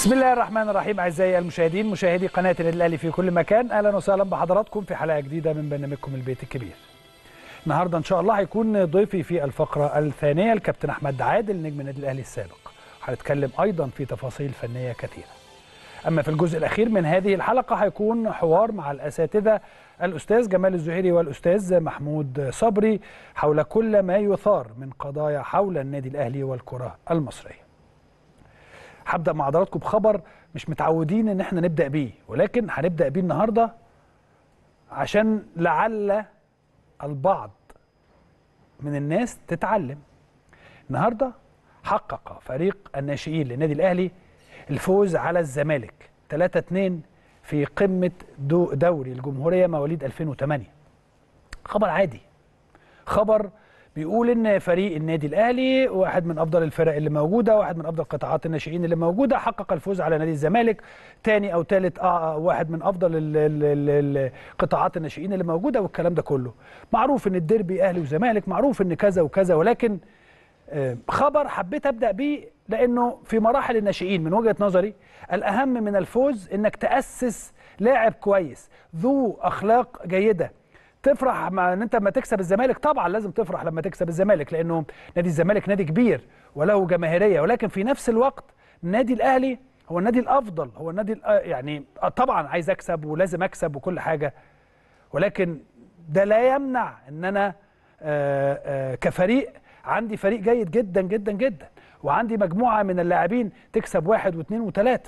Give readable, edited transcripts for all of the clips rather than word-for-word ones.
بسم الله الرحمن الرحيم. اعزائي المشاهدين، مشاهدي قناه النادي الاهلي في كل مكان، اهلا وسهلا بحضراتكم في حلقه جديده من برنامجكم البيت الكبير. النهارده ان شاء الله هيكون ضيفي في الفقره الثانيه الكابتن احمد عادل نجم النادي الاهلي السابق. هنتكلم ايضا في تفاصيل فنيه كثيره. اما في الجزء الاخير من هذه الحلقه هيكون حوار مع الاساتذه الاستاذ جمال الزهيري والاستاذ محمود صبري حول كل ما يثار من قضايا حول النادي الاهلي والكره المصريه. هبدأ مع حضراتكم بخبر مش متعودين ان احنا نبدأ بيه، ولكن هنبدأ بيه النهارده عشان لعل البعض من الناس تتعلم. النهارده حقق فريق الناشئين للنادي الاهلي الفوز على الزمالك 3-2 في قمة دوري الجمهورية مواليد 2008. خبر عادي، خبر بيقول ان فريق النادي الاهلي واحد من افضل الفرق اللي موجوده، واحد من افضل قطاعات الناشئين اللي موجوده، حقق الفوز على نادي الزمالك ثاني او ثالث واحد من افضل قطاعات الناشئين اللي موجوده، والكلام ده كله معروف ان الديربي اهلي وزمالك، معروف ان كذا وكذا، ولكن خبر حبيت ابدا بيه لانه في مراحل الناشئين من وجهه نظري الاهم من الفوز انك تاسس لاعب كويس ذو اخلاق جيده. تفرح مع ان انت لما تكسب الزمالك، طبعا لازم تفرح لما تكسب الزمالك لانه نادي الزمالك نادي كبير وله جماهيريه، ولكن في نفس الوقت النادي الاهلي هو النادي الافضل، هو النادي يعني طبعا عايز اكسب ولازم اكسب وكل حاجه، ولكن ده لا يمنع ان انا كفريق عندي فريق جيد جدا جدا جدا، وعندي مجموعه من اللاعبين تكسب واحد واثنين وثلاثه.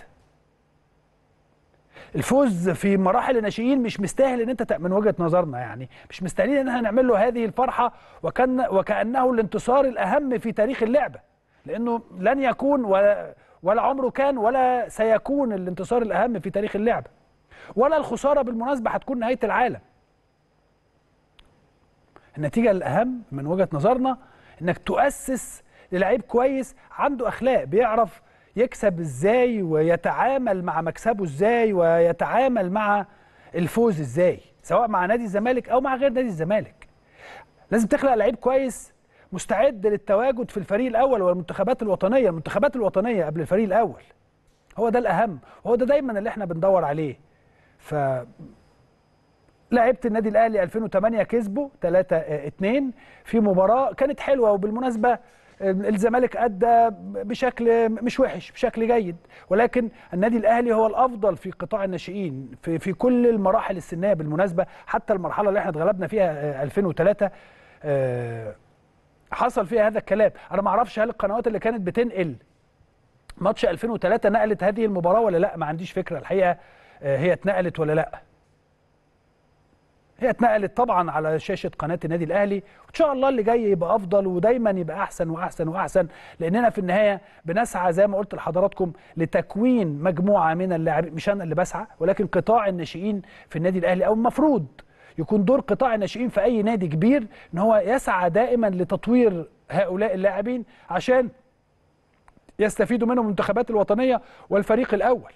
الفوز في مراحل الناشئين مش مستاهل ان انت من وجهه نظرنا، يعني مش مستاهلين ان احنا نعمل له هذه الفرحه وكانه الانتصار الاهم في تاريخ اللعبه، لانه لن يكون ولا عمره كان ولا سيكون الانتصار الاهم في تاريخ اللعبه، ولا الخساره بالمناسبه هتكون نهايه العالم. النتيجه الاهم من وجهه نظرنا انك تؤسس للعيب كويس عنده اخلاق، بيعرف يكسب ازاي ويتعامل مع مكسبه ازاي ويتعامل مع الفوز ازاي، سواء مع نادي الزمالك او مع غير نادي الزمالك. لازم تخلق لعيب كويس مستعد للتواجد في الفريق الاول والمنتخبات الوطنيه، المنتخبات الوطنيه قبل الفريق الاول. هو ده الاهم، وهو ده دايما اللي احنا بندور عليه. ف لعيبه النادي الاهلي 2008 كسبوا 3-2 في مباراه كانت حلوه، وبالمناسبه الزمالك ادى بشكل مش وحش، بشكل جيد، ولكن النادي الاهلي هو الافضل في قطاع الناشئين في كل المراحل السنيه. بالمناسبه حتى المرحله اللي احنا اتغلبنا فيها 2003 حصل فيها هذا الكلام. انا ما اعرفش هل القنوات اللي كانت بتنقل ماتش 2003 نقلت هذه المباراه ولا لا، ما عنديش فكره الحقيقه هي اتنقلت ولا لا. هي اتنقلت طبعا على شاشه قناه النادي الاهلي، وان شاء الله اللي جاي يبقى افضل ودايما يبقى احسن واحسن واحسن، لاننا في النهايه بنسعى زي ما قلت لحضراتكم لتكوين مجموعه من اللاعبين. مش انا اللي بسعى، ولكن قطاع الناشئين في النادي الاهلي، او المفروض يكون دور قطاع الناشئين في اي نادي كبير ان هو يسعى دائما لتطوير هؤلاء اللاعبين عشان يستفيدوا منهم المنتخبات الوطنيه والفريق الاول،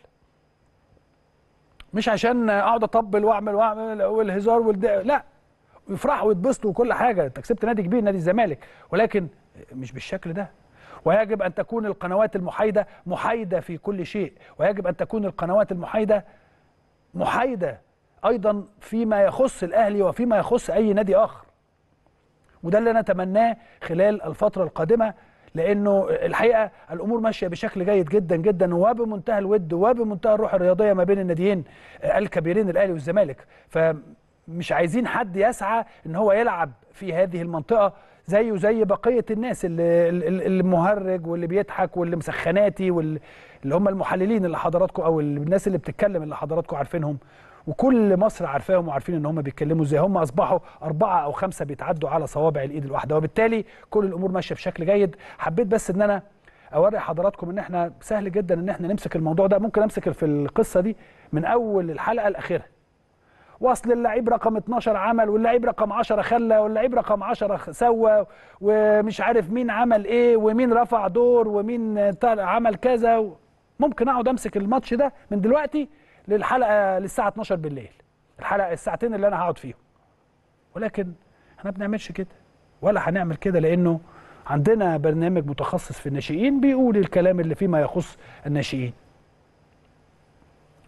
مش عشان اقعد اطبل واعمل والهزار لا، ويفرحوا ويتبسطوا وكل حاجه. انت كسبت نادي كبير نادي الزمالك، ولكن مش بالشكل ده. ويجب ان تكون القنوات المحايده محايده في كل شيء، ويجب ان تكون القنوات المحايده محايده ايضا فيما يخص الاهلي وفيما يخص اي نادي اخر. وده اللي انا اتمناه خلال الفتره القادمه، لانه الحقيقه الامور ماشيه بشكل جيد جدا جدا وبمنتهى الود وبمنتهى الروح الرياضيه ما بين الناديين الكبيرين الاهلي والزمالك. فمش عايزين حد يسعى ان هو يلعب في هذه المنطقه زيه زي بقيه الناس اللي مهرج واللي بيضحك واللي مسخناتي واللي هم المحللين اللي حضراتكم او الناس اللي بتتكلم اللي حضراتكم عارفينهم، وكل مصر عارفاهم وعارفين ان هم بيتكلموا ازاي. هم اصبحوا 4 أو 5 بيتعدوا على صوابع الايد الواحده، وبالتالي كل الامور ماشيه بشكل جيد. حبيت بس ان انا اوري حضراتكم ان احنا سهل جدا ان احنا نمسك الموضوع ده، ممكن امسك في القصه دي من اول الحلقه لاخرها. واصل اللعيب رقم 12 عمل، واللعيب رقم 10 خلى، واللعيب رقم 10 سوى، ومش عارف مين عمل ايه، ومين رفع دور، ومين عمل كذا. ممكن اقعد امسك الماتش ده من دلوقتي للحلقه للساعه 12 بالليل، الحلقه الساعتين اللي انا هقعد فيهم، ولكن احنا ما بنعملش كده ولا هنعمل كده، لانه عندنا برنامج متخصص في الناشئين بيقول الكلام اللي فيما يخص الناشئين.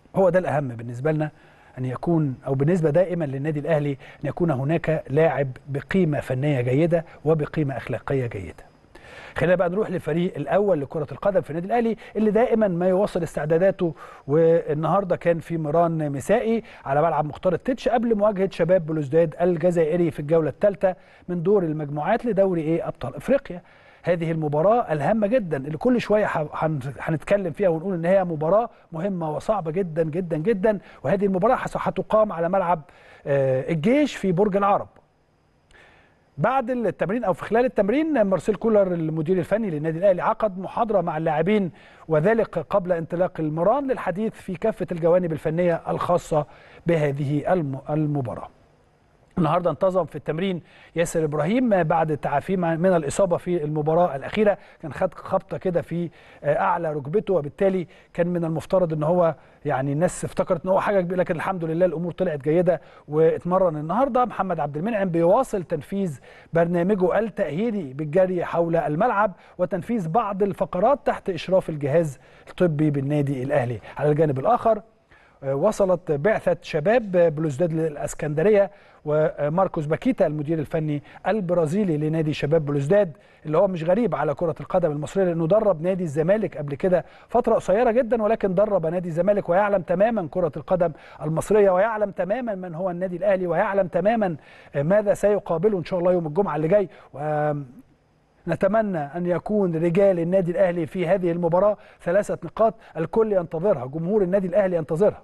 هو ده الأهم بالنسبة لنا، أن يكون أو بالنسبة دائما للنادي الأهلي أن يكون هناك لاعب بقيمة فنية جيدة وبقيمة أخلاقية جيدة. خلينا بقى نروح للفريق الأول لكرة القدم في النادي الأهلي اللي دائما ما يواصل استعداداته، والنهارده كان في مران مسائي على ملعب مختار التتش قبل مواجهة شباب بلوزداد الجزائري في الجولة الثالثة من دور المجموعات لدوري أبطال أفريقيا. هذه المباراة الهامة جدا اللي كل شوية هنتكلم فيها ونقول إن هي مباراة مهمة وصعبة جدا جدا جدا، وهذه المباراة هتقام على ملعب الجيش في برج العرب. بعد التمرين او في خلال التمرين مارسيل كولر المدير الفني للنادي الاهلي عقد محاضره مع اللاعبين، وذلك قبل انطلاق المران للحديث في كافه الجوانب الفنيه الخاصه بهذه المباراه. النهارده انتظم في التمرين ياسر ابراهيم بعد تعافيه من الاصابه في المباراه الاخيره، كان خد خبطه كده في اعلى ركبته، وبالتالي كان من المفترض ان هو يعني الناس افتكرت ان هو حاجه كبيره، لكن الحمد لله الامور طلعت جيده واتمرن النهارده. محمد عبد المنعم بيواصل تنفيذ برنامجه التاهيلي بالجري حول الملعب وتنفيذ بعض الفقرات تحت اشراف الجهاز الطبي بالنادي الاهلي. على الجانب الاخر وصلت بعثة شباب بلوزداد للإسكندرية، وماركوس باكيتا المدير الفني البرازيلي لنادي شباب بلوزداد اللي هو مش غريب على كرة القدم المصرية لأنه درب نادي الزمالك قبل كده فترة قصيرة جدا، ولكن درب نادي الزمالك ويعلم تماما كرة القدم المصرية ويعلم تماما من هو النادي الأهلي ويعلم تماما ماذا سيقابله إن شاء الله يوم الجمعة اللي جاي. نتمنى أن يكون رجال النادي الأهلي في هذه المباراة 3 نقاط الكل ينتظرها، جمهور النادي الأهلي ينتظرها،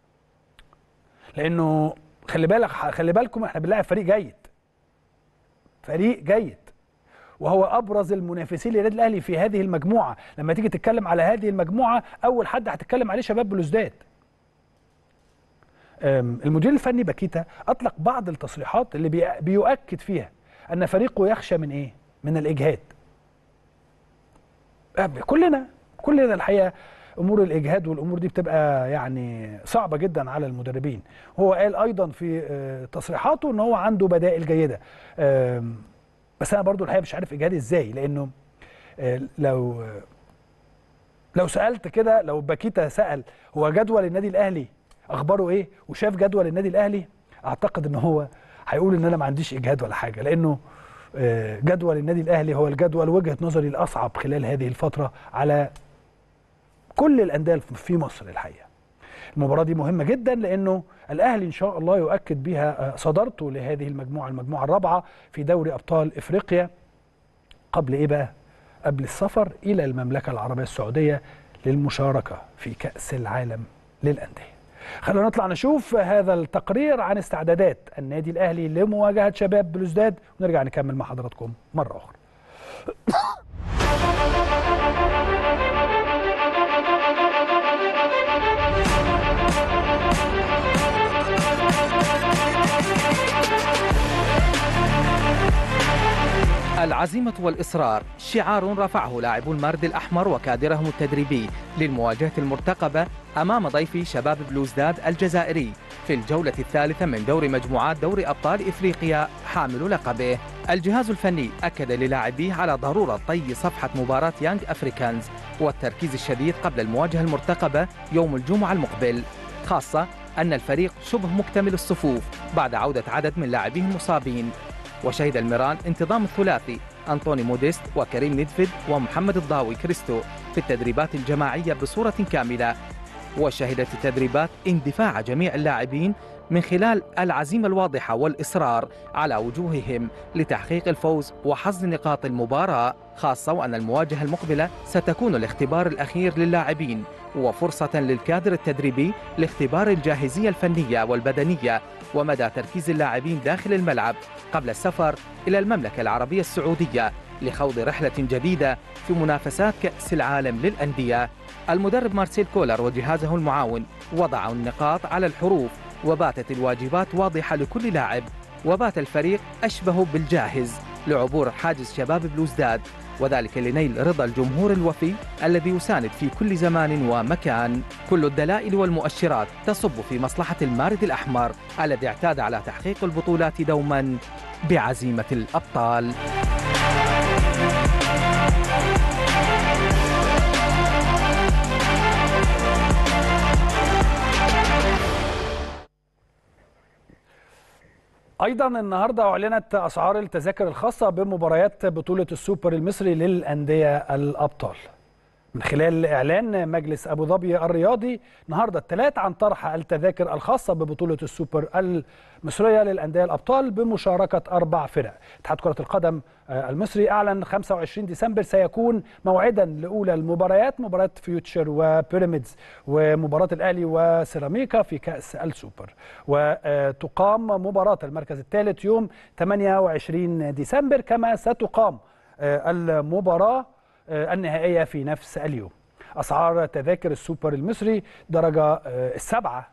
لأنه خلي بالكم احنا بنلاعب فريق جيد وهو أبرز المنافسين للنادي الأهلي في هذه المجموعة. لما تيجي تتكلم على هذه المجموعة أول حد هتتكلم عليه شباب بلوزداد. المدير الفني باكيتا أطلق بعض التصريحات اللي بيؤكد فيها أن فريقه يخشى من إيه؟ من الإجهاد. كلنا الحقيقة امور الاجهاد والامور دي بتبقى يعني صعبه جدا على المدربين. هو قال ايضا في تصريحاته ان هو عنده بدائل جيده، بس انا برضو الحقيقه مش عارف اجهاد ازاي، لانه لو سالت كده، لو باكيتا سال هو جدول النادي الاهلي اخباره ايه وشاف جدول النادي الاهلي، اعتقد ان هو هيقول ان انا ما عنديش اجهاد ولا حاجه، لانه جدول النادي الاهلي هو الجدول وجهه نظري الاصعب خلال هذه الفتره على كل الأندية في مصر. الحقيقة المباراة دي مهمة جدا لأنه الأهلي إن شاء الله يؤكد بها صدارته لهذه المجموعة الرابعة في دوري أبطال إفريقيا قبل إيه بقى؟ قبل السفر إلى المملكة العربية السعودية للمشاركة في كأس العالم للأندية. خلونا نطلع نشوف هذا التقرير عن استعدادات النادي الأهلي لمواجهة شباب بلوزداد ونرجع نكمل مع حضراتكم مرة أخرى. العزيمة والإصرار شعار رفعه لاعبو المارد الأحمر وكادرهم التدريبي للمواجهة المرتقبة أمام ضيفي شباب بلوزداد الجزائري في الجولة الثالثة من دور مجموعات دوري أبطال إفريقيا حامل لقبه. الجهاز الفني أكد للاعبيه على ضرورة طي صفحة مباراة يانج أفريكانز والتركيز الشديد قبل المواجهة المرتقبة يوم الجمعة المقبل، خاصة أن الفريق شبه مكتمل الصفوف بعد عودة عدد من لاعبيه المصابين. وشهد الميران انتظام الثلاثي أنطوني موديست وكريم ندفد ومحمد الضاوي كريستو في التدريبات الجماعية بصورة كاملة، وشهدت التدريبات اندفاع جميع اللاعبين من خلال العزيمة الواضحة والإصرار على وجوههم لتحقيق الفوز وحصد نقاط المباراة، خاصة وأن المواجهة المقبلة ستكون الاختبار الأخير للاعبين وفرصة للكادر التدريبي لاختبار الجاهزية الفنية والبدنية ومدى تركيز اللاعبين داخل الملعب قبل السفر إلى المملكة العربية السعودية لخوض رحلة جديدة في منافسات كأس العالم للأندية. المدرب مارسيل كولر وجهازه المعاون وضعوا النقاط على الحروف وباتت الواجبات واضحة لكل لاعب، وبات الفريق أشبه بالجاهز لعبور حاجز شباب بلوزداد، وذلك لنيل رضا الجمهور الوفي الذي يساند في كل زمان ومكان. كل الدلائل والمؤشرات تصب في مصلحة المارد الأحمر الذي اعتاد على تحقيق البطولات دوما بعزيمة الأبطال. ايضا النهارده اعلنت اسعار التذاكر الخاصه بمباريات بطوله السوبر المصري للانديه الابطال من خلال اعلان مجلس ابو ظبي الرياضي النهارده الثلاث عن طرح التذاكر الخاصه ببطوله السوبر المصريه للانديه الابطال بمشاركه 4 فرق. اتحاد كره القدم المصري اعلن 25 ديسمبر سيكون موعدا لاولى المباريات، مباراه فيوتشر وبيراميدز ومباراه الاهلي وسيراميكا في كاس السوبر، وتقام مباراه المركز الثالث يوم 28 ديسمبر، كما ستقام المباراه النهائية في نفس اليوم. أسعار تذاكر السوبر المصري درجة السبعة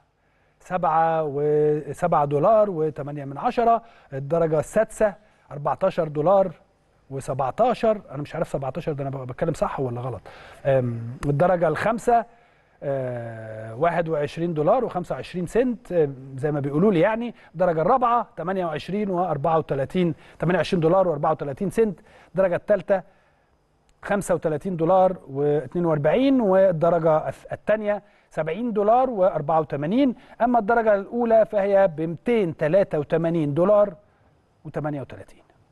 $7.08، الدرجة السادسة $14 و17، أنا مش عارف 17 ده أنا بتكلم صح ولا غلط. الدرجة الخامسة $21 و25 زي ما بيقولوا لي يعني. الدرجة الرابعة $28 و34 سنت، الدرجة الثالثة $35 و42، والدرجة الثانية $70 و84. أما الدرجة الأولى فهي ب $283 و38.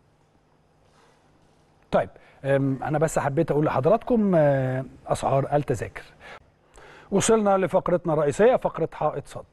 طيب أنا بس حبيت أقول لحضراتكم أسعار التذاكر. وصلنا لفقرتنا الرئيسية، فقرة حائط صد.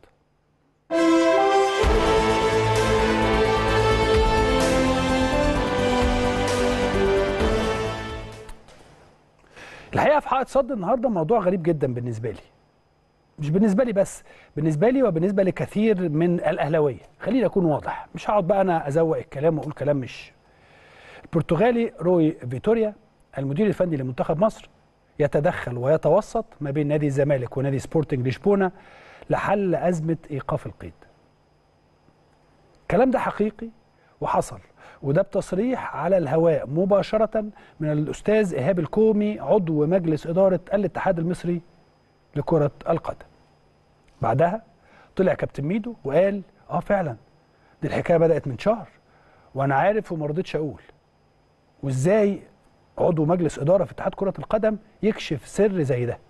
الحقيقه في حائط صد النهارده موضوع غريب جدا بالنسبه لي، مش بالنسبه لي بس، بالنسبه لي وبالنسبه لكثير من الاهلاويه. خليني اكون واضح، مش هقعد بقى انا ازوق الكلام واقول كلام مش. البرتغالي روي فيتوريا المدير الفني لمنتخب مصر يتدخل ويتوسط ما بين نادي الزمالك ونادي سبورتنج لشبونه لحل ازمه ايقاف القيد. الكلام ده حقيقي وحصل، وده بتصريح على الهواء مباشرة من الأستاذ إيهاب الكومي عضو مجلس إدارة الاتحاد المصري لكرة القدم. بعدها طلع كابتن ميدو وقال فعلا دي الحكاية بدأت من شهر وأنا عارف وما رضيتش أقول. وإزاي عضو مجلس إدارة في اتحاد كرة القدم يكشف سر زي ده؟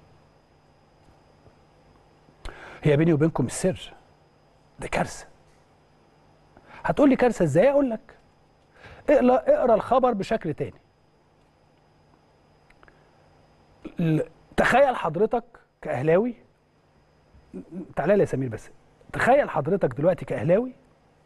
هي بيني وبينكم السر ده كارثة. هتقول لي كارثة إزاي؟ أقول لك اقرا الخبر بشكل تاني. تخيل حضرتك كأهلاوي، تعالى لي يا سمير بس، تخيل حضرتك دلوقتي كأهلاوي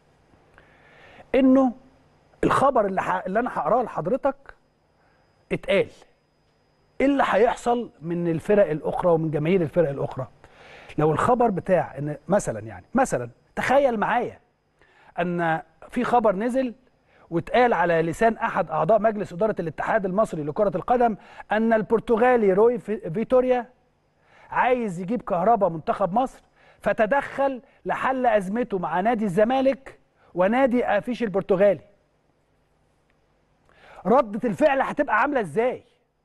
انه الخبر اللي انا هقراه لحضرتك اتقال. ايه اللي هيحصل من الفرق الاخرى ومن جماهير الفرق الاخرى لو الخبر بتاع ان مثلا تخيل معايا ان في خبر نزل واتقال على لسان احد اعضاء مجلس اداره الاتحاد المصري لكره القدم ان البرتغالي روي فيتوريا عايز يجيب كهربا منتخب مصر، فتدخل لحل ازمته مع نادي الزمالك ونادي افيش البرتغالي. ردة الفعل هتبقى عامله ازاي؟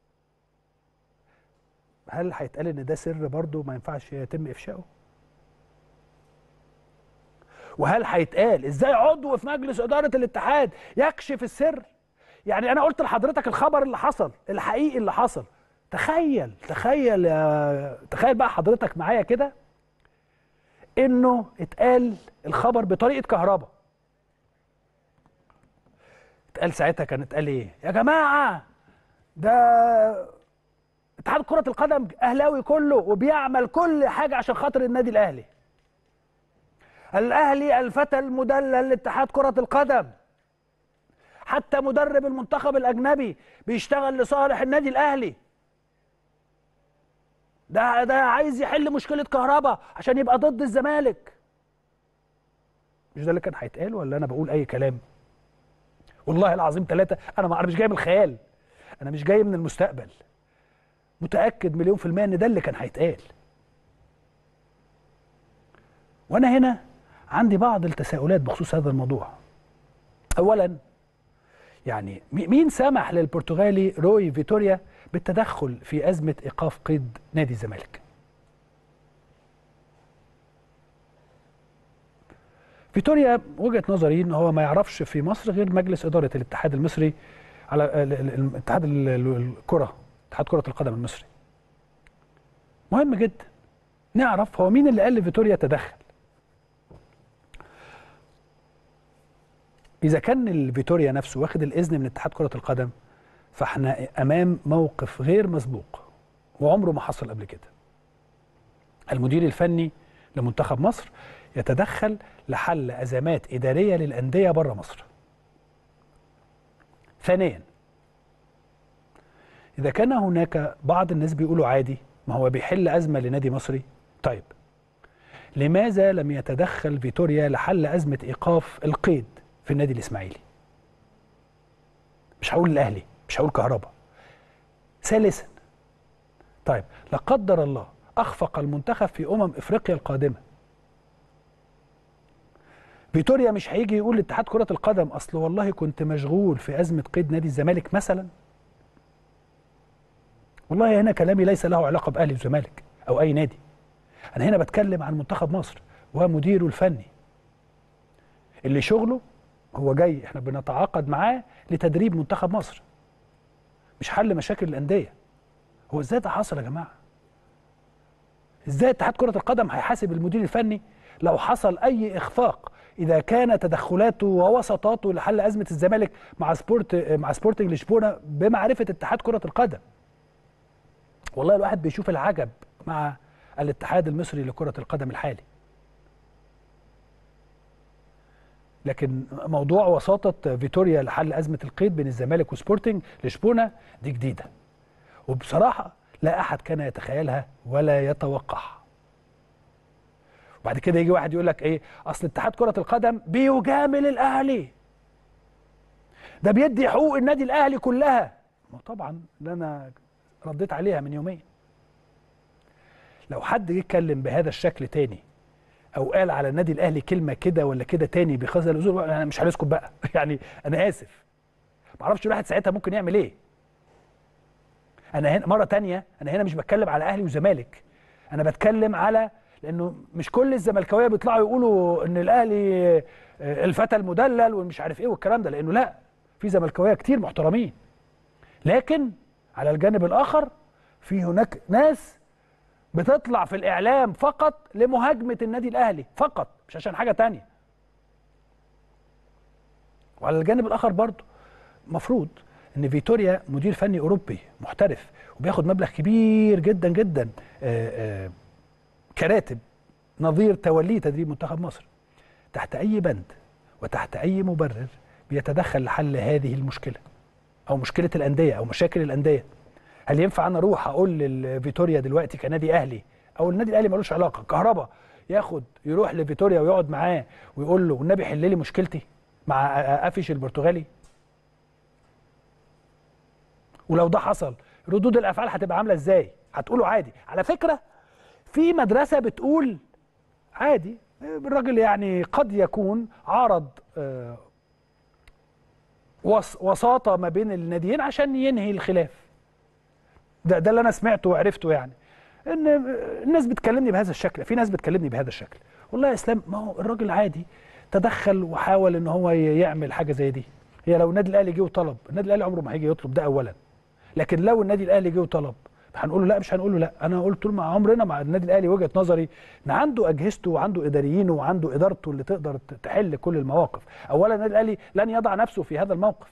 هل هيتقال ان ده سر برضه ما ينفعش يتم افشائه؟ وهل هيتقال ازاي عضو في مجلس اداره الاتحاد يكشف السر؟ يعني انا قلت لحضرتك الخبر اللي حصل الحقيقي اللي حصل. تخيل بقى حضرتك معايا كده انه اتقال الخبر بطريقه كهربا. اتقال ساعتها، كان اتقال ايه؟ يا جماعه ده اتحاد كره القدم اهلاوي كله وبيعمل كل حاجه عشان خاطر النادي الاهلي. الاهلي الفتى المدلل لاتحاد كره القدم، حتى مدرب المنتخب الاجنبي بيشتغل لصالح النادي الاهلي. ده عايز يحل مشكله كهربا عشان يبقى ضد الزمالك. مش ده اللي كان هيتقال ولا انا بقول اي كلام؟ والله العظيم ثلاثة، انا مش جاي من الخيال، انا مش جاي من المستقبل، متاكد مليون في الميه ان ده اللي كان هيتقال. وانا هنا عندي بعض التساؤلات بخصوص هذا الموضوع. اولا، يعني مين سمح للبرتغالي روي فيتوريا بالتدخل في ازمه ايقاف قيد نادي الزمالك؟ فيتوريا وجهه نظري ان هو ما يعرفش في مصر غير مجلس اداره الاتحاد المصري على اتحاد الكره، اتحاد كره القدم المصري. مهم جدا نعرف هو مين اللي قال لفيتوريا تدخل. اذا كان الفيتوريا نفسه واخد الاذن من اتحاد كره القدم، فاحنا امام موقف غير مسبوق وعمره ما حصل قبل كده. المدير الفني لمنتخب مصر يتدخل لحل ازمات اداريه للانديه بره مصر. ثانيا، اذا كان هناك بعض الناس بيقولوا عادي، ما هو بيحل ازمه لنادي مصري، طيب لماذا لم يتدخل فيتوريا لحل ازمه ايقاف القيد في النادي الاسماعيلي؟ مش هقول الاهلي، مش هقول كهربا. ثالثا، طيب لا قدر الله اخفق المنتخب في افريقيا القادمه، فيتوريا مش هيجي يقول لاتحاد كره القدم اصل والله كنت مشغول في ازمه قيد نادي الزمالك مثلا؟ والله هنا كلامي ليس له علاقه باهلي وزمالك او اي نادي، انا هنا بتكلم عن منتخب مصر ومديره الفني اللي شغله هو جاي احنا بنتعاقد معاه لتدريب منتخب مصر، مش حل مشاكل الانديه. هو ازاي ده حصل يا جماعه؟ ازاي اتحاد كره القدم هيحاسب المدير الفني لو حصل اي اخفاق، اذا كان تدخلاته ووسطاته لحل ازمه الزمالك مع سبورتنج لشبونه بمعرفه اتحاد كره القدم؟ والله الواحد بيشوف العجب مع الاتحاد المصري لكره القدم الحالي. لكن موضوع وساطه فيتوريا لحل ازمه القيد بين الزمالك وسبورتنج لشبونه دي جديده، وبصراحه لا احد كان يتخيلها ولا يتوقعها. وبعد كده يجي واحد يقول لك ايه، اصل اتحاد كره القدم بيجامل الاهلي، ده بيدي حقوق النادي الاهلي كلها. ما طبعا اللي انا رديت عليها من يومين، لو حد جه يتكلم بهذا الشكل تاني او قال على النادي الاهلي كلمه كده ولا كده تاني بخزن الأذون، انا مش هنسكت بقى يعني انا اسف، ما اعرفش الواحد ساعتها ممكن يعمل ايه. انا هنا مره تانية، انا هنا مش بتكلم على اهلي وزمالك، انا بتكلم على، لانه مش كل الزملكاويه بيطلعوا يقولوا ان الاهلي الفتى المدلل ومش عارف ايه والكلام ده، لانه لا، في زملكاويه كتير محترمين، لكن على الجانب الاخر في هناك ناس بتطلع في الاعلام فقط لمهاجمه النادي الاهلي فقط، مش عشان حاجه تانية. وعلى الجانب الاخر برضه مفروض ان فيتوريا مدير فني اوروبي محترف وبياخد مبلغ كبير جدا جدا كراتب نظير توليه تدريب منتخب مصر، تحت اي بند وتحت اي مبرر بيتدخل لحل هذه المشكله او مشكله الانديه او مشاكل الانديه. هل ينفع انا اروح اقول لفيتوريا دلوقتي كنادي اهلي، او النادي الاهلي ملوش علاقه، كهربا يروح لفيتوريا ويقعد معاه ويقول له والنبي حل لي مشكلتي مع قفش البرتغالي؟ ولو ده حصل ردود الافعال هتبقى عامله ازاي؟ هتقولوا عادي؟ على فكره في مدرسه بتقول عادي، الراجل يعني قد يكون عرض وساطه ما بين الناديين عشان ينهي الخلاف. ده اللي انا سمعته وعرفته، يعني ان الناس بتكلمني بهذا الشكل، في ناس بتكلمني بهذا الشكل. والله يا اسلام، ما هو الراجل عادي تدخل وحاول ان هو يعمل حاجه زي دي. هي لو النادي الاهلي جه وطلب، النادي الاهلي عمره ما هيجي يطلب ده اولا، لكن لو النادي الاهلي جه وطلب هنقول له لا؟ مش هنقول له لا. انا قلت طول ما عمرنا مع النادي الاهلي وجهه نظري ان عنده اجهزته وعنده اداريينه وعنده ادارته اللي تقدر تحل كل المواقف. اولا النادي الاهلي لن يضع نفسه في هذا الموقف،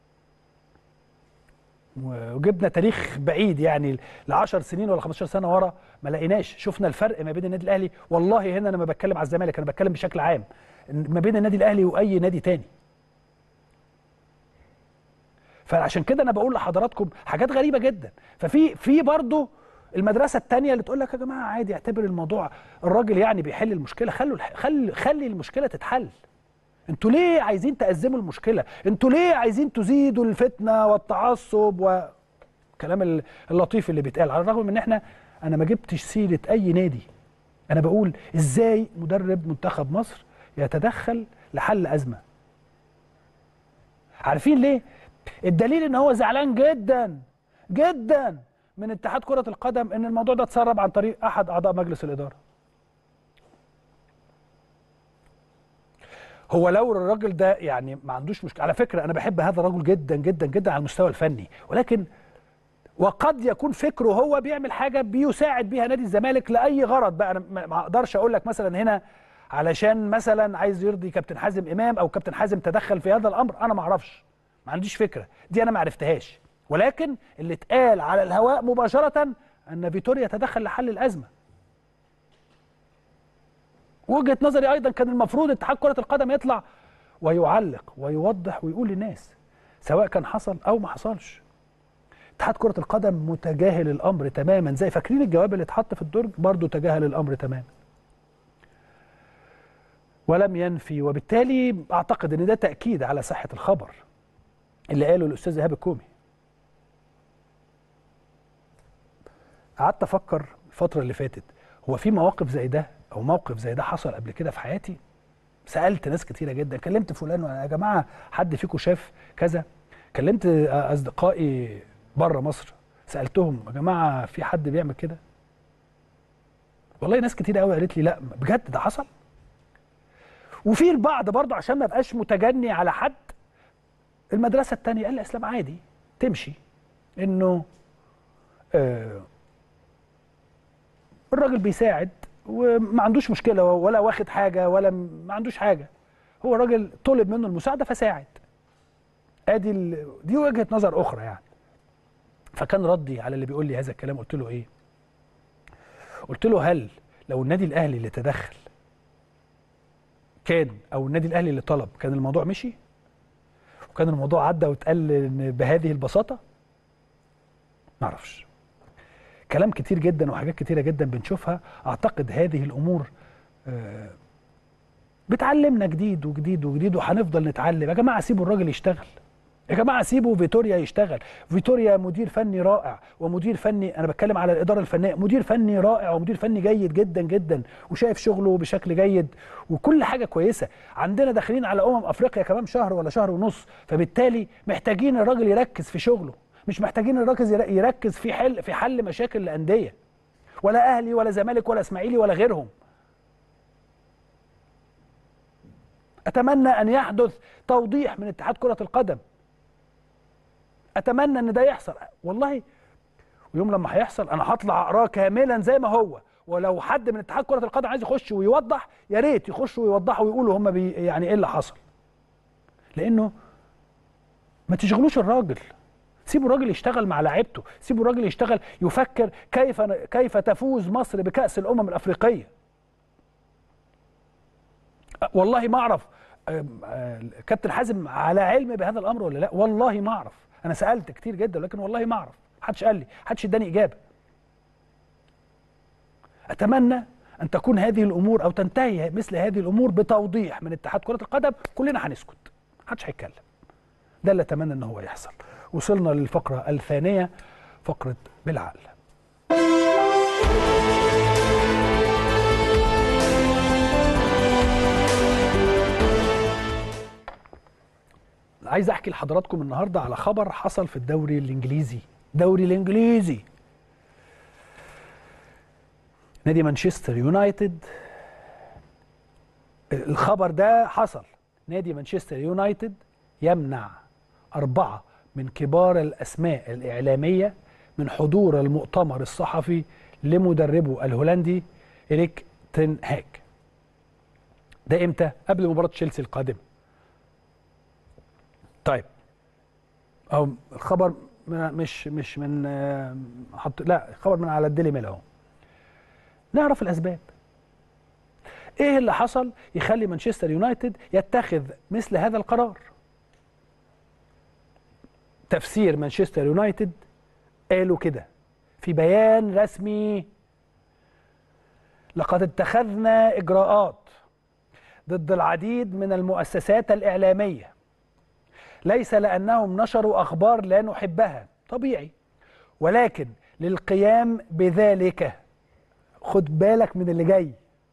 وجبنا تاريخ بعيد يعني ل10 سنين ولا 15 سنه ورا ما لقيناش، شفنا الفرق ما بين النادي الاهلي، والله هنا انا ما بتكلم على الزمالك، انا بتكلم بشكل عام ما بين النادي الاهلي واي نادي تاني. فعشان كده انا بقول لحضراتكم حاجات غريبه جدا. ففي برضه المدرسه الثانيه اللي تقول لك يا جماعه عادي، اعتبر الموضوع الراجل يعني بيحل المشكله، خلي المشكله تتحل. انتوا ليه عايزين تأزموا المشكله؟ انتوا ليه عايزين تزيدوا الفتنه والتعصب والكلام اللطيف اللي بيتقال؟ على الرغم من ان انا ما جبتش سيره اي نادي، انا بقول ازاي مدرب منتخب مصر يتدخل لحل ازمه. عارفين ليه؟ الدليل ان هو زعلان جدا جدا من اتحاد كرة القدم ان الموضوع ده اتسرب عن طريق احد اعضاء مجلس الادارة. هو لو الراجل ده يعني ما عندوش مشكلة، على فكرة انا بحب هذا الرجل جدا جدا جدا على المستوى الفني، ولكن وقد يكون فكره هو بيعمل حاجة بيساعد بيها نادي الزمالك لأي غرض بقى. انا ما اقدرش اقول لك مثلا هنا علشان مثلا عايز يرضي كابتن حازم امام او كابتن حازم تدخل في هذا الامر، انا ما اعرفش، ما عنديش فكره، دي انا ما عرفتهاش. ولكن اللي اتقال على الهواء مباشره ان فيتوريا تدخل لحل الازمه. وجهه نظري ايضا كان المفروض اتحاد كره القدم يطلع ويعلق ويوضح ويقول للناس سواء كان حصل او ما حصلش. اتحاد كره القدم متجاهل الامر تماما، زي فاكرين الجواب اللي اتحط في الدرج برضه تجاهل الامر تماما ولم ينفي. وبالتالي اعتقد ان ده تاكيد على صحه الخبر اللي قاله الاستاذ ايهاب الكومي. قعدت افكر الفتره اللي فاتت، هو في مواقف زي ده او موقف زي ده حصل قبل كده في حياتي؟ سالت ناس كتيره جدا، كلمت فلان يا جماعه حد فيكم شاف كذا، كلمت اصدقائي بره مصر سالتهم يا جماعه في حد بيعمل كده؟ والله ناس كتير قوي قالت لي لا بجد ده حصل. وفي البعض برضه عشان ما ابقاش متجني على حد، المدرسه الثانيه قال لي اسلام عادي تمشي، انه الراجل بيساعد وما عندوش مشكله ولا واخد حاجه ولا ما عندوش حاجه، هو الراجل طلب منه المساعده فساعد. دي وجهه نظر اخرى يعني. فكان ردي على اللي بيقول لي هذا الكلام قلت له ايه؟ قلت له هل لو النادي الاهلي اللي تدخل كان، او النادي الاهلي اللي طلب، كان الموضوع مشي وكان الموضوع عدى واتقال بهذه البساطه؟ ما اعرفش. كلام كتير جدا وحاجات كتيره جدا بنشوفها، اعتقد هذه الامور بتعلمنا جديد وجديد وجديد، وهنفضل نتعلم. يا جماعه سيبوا الراجل يشتغل، يا جماعه سيبوا فيتوريا يشتغل. فيتوريا مدير فني رائع ومدير فني، انا بتكلم على الاداره الفنيه، مدير فني رائع ومدير فني جيد جدا جدا وشايف شغله بشكل جيد وكل حاجه كويسه. عندنا داخلين على افريقيا كمان شهر ولا شهر ونص، فبالتالي محتاجين الراجل يركز في شغله، مش محتاجين الراجل يركز في حل مشاكل الانديه، ولا اهلي ولا زمالك ولا اسماعيلي ولا غيرهم. اتمنى ان يحدث توضيح من اتحاد كره القدم، اتمنى ان ده يحصل والله. ويوم لما هيحصل انا هطلع اقراه كاملا زي ما هو، ولو حد من اتحاد كره القدم عايز يخش ويوضح يا ريت يخشوا ويوضحوا ويقولوا هم يعني ايه اللي حصل. لانه ما تشغلوش الراجل، سيبوا الراجل يشتغل مع لاعيبته، سيبوا الراجل يشتغل يفكر كيف تفوز مصر بكأس الأمم الأفريقية. والله ما أعرف كابتن حازم على علم بهذا الأمر ولا لا، والله ما أعرف. أنا سألت كتير جدا لكن والله ما أعرف، محدش قال لي، محدش اداني إجابة. أتمنى أن تكون هذه الأمور أو تنتهي مثل هذه الأمور بتوضيح من اتحاد كرة القدم، كلنا هنسكت، محدش هيتكلم. ده اللي أتمنى أن هو يحصل. وصلنا للفقرة الثانية، فقرة بالعقل. عايز احكي لحضراتكم النهارده على خبر حصل في الدوري الانجليزي. نادي مانشستر يونايتد، الخبر ده حصل. نادي مانشستر يونايتد يمنع 4 من كبار الأسماء الإعلامية من حضور المؤتمر الصحفي لمدربه الهولندي إريك تين هاج. ده إمتى؟ قبل مباراة تشيلسي القادمة. طيب، أو الخبر مش من لا، الخبر من على الديلي ميل اهو. نعرف الأسباب. إيه اللي حصل يخلي مانشستر يونايتد يتخذ مثل هذا القرار؟ تفسير مانشستر يونايتد قالوا كده في بيان رسمي: لقد اتخذنا إجراءات ضد العديد من المؤسسات الإعلامية، ليس لأنهم نشروا أخبار لا نحبها، طبيعي، ولكن للقيام بذلك. خد بالك من اللي جاي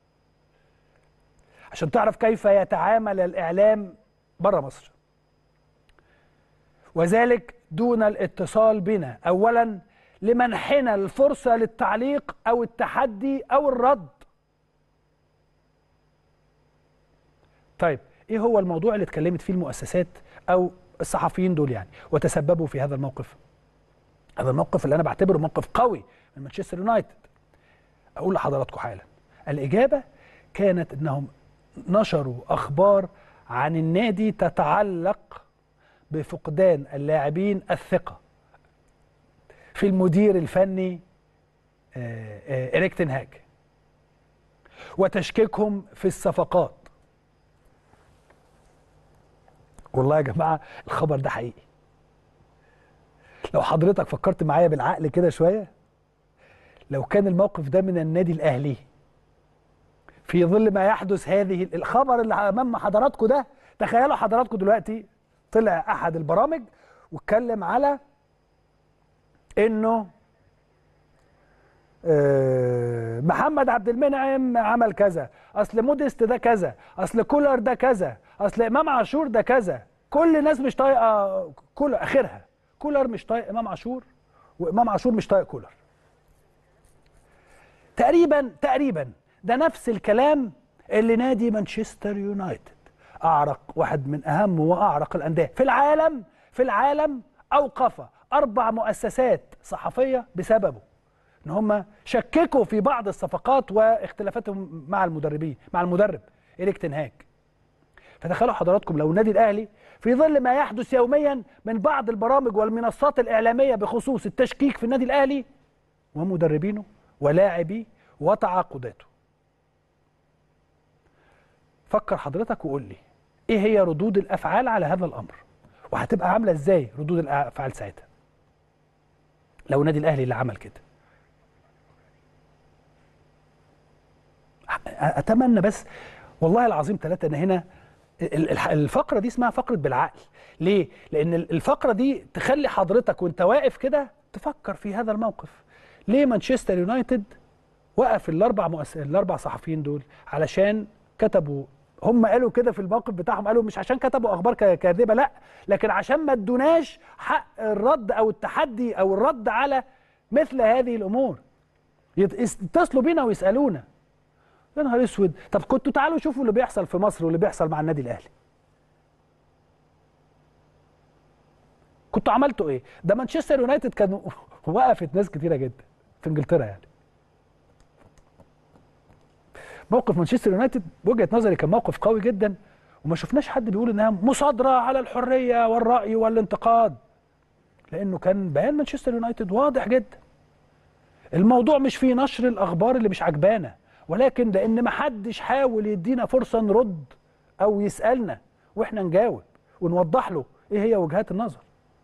عشان تعرف كيف يتعامل الإعلام برا مصر، وذلك دون الاتصال بنا، أولا لمنحنا الفرصة للتعليق أو التحدي أو الرد. طيب، إيه هو الموضوع اللي اتكلمت فيه المؤسسات أو الصحفيين دول يعني وتسببوا في هذا الموقف؟ هذا الموقف اللي أنا بعتبره موقف قوي من مانشستر يونايتد. أقول لحضراتكم حالا، الإجابة كانت أنهم نشروا اخبار عن النادي تتعلق بفقدان اللاعبين الثقه في المدير الفني إريك تين هاج وتشكيكهم في الصفقات. والله يا جماعه الخبر ده حقيقي. لو حضرتك فكرت معايا بالعقل كده شويه، لو كان الموقف ده من النادي الاهلي في ظل ما يحدث، هذه الخبر اللي امام حضراتكم ده، تخيلوا حضراتكم دلوقتي طلع احد البرامج واتكلم على انه محمد عبد المنعم عمل كذا، اصل موديست ده كذا، اصل كولر ده كذا، اصل امام عاشور ده كذا. كل الناس مش طايقه كولر، اخرها كولر مش طايق امام عاشور، وامام عاشور مش طايق كولر. تقريبا ده نفس الكلام اللي نادي مانشستر يونايتد، اعرق واحد من اهم واعرق الانديه في العالم اوقف 4 مؤسسات صحفيه بسببه، ان هم شككوا في بعض الصفقات واختلافاتهم مع المدرب إريك تين هاج. فتخيلوا حضراتكم لو النادي الاهلي في ظل ما يحدث يوميا من بعض البرامج والمنصات الاعلاميه بخصوص التشكيك في النادي الاهلي ومدربينه ولاعبيه وتعاقداته. فكر حضرتك وقول لي ايه هي ردود الافعال على هذا الامر، وهتبقى عامله ازاي ردود الافعال ساعتها لو النادي الاهلي اللي عمل كده. اتمنى بس والله العظيم 3 ان هنا الفقره دي اسمها فقره بالعقل. ليه؟ لان الفقره دي تخلي حضرتك وانت واقف كده تفكر في هذا الموقف. ليه مانشستر يونايتد وقف الاربع صحفيين دول؟ علشان كتبوا، هم قالوا كده في الموقف بتاعهم، قالوا مش عشان كتبوا اخبار كاذبه، لا، لكن عشان ما ادوناش حق الرد او التحدي او الرد على مثل هذه الامور. يتصلوا بينا ويسالونا. يا نهار اسود، طب كنتوا تعالوا شوفوا اللي بيحصل في مصر واللي بيحصل مع النادي الاهلي. كنتوا عملتوا ايه؟ ده مانشستر يونايتد كان وقفت ناس كتيره جدا في انجلترا يعني. موقف مانشستر يونايتد بوجهه نظري كان موقف قوي جدا، وما شفناش حد بيقول انها مصادره على الحريه والراي والانتقاد، لانه كان بيان مانشستر يونايتد واضح جدا. الموضوع مش في نشر الاخبار اللي مش عجبانا، ولكن لان ما حدش حاول يدينا فرصه نرد او يسالنا واحنا نجاوب ونوضح له ايه هي وجهات النظر.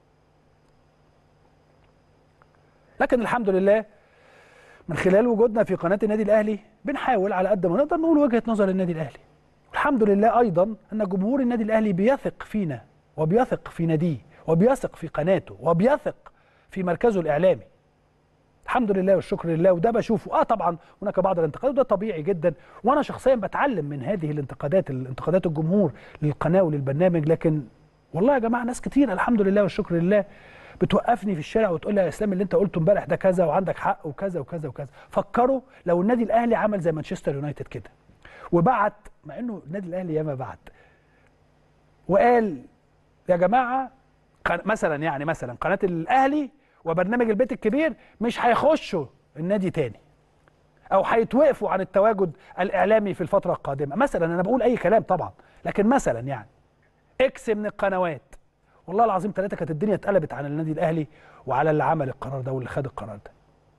لكن الحمد لله من خلال وجودنا في قناه النادي الاهلي بنحاول على قد ما نقدر نقول وجهه نظر النادي الاهلي. والحمد لله ايضا ان جمهور النادي الاهلي بيثق فينا وبيثق في ناديه وبيثق في قناته وبيثق في مركزه الاعلامي. الحمد لله والشكر لله، وده بشوفه. طبعا هناك بعض الانتقادات وده طبيعي جدا، وانا شخصيا بتعلم من هذه الانتقادات الجمهور للقناه وللبرنامج. لكن والله يا جماعه ناس كتير الحمد لله والشكر لله بتوقفني في الشارع وتقول لي يا اسلام اللي انت قلته امبارح ده كذا وعندك حق وكذا وكذا وكذا. فكروا لو النادي الاهلي عمل زي مانشستر يونايتد كده وبعت، مع انه النادي الاهلي ياما بعت وقال يا جماعه مثلا قناه الاهلي وبرنامج البيت الكبير مش هيخشوا النادي تاني او هيتوقفوا عن التواجد الاعلامي في الفتره القادمه. مثلا انا بقول اي كلام طبعا، لكن مثلا يعني اكس من القنوات، والله العظيم 3 كانت الدنيا اتقلبت عن النادي الاهلي وعلى اللي عمل القرار ده واللي خد القرار ده.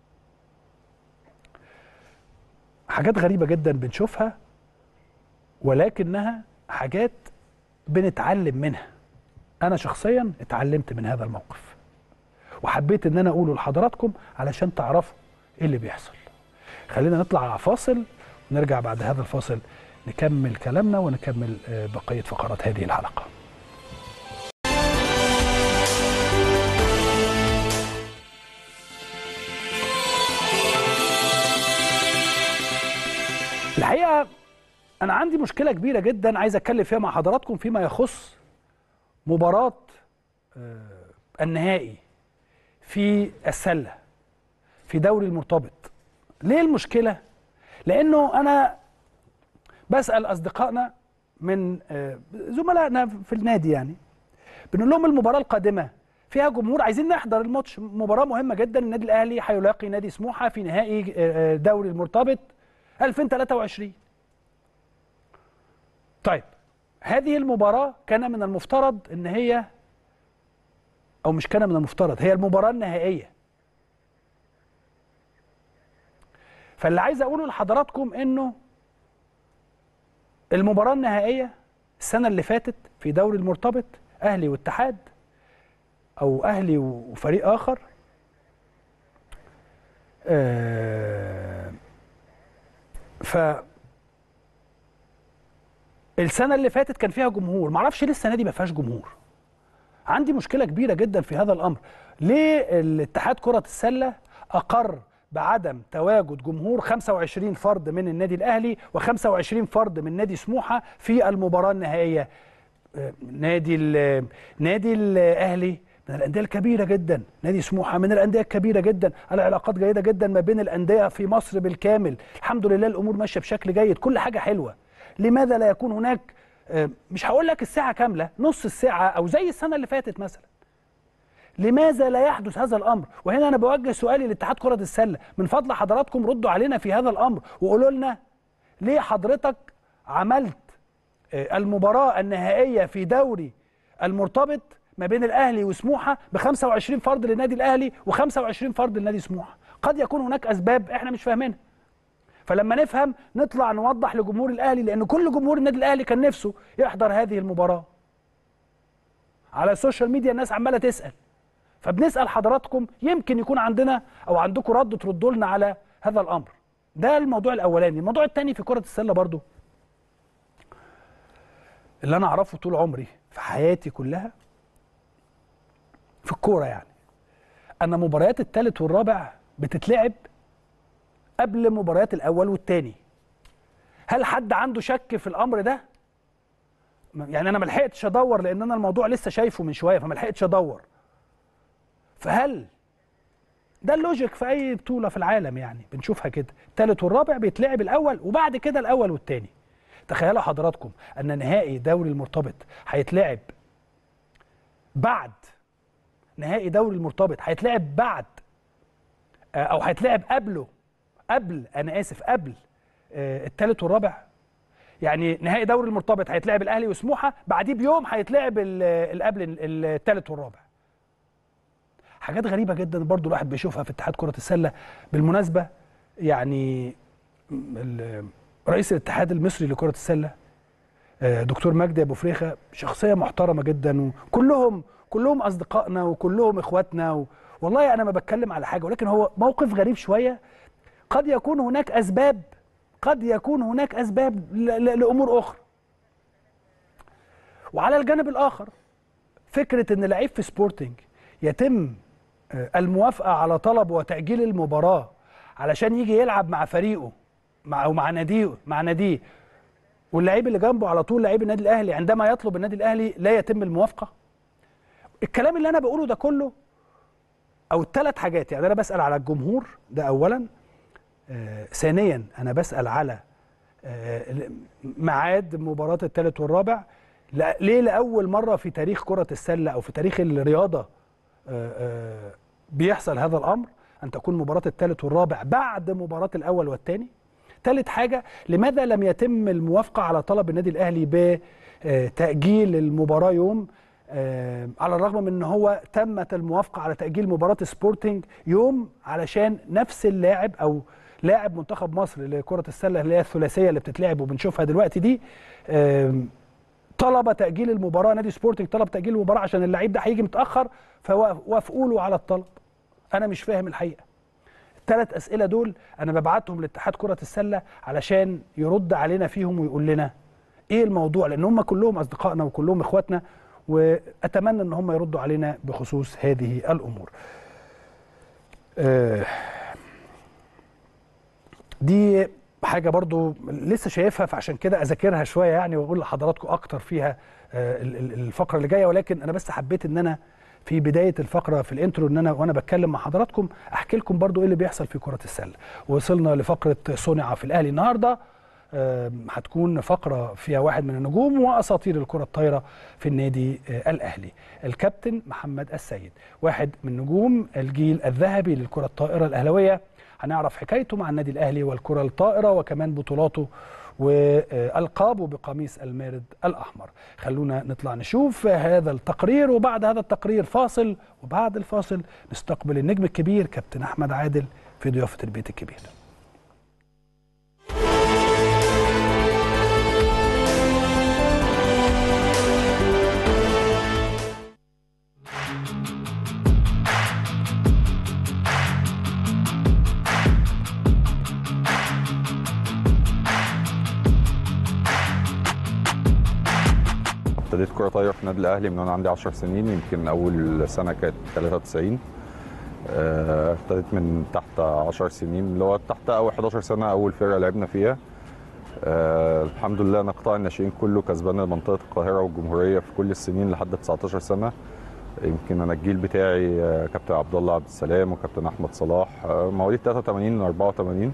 حاجات غريبه جدا بنشوفها، ولكنها حاجات بنتعلم منها. انا شخصيا اتعلمت من هذا الموقف وحبيت ان انا اقوله لحضراتكم علشان تعرفوا ايه اللي بيحصل. خلينا نطلع فاصل ونرجع بعد هذا الفاصل نكمل كلامنا ونكمل بقية فقرات هذه الحلقة. الحقيقة أنا عندي مشكلة كبيرة جدا عايز أتكلم فيها مع حضراتكم فيما يخص مباراة النهائي في السلة في دوري المرتبط. ليه المشكلة؟ لأنه أنا بسأل أصدقائنا من زملائنا في النادي، يعني بنقول لهم المباراة القادمة فيها جمهور، عايزين نحضر الماتش، مباراة مهمة جدا. النادي الأهلي هيلاقي نادي سموحة في نهائي دوري المرتبط 2023. طيب هذه المباراة كان من المفترض ان هي، او مش كان من المفترض، هي المباراة النهائية. فاللي عايز اقوله لحضراتكم انه المباراة النهائية السنة اللي فاتت في دوري المرتبط اهلي واتحاد، او اهلي وفريق اخر، ف السنة اللي فاتت كان فيها جمهور، معرفش ليه السنة دي ما فيهاش جمهور. عندي مشكلة كبيرة جدا في هذا الأمر. ليه الاتحاد كرة السلة أقر بعدم تواجد جمهور 25 فرد من النادي الأهلي و25 فرد من نادي سموحة في المباراة النهائية؟ نادي الأهلي من الأندية الكبيرة جدا، نادي سموحة من الأندية الكبيرة جدا، العلاقات جيدة جدا ما بين الأندية في مصر بالكامل، الحمد لله الأمور ماشية بشكل جيد، كل حاجة حلوة. لماذا لا يكون هناك، مش هقول لك الساعة كاملة، نص الساعة أو زي السنة اللي فاتت مثلا؟ لماذا لا يحدث هذا الأمر؟ وهنا أنا بوجه سؤالي لاتحاد كرة السلة، من فضل حضراتكم ردوا علينا في هذا الأمر وقولوا لنا ليه حضرتك عملت المباراة النهائية في دوري المرتبط ما بين الأهلي وسموحة ب 25 فرد للنادي الأهلي و25 فرد للنادي سموحة؟ قد يكون هناك أسباب إحنا مش فاهمينها، فلما نفهم نطلع نوضح لجمهور الأهلي، لأن كل جمهور النادي الأهلي كان نفسه يحضر هذه المباراة. على السوشيال ميديا الناس عمالة تسأل، فبنسأل حضراتكم يمكن يكون عندنا أو عندكم رد تردوا لنا على هذا الأمر. ده الموضوع الأولاني. الموضوع الثاني في كرة السلة برضو اللي أنا أعرفه طول عمري في حياتي كلها في الكورة، يعني أن مباريات الثالث والرابع بتتلعب قبل مباريات الأول والثاني. هل حد عنده شك في الأمر ده؟ يعني أنا ما لحقتش أدور لأن أنا الموضوع لسه شايفه من شوية فما لحقتش أدور. فهل ده اللوجيك في أي بطولة في العالم؟ يعني بنشوفها كده، الثالث والرابع بيتلعب الأول وبعد كده الأول والثاني. تخيلوا حضراتكم أن نهائي دوري المرتبط هيتلعب بعد نهائي دوري المرتبط، هيتلعب بعد أو هيتلعب قبل الثالث والرابع. يعني نهائي دوري المرتبط هيتلعب الاهلي وسموحه، بعديه بيوم هيتلعب قبل الثالث والرابع. حاجات غريبه جدا برضو الواحد بيشوفها في اتحاد كره السله. بالمناسبه يعني رئيس الاتحاد المصري لكره السله دكتور مجدي ابو فريخه شخصيه محترمه جدا، وكلهم اصدقائنا وكلهم اخواتنا والله انا ما بتكلم على حاجه، ولكن هو موقف غريب شويه. قد يكون هناك أسباب لأمور أخرى. وعلى الجانب الآخر فكرة أن لعيب في سبورتنج يتم الموافقة على طلب وتأجيل المباراة علشان يجي يلعب مع فريقه أو مع ناديه، واللعيب اللي جنبه على طول لعيب النادي الأهلي عندما يطلب النادي الأهلي لا يتم الموافقة. الكلام اللي أنا بقوله ده كله أو الثلاث حاجات، يعني أنا بسأل على الجمهور ده أولاً، ثانيا أنا بسأل على ميعاد مباراة الثالث والرابع. ليه لأول مرة في تاريخ كرة السلة أو في تاريخ الرياضة بيحصل هذا الأمر، أن تكون مباراة الثالث والرابع بعد مباراة الأول والثاني. ثالث حاجة، لماذا لم يتم الموافقة على طلب النادي الأهلي بتأجيل المباراة يوم، على الرغم من أن هو تمت الموافقة على تأجيل مباراة سبورتنج يوم علشان نفس اللاعب أو لاعب منتخب مصر لكرة السلة اللي هي الثلاثية اللي بتتلعب وبنشوفها دلوقتي دي، طلب تأجيل المباراة. نادي سبورتنج طلب تأجيل المباراة عشان اللعيب ده هيجي متأخر، فوافقوا له على الطلب. أنا مش فاهم الحقيقة. الثلاث أسئلة دول أنا ببعتهم لاتحاد كرة السلة علشان يرد علينا فيهم ويقول لنا إيه الموضوع، لأن هم كلهم أصدقائنا وكلهم إخواتنا، وأتمنى أن هم يردوا علينا بخصوص هذه الأمور. دي حاجة برضو لسه شايفها، فعشان كده أذاكرها شوية يعني وأقول لحضراتكم أكتر فيها الفقرة اللي جاية. ولكن أنا بس حبيت إن أنا في بداية الفقرة في الانترو إن أنا وأنا بتكلم مع حضراتكم أحكي لكم برضو إيه اللي بيحصل في كرة السلة. وصلنا لفقرة صنع في الأهلي. النهاردة هتكون فقرة فيها واحد من النجوم وأساطير الكرة الطايرة في النادي الأهلي، الكابتن محمد السيد، واحد من نجوم الجيل الذهبي للكرة الطائرة الأهلوية. هنعرف حكايته مع النادي الأهلي والكرة الطائرة وكمان بطولاته والقابه بقميص المارد الاحمر. خلونا نطلع نشوف هذا التقرير، وبعد هذا التقرير فاصل، وبعد الفاصل نستقبل النجم الكبير كابتن احمد عادل في ضيافه البيت الكبير. ابتديت كرة طايرة في النادي الأهلي من وأنا عندي 10 سنين. يمكن أول سنة كانت 93. ابتديت من تحت 10 سنين، اللي هو تحت أول 11 سنة أول فرقة لعبنا فيها. الحمد لله أنا قطاع الناشئين كله كسبان منطقة القاهرة والجمهورية في كل السنين لحد 19 سنة. يمكن أنا الجيل بتاعي كابتن عبد الله عبد السلام وكابتن أحمد صلاح، مواليد 83 و 84.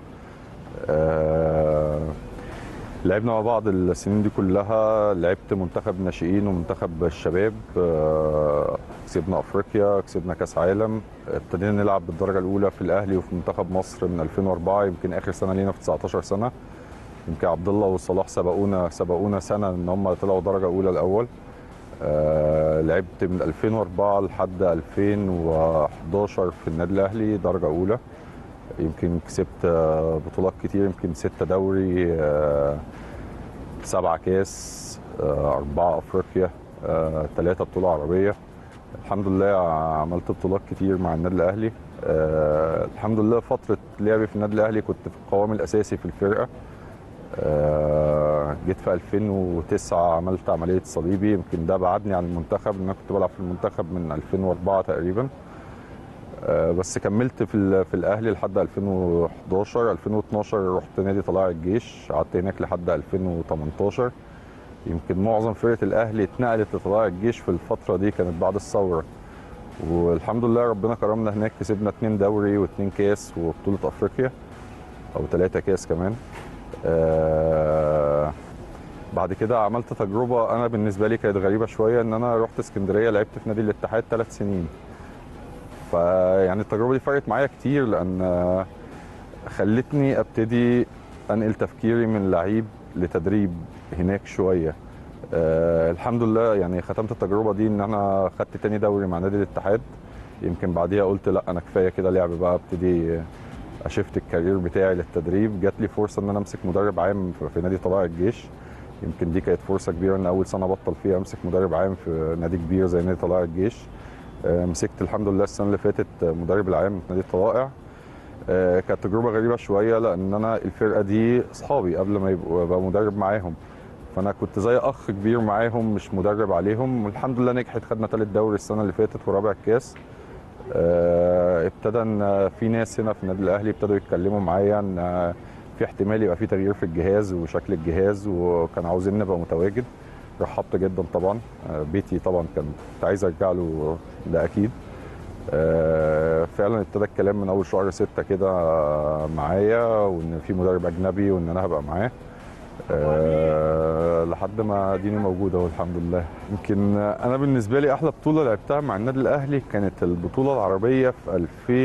لعبنا مع بعض السنين دي كلها. لعبت منتخب ناشئين ومنتخب الشباب، كسبنا افريقيا، كسبنا كاس عالم. ابتدينا نلعب بالدرجه الاولى في الاهلي وفي منتخب مصر من 2004. يمكن اخر سنه لينا في 19 سنه. يمكن عبد الله وصلاح سبقونا سنه ان هم طلعوا درجه اولى الاول. لعبت من 2004 لحد 2011 في النادي الاهلي درجه اولى. يمكن كسبت بطولات كتير، يمكن 6 دوري، 7 كاس، 4 افريقيا، 3 بطولة عربية. الحمد لله عملت بطولات كتير مع النادي الاهلي. الحمد لله فترة لعبي في النادي الاهلي كنت في القوام الاساسي في الفرقة. جيت في 2009 عملت عملية صليبي، يمكن ده بعدني عن المنتخب، لأن انا كنت بلعب في المنتخب من 2004 تقريبا. بس كملت في الاهلي لحد 2011. 2012 رحت نادي طلائع الجيش، قعدت هناك لحد 2018. يمكن معظم فرقه الاهلي اتنقلت لطلائع الجيش في الفتره دي، كانت بعد الثوره. والحمد لله ربنا كرمنا هناك، كسبنا 2 دوري و2 كاس وبطوله افريقيا، او 3 كاس كمان. بعد كده عملت تجربه انا بالنسبه لي كانت غريبه شويه، ان انا رحت اسكندريه لعبت في نادي الاتحاد 3 سنين. فيعني التجربه دي فرقت معايا كتير، لان خلتني ابتدي انقل تفكيري من لعيب لتدريب هناك شويه. الحمد لله يعني ختمت التجربه دي ان انا خدت تاني دوري مع نادي الاتحاد. يمكن بعديها قلت لا انا كفايه كده لعب بقى، ابتدي اشفت الكارير بتاعي للتدريب. جات لي فرصه ان انا امسك مدرب عام في نادي طلائع الجيش. يمكن دي كانت فرصه كبيره، ان اول سنه بطل فيها امسك مدرب عام في نادي كبير زي نادي طلائع الجيش. مسكت الحمد لله السنه اللي فاتت مدرب العام في نادي الطلائع. كانت تجربه غريبه شويه، لان انا الفرقه دي اصحابي قبل ما يبقى مدرب معاهم، فانا كنت زي اخ كبير معاهم مش مدرب عليهم. والحمد لله نجحت، خدنا 3 دوري السنه اللي فاتت ورابع الكاس. ابتدى ان في ناس هنا في النادي الاهلي ابتدوا يتكلموا معايا ان في احتمال يبقى في تغيير في الجهاز وشكل الجهاز، وكانوا عاوزين نبقى متواجد. رحبت جدا طبعا. بيتي طبعا كنت عايز ارجع له، ده اكيد. فعلا ابتدى الكلام من اول شهر 6 كده معايا، وان في مدرب اجنبي وان انا هبقى معاه لحد ما ديني موجوده والحمد لله. يمكن انا بالنسبه لي احلى بطوله لعبتها مع النادي الاهلي كانت البطوله العربيه في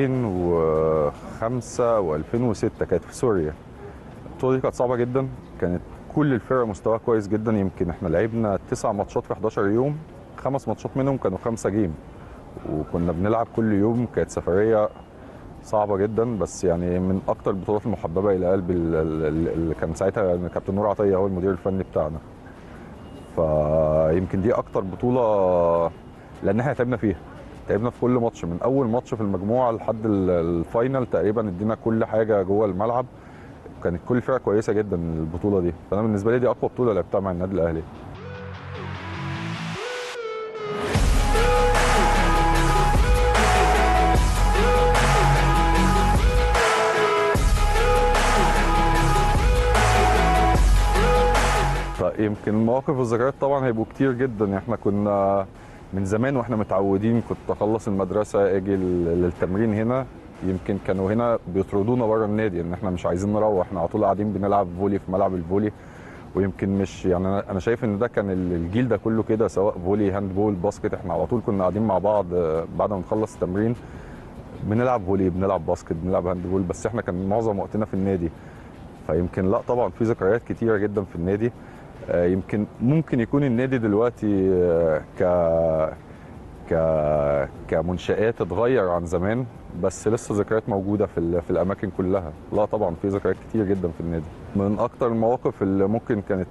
2005 و2006، كانت في سوريا. البطوله دي كانت صعبه جدا، كانت كل الفرق مستواها كويس جدا. يمكن احنا لعبنا 9 ماتشات في 11 يوم، 5 ماتشات منهم كانوا 5 جيم، وكنا بنلعب كل يوم. كانت سفريه صعبه جدا، بس يعني من اكتر البطولات المحببه الى قلب اللي كان ساعتها كابتن نور عطيه هو المدير الفني بتاعنا. فيمكن دي اكتر بطوله، لان احنا تعبنا فيها، تعبنا في كل ماتش، من اول ماتش في المجموعه لحد الفاينل تقريبا ادينا كل حاجه جوه الملعب. كانت كل فرقه كويسه جدا البطوله دي، فانا بالنسبه لي دي اقوى بطوله لعبتها مع النادي الاهلي. يمكن المواقف والذكريات طبعا هيبقوا كتير جدا. احنا كنا من زمان واحنا متعودين، كنت اخلص المدرسه اجي للتمرين هنا. يمكن كانوا هنا بيطردونا بره النادي ان احنا مش عايزين نروح، احنا على طول قاعدين بنلعب فولي في ملعب الفولي. ويمكن مش يعني انا شايف ان ده كان الجيل ده كله كده، سواء فولي، هاند بول، باسكت، احنا على طول كنا قاعدين مع بعض بعد ما نخلص التمرين بنلعب فولي، بنلعب باسكت، بنلعب هاند بول، بس احنا كان معظم وقتنا في النادي. فيمكن لا طبعا في ذكريات كتيره جدا في النادي. يمكن ممكن يكون النادي دلوقتي كمنشآت اتغير عن زمان، بس لسه ذكريات موجوده في الاماكن كلها. لا طبعا في ذكريات كتير جدا في النادي. من اكتر المواقف اللي ممكن كانت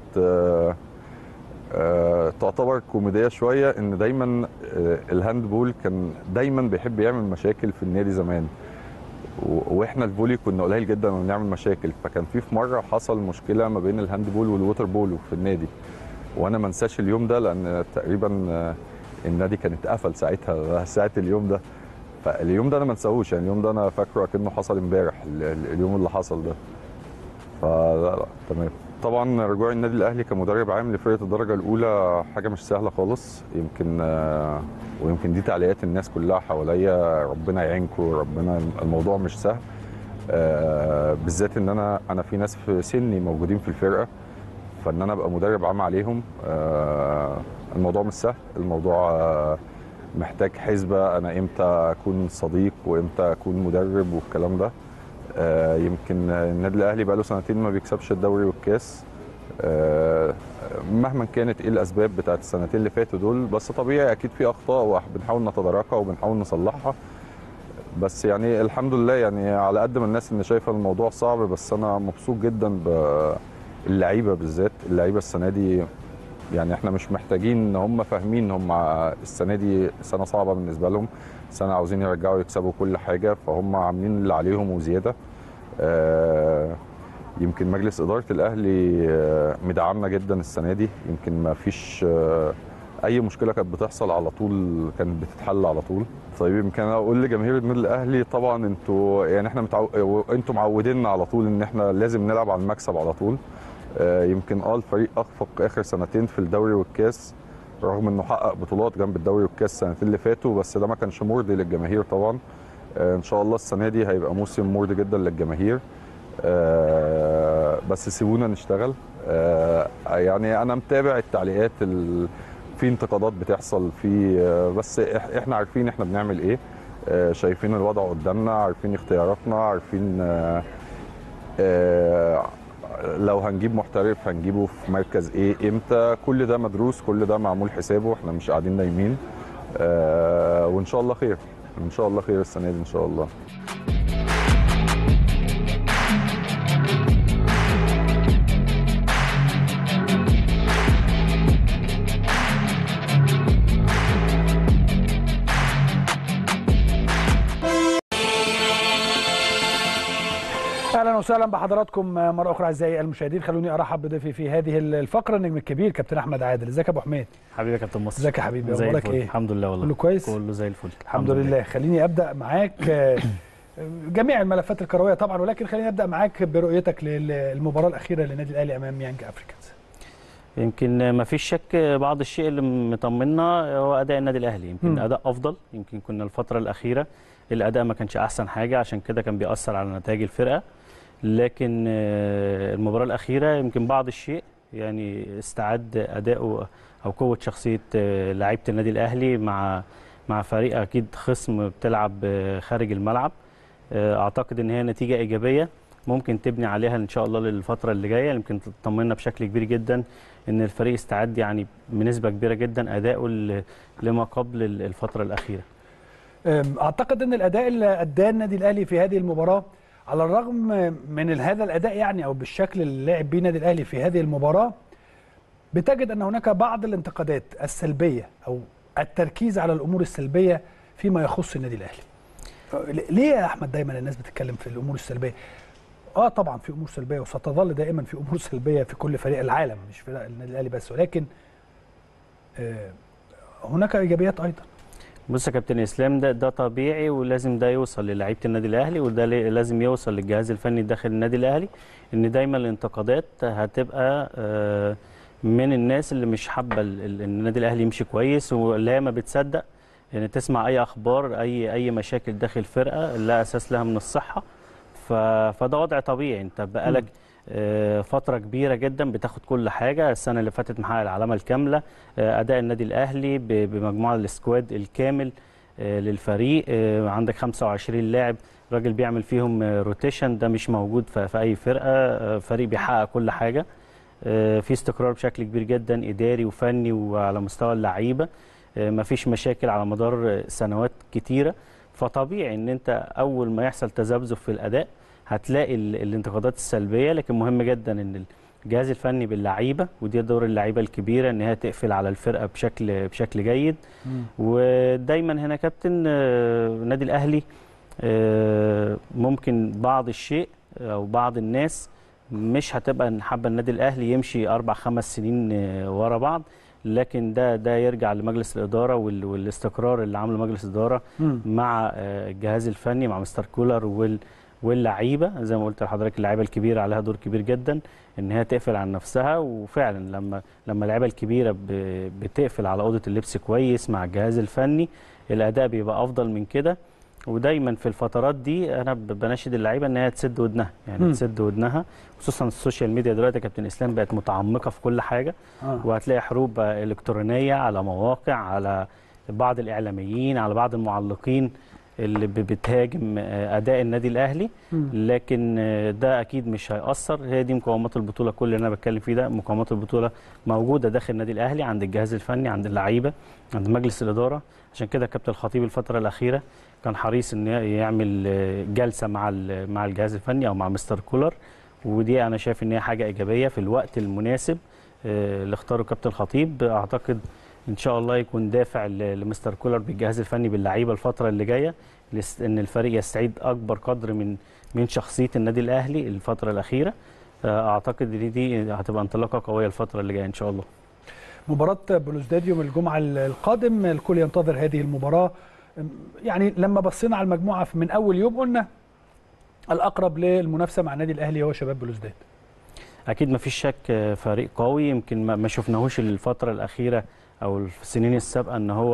تعتبر كوميديه شويه ان دايما الهاندبول كان دايما بيحب يعمل مشاكل في النادي زمان، واحنا الفولي كنا قليل جدا ونعمل مشاكل. فكان في مره حصل مشكله ما بين الهاندبول والووتر بولو في النادي، وانا ما انساش اليوم ده لان تقريبا النادي كان اتقفل ساعتها ساعه اليوم ده. فاليوم ده انا ما انساهوش، يعني اليوم ده انا فاكره كأنه حصل امبارح اليوم اللي حصل ده. فلا تمام. طبعا رجوع النادي الاهلي كمدرب عام لفرقه الدرجه الاولى حاجه مش سهله خالص. ويمكن دي تعليقات الناس كلها حواليا، ربنا يعينكم، ربنا الموضوع مش سهل. بالذات ان انا في ناس في سني موجودين في الفرقه، فان انا ابقى مدرب عام عليهم الموضوع مش سهل. الموضوع محتاج حسبه، انا امتى اكون صديق وامتى اكون مدرب والكلام ده. يمكن النادي الاهلي بقاله سنتين ما بيكسبش الدوري والكاس، مهما كانت ايه الاسباب بتاعت السنتين اللي فاتوا دول، بس طبيعي اكيد في اخطاء وبنحاول نتداركها وبنحاول نصلحها. بس يعني الحمد لله، يعني على قد ما الناس اللي شايفه الموضوع صعب، بس انا مبسوط جدا باللعيبه، بالذات اللعيبه السنه دي. يعني احنا مش محتاجين، ان هم فاهمين ان هم السنه دي سنه صعبه بالنسبه لهم، سنه عاوزين يرجعوا يكسبوا كل حاجه، فهم عاملين اللي عليهم وزياده. يمكن مجلس اداره الاهلي مدعمنا جدا السنه دي. يمكن ما فيش اي مشكله كانت بتحصل على طول كانت بتتحل على طول. طيب يمكن انا اقول لجماهير النادي الاهلي، طبعا انتوا يعني احنا انتوا معوديننا على طول ان احنا لازم نلعب على المكسب على طول. يمكن الفريق اخفق اخر سنتين في الدوري والكاس، رغم انه حقق بطولات جنب الدوري والكاس السنتين اللي فاتوا، بس ده ما كانش مرضي للجماهير طبعا. ان شاء الله السنه دي هيبقى موسم مرضي جدا للجماهير. بس سيبونا نشتغل. يعني انا متابع التعليقات، في انتقادات بتحصل في، بس احنا عارفين احنا بنعمل ايه، شايفين الوضع قدامنا، عارفين اختياراتنا، عارفين لو هنجيب محترف هنجيبه في مركز ايه امتى. كل ده مدروس، كل ده معمول حسابه، احنا مش قاعدين نايمين. وان شاء الله خير، ان شاء الله خير السنه دي ان شاء الله. اهلا وسهلا بحضراتكم مره اخرى اعزائي المشاهدين. خلوني ارحب بضيفي في هذه الفقره النجم الكبير كابتن احمد عادل. ازيك يا ابو حميد؟ حبيبي يا كابتن مصر. ازيك يا حبيبي؟ اخبارك ايه؟ الحمد لله والله كله كويس، كله زي الفل الحمد لله. خليني ابدا معاك جميع الملفات الكرويه طبعا، ولكن خليني ابدا معاك برؤيتك للمباراه الاخيره للنادي الاهلي امام يانج افريكانز. يمكن ما فيش شك بعض الشيء اللي مطمنا هو اداء النادي الاهلي. يمكن اداء افضل، يمكن كنا الفتره الاخيره الاداء ما كانش احسن حاجه، عشان كده كان بيأثر على نتائج الفرقه. لكن المباراه الاخيره يمكن بعض الشيء يعني استعاد اداؤه او قوه شخصيه لعيبه النادي الاهلي مع فريق اكيد خصم بتلعب خارج الملعب. اعتقد ان هي نتيجه ايجابيه ممكن تبني عليها ان شاء الله للفتره اللي جايه. يمكن تطمنا بشكل كبير جدا ان الفريق استعد يعني بنسبه كبيره جدا اداؤه لما قبل الفتره الاخيره. اعتقد ان الاداء اللي اداه النادي الاهلي في هذه المباراه، على الرغم من هذا الاداء يعني او بالشكل اللي لعب بيه النادي الاهلي في هذه المباراه، بتجد ان هناك بعض الانتقادات السلبيه او التركيز على الامور السلبيه فيما يخص النادي الاهلي. ليه يا احمد دايما الناس بتتكلم في الامور السلبيه؟ طبعا في امور سلبيه وستظل دائما في امور سلبيه في كل فريق العالم، مش في النادي الاهلي بس، ولكن هناك ايجابيات ايضا. بص يا كابتن اسلام، ده طبيعي ولازم ده يوصل للاعيبه النادي الاهلي، وده لازم يوصل للجهاز الفني داخل النادي الاهلي، ان دايما الانتقادات هتبقى من الناس اللي مش حابه النادي الاهلي يمشي كويس، واللي هي ما بتصدق يعني تسمع اي اخبار اي مشاكل داخل الفرقه لا اساس لها من الصحه. فده وضع طبيعي. انت بقالك فتره كبيره جدا بتاخد كل حاجه. السنه اللي فاتت محقق العلامه الكامله، اداء النادي الاهلي بمجموعه السكواد الكامل للفريق، عندك 25 لاعب راجل بيعمل فيهم روتيشن، ده مش موجود في اي فرقه. فريق بيحقق كل حاجه، في استقرار بشكل كبير جدا اداري وفني وعلى مستوى اللعيبه، مفيش مشاكل على مدار سنوات كتيره. فطبيعي ان انت اول ما يحصل تذبذب في الاداء هتلاقي الانتقادات السلبيه، لكن مهم جدا ان الجهاز الفني باللعيبه، ودي دور اللعيبه الكبيره ان هي تقفل على الفرقه بشكل جيد. ودايما هنا كابتن النادي الاهلي ممكن بعض الشيء او بعض الناس مش هتبقى حابه النادي الاهلي يمشي 4-5 سنين ورا بعض، لكن ده يرجع لمجلس الاداره والاستقرار اللي عامله مجلس الاداره مع الجهاز الفني مع مستر كولر واللعيبه. زي ما قلت لحضرتك اللعيبه الكبيره عليها دور كبير جدا ان هي تقفل عن نفسها، وفعلا لما اللعيبه الكبيره بتقفل على اوضه اللبس كويس مع الجهاز الفني الاداء بيبقى افضل من كده. ودايما في الفترات دي انا بناشد اللعيبه ان هي تسد ودنها، يعني تسد ودنها، خصوصا السوشيال ميديا دلوقتي يا كابتن اسلام بقت متعمقه في كل حاجه. وهتلاقي حروب الكترونيه على مواقع، على بعض الاعلاميين، على بعض المعلقين اللي بتهاجم اداء النادي الاهلي. لكن ده اكيد مش هيأثر، هي دي مقومات البطوله. كل اللي انا بتكلم فيه ده مقومات البطوله موجوده داخل النادي الاهلي، عند الجهاز الفني، عند اللعيبه، عند مجلس الاداره. عشان كده كابتن الخطيب الفتره الاخيره كان حريص ان يعمل جلسه مع الجهاز الفني او مع مستر كولر، ودي انا شايف ان هي حاجه ايجابيه في الوقت المناسب اللي اختاره كابتن الخطيب. اعتقد ان شاء الله يكون دافع لمستر كولر بالجهاز الفني باللعيبه الفتره اللي جايه، ان الفريق يستعيد اكبر قدر من شخصيه النادي الاهلي الفتره الاخيره. اعتقد ان دي هتبقى انطلاقه قويه الفتره اللي جايه ان شاء الله. مباراه بلوزداد يوم الجمعه القادم، الكل ينتظر هذه المباراه. يعني لما بصينا على المجموعه من اول يوم قلنا الاقرب للمنافسه مع النادي الاهلي هو شباب بلوزداد. اكيد ما فيش شك فريق قوي، يمكن ما شفناهوش الفتره الاخيره او السنين السابقه ان هو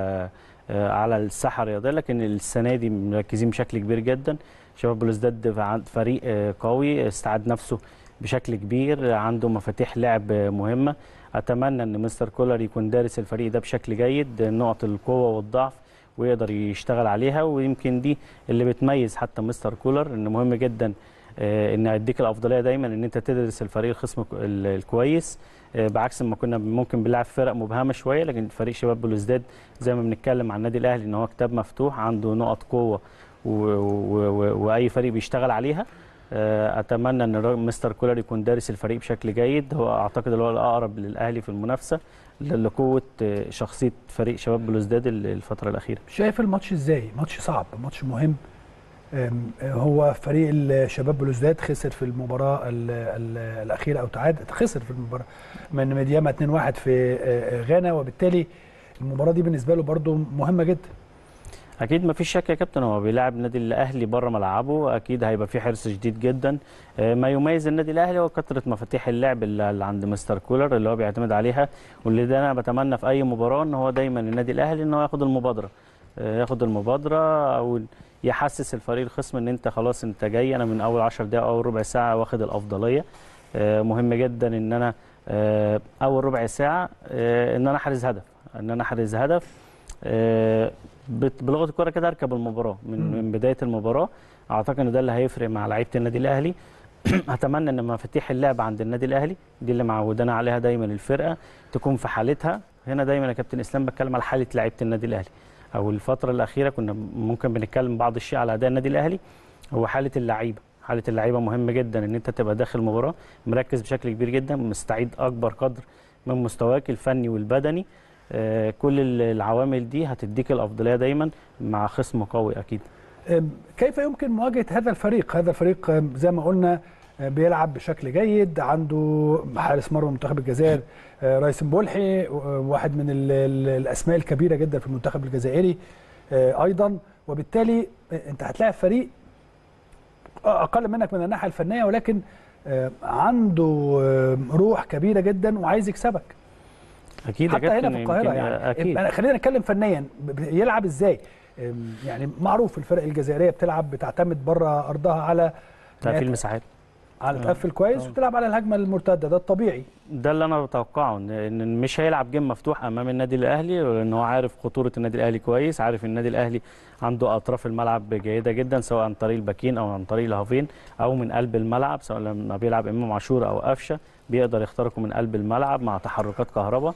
على الساحه الرياضيه، لكن السنه دي مركزين بشكل كبير جدا. شباب بلوزداد فريق قوي استعاد نفسه بشكل كبير، عنده مفاتيح لعب مهمه. اتمنى ان مستر كولر يكون دارس الفريق ده بشكل جيد، نقط القوه والضعف ويقدر يشتغل عليها. ويمكن دي اللي بتميز حتى مستر كولر، ان مهم جدا ان يديك الافضليه دايما ان انت تدرس الفريق الخصم الكويس، بعكس ما كنا ممكن بنلعب فرق مبهمه شويه. لكن فريق شباب بلوزداد زي ما بنتكلم عن النادي الاهلي ان هو كتاب مفتوح، عنده نقط قوه واي فريق بيشتغل عليها. اتمنى ان مستر كولر يكون دارس الفريق بشكل جيد. هو اعتقد اللي هو الاقرب للاهلي في المنافسه لقوه شخصيه فريق شباب بلوزداد الفتره الاخيره. شايف الماتش ازاي؟ ماتش صعب، ماتش مهم. هو فريق شباب بلوزداد خسر في المباراه الاخيره او خسر في المباراه من ميدياما 2-1 في غانا، وبالتالي المباراه دي بالنسبه له برده مهمه جدا. اكيد ما فيش شك يا كابتن، هو بيلاعب النادي الاهلي بره ملعبه، اكيد هيبقى في حرص شديد جدا. ما يميز النادي الاهلي هو كثره مفاتيح اللعب اللي عند مستر كولر اللي هو بيعتمد عليها، واللي ده انا بتمنى في اي مباراه ان هو دايما النادي الاهلي ان هو ياخد المبادره او يحسس الفريق الخصم ان انت خلاص انت جاي، انا من اول 10 دقائق او اول ربع ساعه واخد الافضليه. مهم جدا ان انا اول ربع ساعه ان انا احرز هدف، بلغه الكوره كده اركب المباراه من بدايه المباراه. اعتقد ان ده اللي هيفرق مع لعيبه النادي الاهلي. اتمنى ان مفاتيح اللعب عند النادي الاهلي دي اللي معودانا عليها دايما الفرقه تكون في حالتها. هنا دايما يا كابتن اسلام بتكلم على حاله لعيبه النادي الاهلي، او الفتره الاخيره كنا ممكن بنتكلم بعض الشيء على اداء النادي الاهلي. هو حاله اللعيبه مهمه جدا ان انت تبقى داخل المباراه مركز بشكل كبير جدا، مستعيد اكبر قدر من مستواك الفني والبدني. كل العوامل دي هتديك الافضليه دايما مع خصم قوي اكيد. كيف يمكن مواجهه هذا الفريق زي ما قلنا بيلعب بشكل جيد، عنده حارس مرمى منتخب الجزائر رايس مبولحي، واحد من الاسماء الكبيره جدا في المنتخب الجزائري ايضا، وبالتالي انت هتلاعب فريق اقل منك من الناحيه الفنيه ولكن عنده روح كبيره جدا وعايز يكسبك. اكيد حتى هنا في القاهره يعني أكيد. خلينا نتكلم فنيا، يلعب ازاي؟ يعني معروف الفرق الجزائريه بتعتمد بره ارضها على تقفيل مساحات. على تقفل كويس وتلعب على الهجمه المرتده، ده الطبيعي. ده اللي انا بتوقعه، ان مش هيلعب جيم مفتوح امام النادي الاهلي، لان هو عارف خطوره النادي الاهلي كويس، عارف النادي الاهلي عنده اطراف الملعب جيده جدا، سواء عن طريق الباكين او عن طريق الهافين او من قلب الملعب، سواء لما بيلعب امام عاشور او قفشه بيقدر يخترقوا من قلب الملعب مع تحركات كهرباء.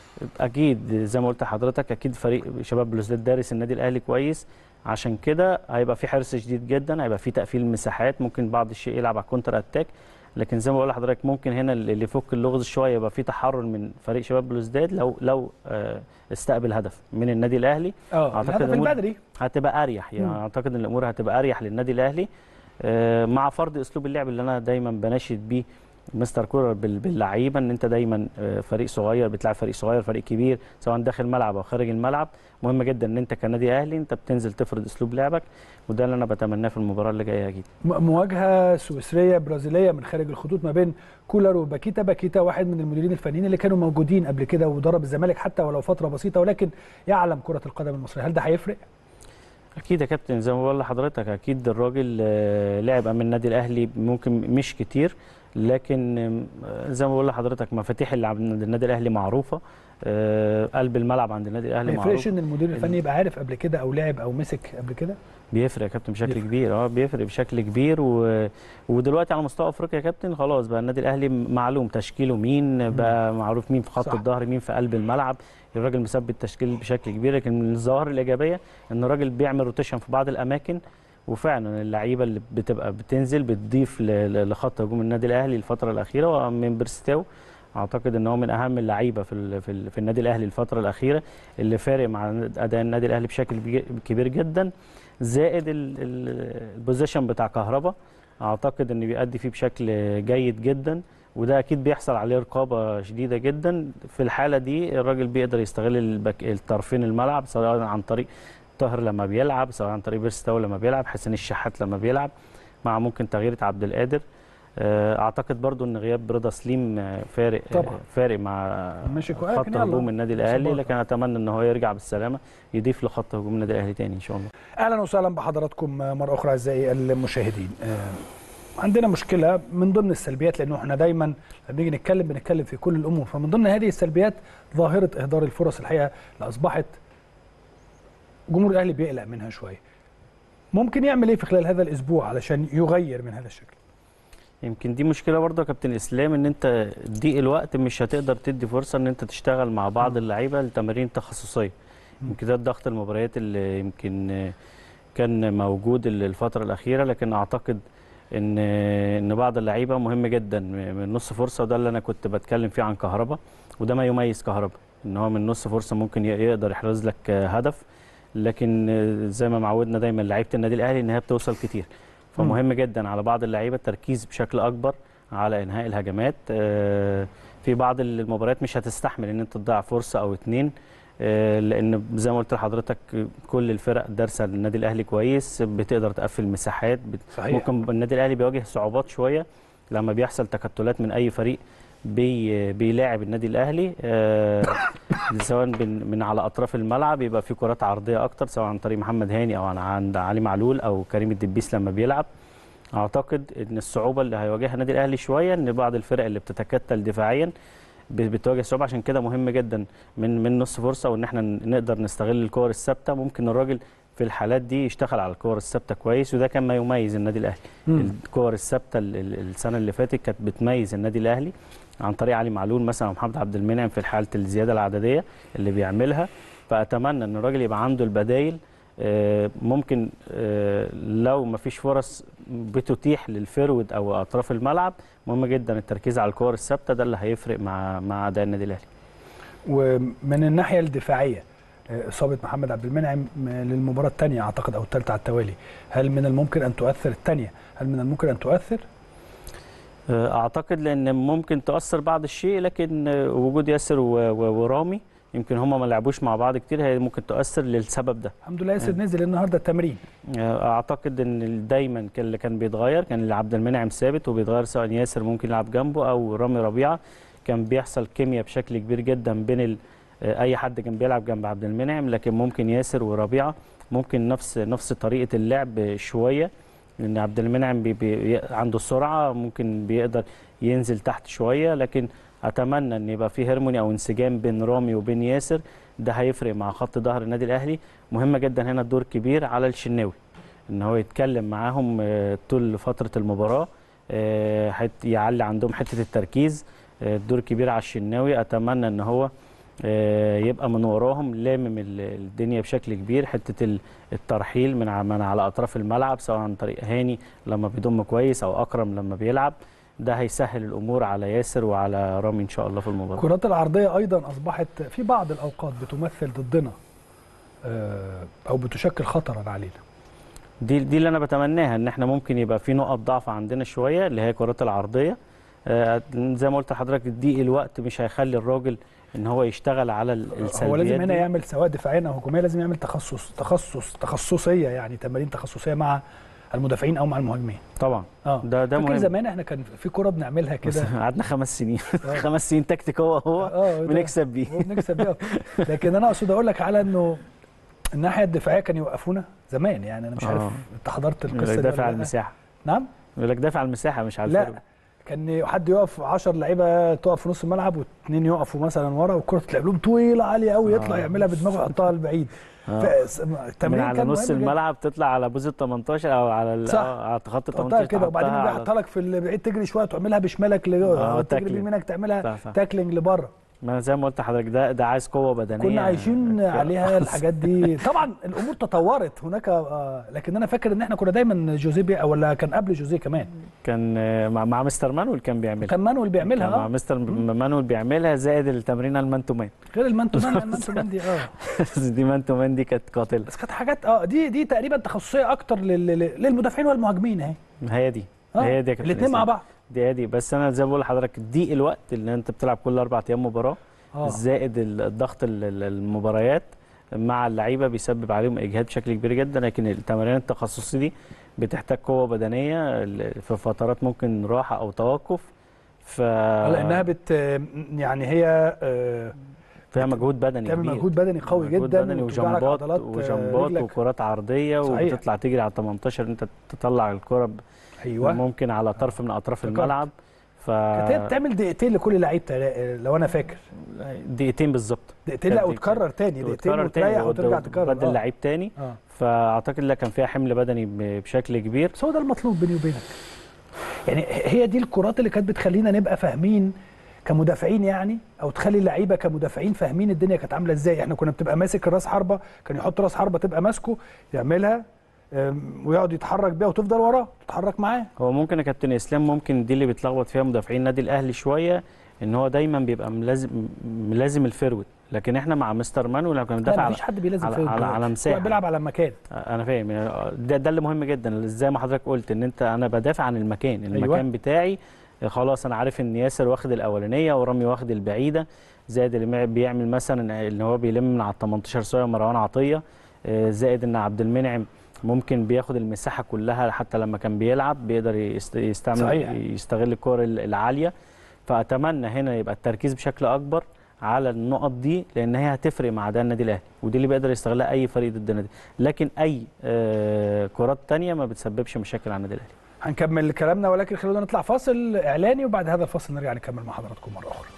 اكيد زي ما قلت لحضرتك، اكيد فريق شباب بلوزداد دارس النادي الاهلي كويس، عشان كده هيبقى في حرص شديد جدا، هيبقى في تقفيل مساحات، ممكن بعض الشيء يلعب على الكونتر اتاك، لكن زي ما بقول لحضرتك ممكن هنا اللي يفك اللغز شويه يبقى في تحرر من فريق شباب بلوزداد لو استقبل هدف من النادي الاهلي. اعتقد الهدف البدري هتبقى اريح، يعني اعتقد ان الامور هتبقى اريح للنادي الاهلي، مع فرض اسلوب اللعب اللي انا دايما بناشد بيه مستر كولر باللعيبه، ان انت دايما فريق صغير بتلعب فريق صغير فريق كبير سواء داخل الملعب او خارج الملعب، مهم جدا ان انت كنادي اهلي انت بتنزل تفرض اسلوب لعبك، وده اللي انا بتمناه في المباراه اللي جايه اكيد. مواجهه سويسريه برازيليه من خارج الخطوط ما بين كولر وباكيتا. باكيتا واحد من المديرين الفنيين اللي كانوا موجودين قبل كده وضرب الزمالك حتى ولو فتره بسيطه، ولكن يعلم كره القدم المصريه، هل ده هيفرق؟ اكيد يا كابتن، زي ما بقول لحضرتك اكيد الراجل لعب امام النادي الاهلي ممكن مش كتير، لكن زي ما بقول لحضرتك مفاتيح اللي عند النادي الاهلي معروفه، قلب الملعب عند النادي الاهلي معروف. ما يفرقش ان المدير الفني يبقى عارف قبل كده او لعب او مسك قبل كده؟ بيفرق يا كابتن بشكل كبير، بيفرق بشكل كبير، ودلوقتي على مستوى افريقيا يا كابتن خلاص بقى النادي الاهلي معلوم تشكيله مين، بقى معروف مين في خط الظهر مين في قلب الملعب، الراجل مثبت التشكيل بشكل كبير، لكن من الظواهر الايجابيه ان الراجل بيعمل روتيشن في بعض الاماكن، وفعلا اللعيبه اللي بتبقى بتنزل بتضيف لخط هجوم النادي الاهلي الفتره الاخيره، ومن بيرستاو اعتقد ان هو من اهم اللعيبه في النادي الاهلي الفتره الاخيره اللي فارق مع اداء النادي الاهلي بشكل كبير جدا، زائد البوزيشن بتاع كهربا اعتقد ان بيأدي فيه بشكل جيد جدا، وده اكيد بيحصل عليه رقابه شديده جدا. في الحاله دي الراجل بيقدر يستغل الطرفين الملعب، سواء عن طريق طاهر لما بيلعب، سواء عن طريق بيرستاو لما بيلعب، حسين الشحات لما بيلعب، مع ممكن تغيير عبد القادر. اعتقد برضو ان غياب رضا سليم فارق مع خط هجوم النادي الاهلي، لكن اتمنى ان هو يرجع بالسلامه يضيف لخط هجوم النادي الاهلي تاني ان شاء الله. اهلا وسهلا بحضراتكم مره اخرى اعزائي المشاهدين. عندنا مشكله من ضمن السلبيات، لانه احنا دايما لما بنيجي بنتكلم في كل الامور، فمن ضمن هذه السلبيات ظاهره اهدار الفرص الحقيقه اللي اصبحت جمهور الاهلي بيقلق منها شويه. ممكن يعمل ايه في خلال هذا الاسبوع علشان يغير من هذا الشكل؟ يمكن دي مشكله برضه يا كابتن اسلام، ان انت ضيق الوقت مش هتقدر تدي فرصه ان انت تشتغل مع بعض اللعيبه لتمارين تخصصيه. يمكن ده ضغط المباريات اللي يمكن كان موجود الفتره الاخيره، لكن اعتقد ان بعض اللعيبه مهم جدا من نص فرصه، وده اللي انا كنت بتكلم فيه عن كهربا، وده ما يميز كهربا ان هو من نص فرصه ممكن يقدر يحرز لك هدف، لكن زي ما معودنا دايما لعيبه النادي الاهلي ان هي بتوصل كتير، فمهم جدا على بعض اللعيبه التركيز بشكل اكبر على انهاء الهجمات. في بعض المباريات مش هتستحمل ان انت تضيع فرصه او اتنين، لان زي ما قلت لحضرتك كل الفرق دارسه النادي الاهلي كويس، بتقدر تقفل مساحات. ممكن النادي الاهلي بيواجه صعوبات شويه لما بيحصل تكتلات من اي فريق بيلاعب النادي الاهلي، سواء من على اطراف الملعب يبقى في كرات عرضيه اكتر، سواء عن طريق محمد هاني او عند علي معلول او كريم الدبيس لما بيلعب. اعتقد ان الصعوبه اللي هيواجهها النادي الاهلي شويه ان بعض الفرق اللي بتتكتل دفاعيا بتواجه صعوبه، عشان كده مهم جدا من نص فرصه وان احنا نقدر نستغل الكور الثابته. ممكن الراجل في الحالات دي يشتغل على الكور الثابته كويس، وده كان ما يميز النادي الاهلي. الكور الثابته السنه اللي فاتت كانت بتميز النادي الاهلي عن طريق علي معلول مثلا ومحمد عبد المنعم في حاله الزياده العدديه اللي بيعملها. فاتمنى ان الراجل يبقى عنده البدايل، ممكن لو ما فيش فرص بتتيح للفرود او اطراف الملعب، مهم جدا التركيز على الكور الثابته، ده اللي هيفرق مع اداء النادي الاهلي. ومن الناحيه الدفاعيه اصابه محمد عبد المنعم للمباراه الثانيه اعتقد او الثالثه على التوالي، هل من الممكن ان تؤثر الثانيه؟ هل من الممكن ان تؤثر؟ اعتقد لان ممكن تؤثر بعض الشيء، لكن وجود ياسر ورامي يمكن هم ما لعبوش مع بعض كتير، هي ممكن تؤثر للسبب ده. الحمد لله ياسر نزل النهارده التمرين. اعتقد ان دايما اللي كان بيتغير كان عبد المنعم ثابت، وبيتغير سواء ياسر ممكن يلعب جنبه او رامي ربيعه. كان بيحصل كيمياء بشكل كبير جدا بين اي حد كان بيلعب جنب عبد المنعم، لكن ممكن ياسر وربيعه ممكن نفس طريقه اللعب شويه، لان عبد المنعم عنده السرعه، ممكن بيقدر ينزل تحت شويه، لكن اتمنى ان يبقى في هيرموني او انسجام بين رامي وبين ياسر، ده هيفرق مع خط ظهر النادي الاهلي. مهم جدا هنا الدور كبير على الشناوي ان هو يتكلم معاهم طول فتره المباراه، يعلي عندهم حته التركيز. الدور كبير على الشناوي، اتمنى ان هو يبقى من وراهم لامم الدنيا بشكل كبير. حته الترحيل من على اطراف الملعب، سواء عن طريق هاني لما بيضم كويس او اكرم لما بيلعب، ده هيسهل الامور على ياسر وعلى رامي ان شاء الله في المباراه. الكرات العرضيه ايضا اصبحت في بعض الاوقات بتمثل ضدنا او بتشكل خطرا علينا. دي اللي انا بتمناها، ان احنا ممكن يبقى في نقط ضعف عندنا شويه اللي هي الكرات العرضيه. زي ما قلت لحضرتك، ضيق الوقت مش هيخلي الراجل ان هو يشتغل على السلبيات. هو لازم هنا يعمل سواء دفاعيا او هجوميا، لازم يعمل تخصصيه، يعني تمارين تخصصيه مع المدافعين او مع المهاجمين. طبعا ده مهم. زمان احنا كان في كوره بنعملها كده، قعدنا 5 سنين 5 سنين تكتيك هو بنكسب بيه لكن انا اقصد اقول لك على انه الناحيه الدفاعيه كانوا يوقفونا زمان. يعني انا مش عارف انت حضرت القصه دي؟ دافع على المساحه. نعم، يقول لك دافع على المساحه مش على الفرق. لا، كان حد يقف 10 لعيبه تقف في نص الملعب واثنين يقفوا مثلا ورا، والكره تلعب لهم طويله عاليه قوي، يطلع يعملها بدماغه يحطها لبعيد. من على نص الملعب تطلع على بوز ال 18 او على على خط ال 18 كده، وبعدين يحطها لك في البعيد، تجري شويه تعملها بشمالك تجري بيمينك تعملها تاكلينج لبره. ما زي ما قلت لحضرتك، ده عايز قوه بدنيه كنا عايشين عليها الحاجات دي. طبعا الامور تطورت هناك، لكن انا فاكر ان احنا كنا دايما جوزيه ولا كان قبل جوزيه كمان، كان مع مستر مانويل كان بيعملها. كان مانويل بيعملها مع مستر مانويل بيعملها، زائد التمرين المان تو مان، غير المان تو مان. المان تو مان دي دي مان تو مان دي كانت قاتله، بس كانت حاجات دي تقريبا تخصصيه اكتر للمدافعين والمهاجمين اهي. هي دي الاثنين مع بعض. دي بس انا زي ما بقول لحضرتك، ضيق الوقت اللي انت بتلعب كل 4 ايام مباراه، زائد الضغط المباريات مع اللعيبه بيسبب عليهم اجهاد بشكل كبير جدا. لكن التمارين التخصصي دي بتحتاج قوه بدنيه في فترات ممكن راحه او توقف، لانها يعني هي فيها مجهود بدني كبير، مجهود بدني قوي جدا، بدني وجنبات وكرات عرضيه، صحيح. وبتطلع تجري على 18، انت تطلع الكره ممكن على طرف من اطراف الملعب. كانت بتعمل دقيقتين لكل لعيب لو انا فاكر، دقيقتين بالظبط، دقيقتين. لا، وتكرر تاني دقيقتين وتريح وترجع تكرر، بدل لعيب تاني. فاعتقد لا، كان فيها حمل بدني بشكل كبير، بس هو ده المطلوب بيني وبينك. يعني هي دي الكرات اللي كانت بتخلينا نبقى فاهمين كمدافعين، يعني او تخلي اللعيبه كمدافعين فاهمين الدنيا كانت عامله ازاي. احنا كنا بتبقى ماسك راس حربه، كان يحط راس حربه تبقى ماسكه يعملها ويقعد يتحرك بيها وتفضل وراه تتحرك معاه. هو ممكن يا كابتن اسلام، ممكن دي اللي بيتلخبط فيها مدافعين النادي الاهلي شويه، ان هو دايما بيبقى ملازم الفيرود، لكن احنا مع مستر مانويل كنا بندافع على مفيش حد بيلازم على مساحه، بيلعب على مكان. انا فاهم، ده اللي مهم جدا، زي ما حضرتك قلت ان انا بدافع عن المكان. أيوة. بتاعي خلاص، انا عارف ان ياسر واخد الاولانيه ورامي واخد البعيده، زائد اللي بيعمل مثلا ان هو بيلم من على ال 18 شويه مروان عطيه، زائد ان عبد المنعم ممكن بياخد المساحه كلها، حتى لما كان بيلعب بيقدر يستغل الكور العاليه. فاتمنى هنا يبقى التركيز بشكل اكبر على النقط دي، لان هي هتفرق مع ده النادي الاهلي، ودي اللي بيقدر يستغلها اي فريق ضد النادي. لكن اي كرات ثانيه ما بتسببش مشاكل على النادي الاهلي. هنكمل كلامنا، ولكن خلونا نطلع فاصل اعلاني، وبعد هذا الفاصل نرجع نكمل مع حضراتكم مره اخرى.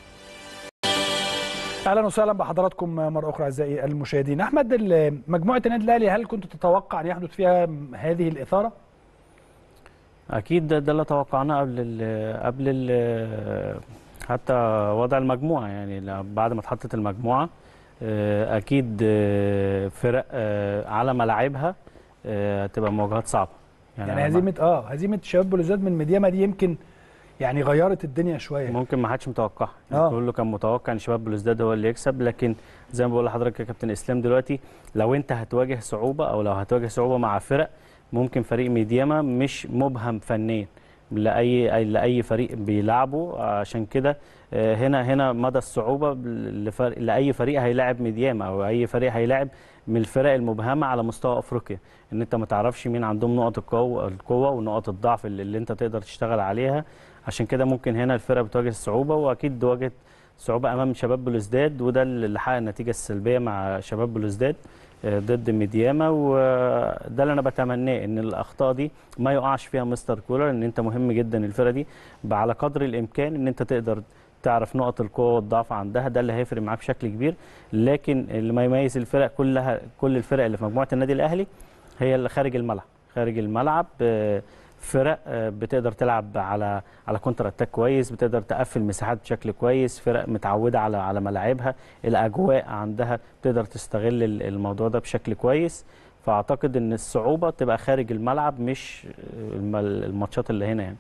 اهلا وسهلا بحضراتكم مره اخرى اعزائي المشاهدين. احمد، مجموعه النادي الاهلي هل كنت تتوقع ان يحدث فيها هذه الاثاره؟ اكيد ده اللي توقعناه قبل حتى وضع المجموعه، يعني بعد ما اتحطت المجموعه اكيد فرق على ملاعبها تبقى مواجهات صعبه. يعني هزيمه شباب بلوزداد من ميدياما دي يمكن يعني غيرت الدنيا شويه، ممكن ما حدش متوقعها. كله كان متوقع ان شباب بلوزداد هو اللي يكسب، لكن زي ما بقول لحضرتك يا كابتن اسلام، دلوقتي لو انت هتواجه صعوبه او لو هتواجه صعوبه مع فرق، ممكن فريق ميدياما مش مبهم فنيا لاي فريق بيلعبه. عشان كده هنا مدى الصعوبه لاي فريق هيلاعب ميدياما او اي فريق هيلاعب من الفرق المبهمه على مستوى افريقيا، ان انت ما تعرفش مين عندهم نقط القوه ونقط الضعف اللي انت تقدر تشتغل عليها. عشان كده ممكن هنا الفرقه بتواجه الصعوبه، واكيد واجهت صعوبه امام شباب بلوزداد، وده اللي حقق النتيجه السلبيه مع شباب بلوزداد. ضد ميدياما، وده اللي انا بتمناه ان الاخطاء دي ما يقعش فيها مستر كولر. ان انت مهم جدا الفرقه دي على قدر الامكان ان انت تقدر تعرف نقط القوه والضعف عندها، ده اللي هيفرق معاك بشكل كبير. لكن اللي ما يميز الفرق كلها، كل الفرق اللي في مجموعه النادي الاهلي هي اللي خارج الملعب. خارج الملعب فرق بتقدر تلعب على كونتر اتاك كويس، بتقدر تقفل مساحات بشكل كويس، فرق متعوده على ملاعبها، الاجواء عندها بتقدر تستغل الموضوع ده بشكل كويس. فاعتقد ان الصعوبه تبقى خارج الملعب مش الماتشات اللي هنا يعني.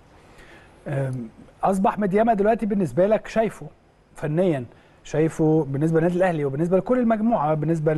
اصبح ميدياما دلوقتي بالنسبه لك شايفه فنيا، شايفه بالنسبه للنادي الاهلي وبالنسبه لكل المجموعه، بالنسبه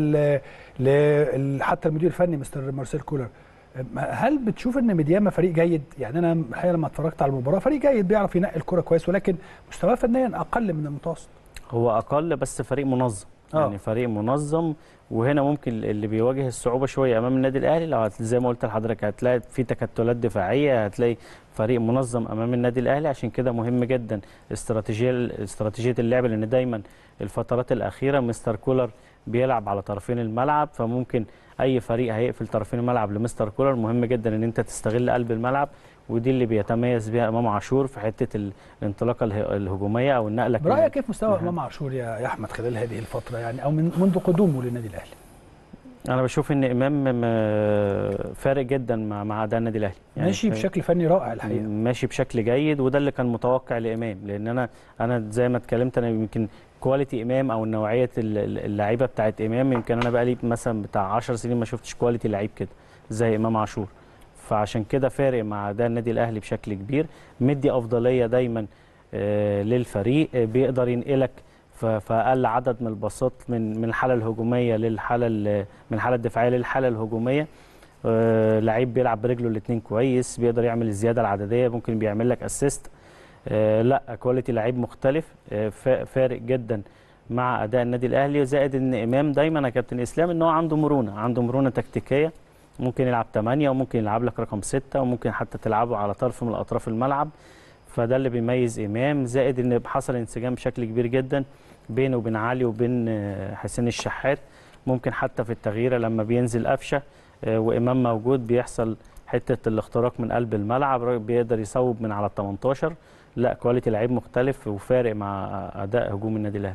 حتى المدير الفني مستر مارسيل كولر، هل بتشوف ان ميدياما فريق جيد؟ يعني انا الحقيقه لما اتفرجت على المباراه فريق جيد بيعرف ينقل الكره كويس، ولكن مستواه فنيا اقل من المتوسط. هو اقل بس فريق منظم. يعني فريق منظم، وهنا ممكن اللي بيواجه الصعوبه شويه امام النادي الاهلي، لو زي ما قلت لحضرتك هتلاقي في تكتلات دفاعيه، هتلاقي فريق منظم امام النادي الاهلي. عشان كده مهم جدا استراتيجيه اللعب، لان دايما الفترات الاخيره مستر كولر بيلعب على طرفين الملعب، فممكن اي فريق هيقفل طرفين الملعب لمستر كولر. مهم جدا ان انت تستغل قلب الملعب، ودي اللي بيتميز بيها امام عاشور في حته الانطلاقه الهجوميه او النقله. برايك كيف مستوى امام عاشور يا احمد خلال هذه الفتره، يعني او منذ قدومه للنادي الاهلي؟ انا بشوف ان امام فارق جدا مع اداء النادي الاهلي، يعني ماشي بشكل فني رائع الحقيقه، ماشي بشكل جيد، وده اللي كان متوقع لامام. لان انا زي ما اتكلمت، انا يمكن كواليتي امام او نوعيه اللعيبه بتاعت امام، يمكن انا بقى لي مثلا بتاع 10 سنين ما شفتش كواليتي لعيب كده زي امام عاشور. فعشان كده فارق مع اداء النادي الاهلي بشكل كبير، مدي افضليه دايما للفريق، بيقدر ينقلك في اقل عدد من الباصات من الحاله الهجوميه للحاله من الحاله الدفاعيه للحاله الهجوميه. لعيب بيلعب برجله الاثنين كويس، بيقدر يعمل الزياده العدديه، ممكن بيعمل لك اسيست. لا كواليتي لعيب مختلف، فارق جدا مع اداء النادي الاهلي. زائد ان امام دايما يا كابتن اسلام ان هو عنده مرونه تكتيكيه، ممكن يلعب 8 وممكن يلعب لك رقم 6 وممكن حتى تلعبه على طرف من اطراف الملعب، فده اللي بيميز امام. زائد ان حصل انسجام بشكل كبير جدا بينه وبين علي وبين حسين الشحات، ممكن حتى في التغييره لما بينزل قفشه وامام موجود بيحصل حته الاختراق من قلب الملعب، بيقدر يصوب من على ال 18. لا كواليتي لعيب مختلف وفارق مع اداء هجوم النادي الاهلي.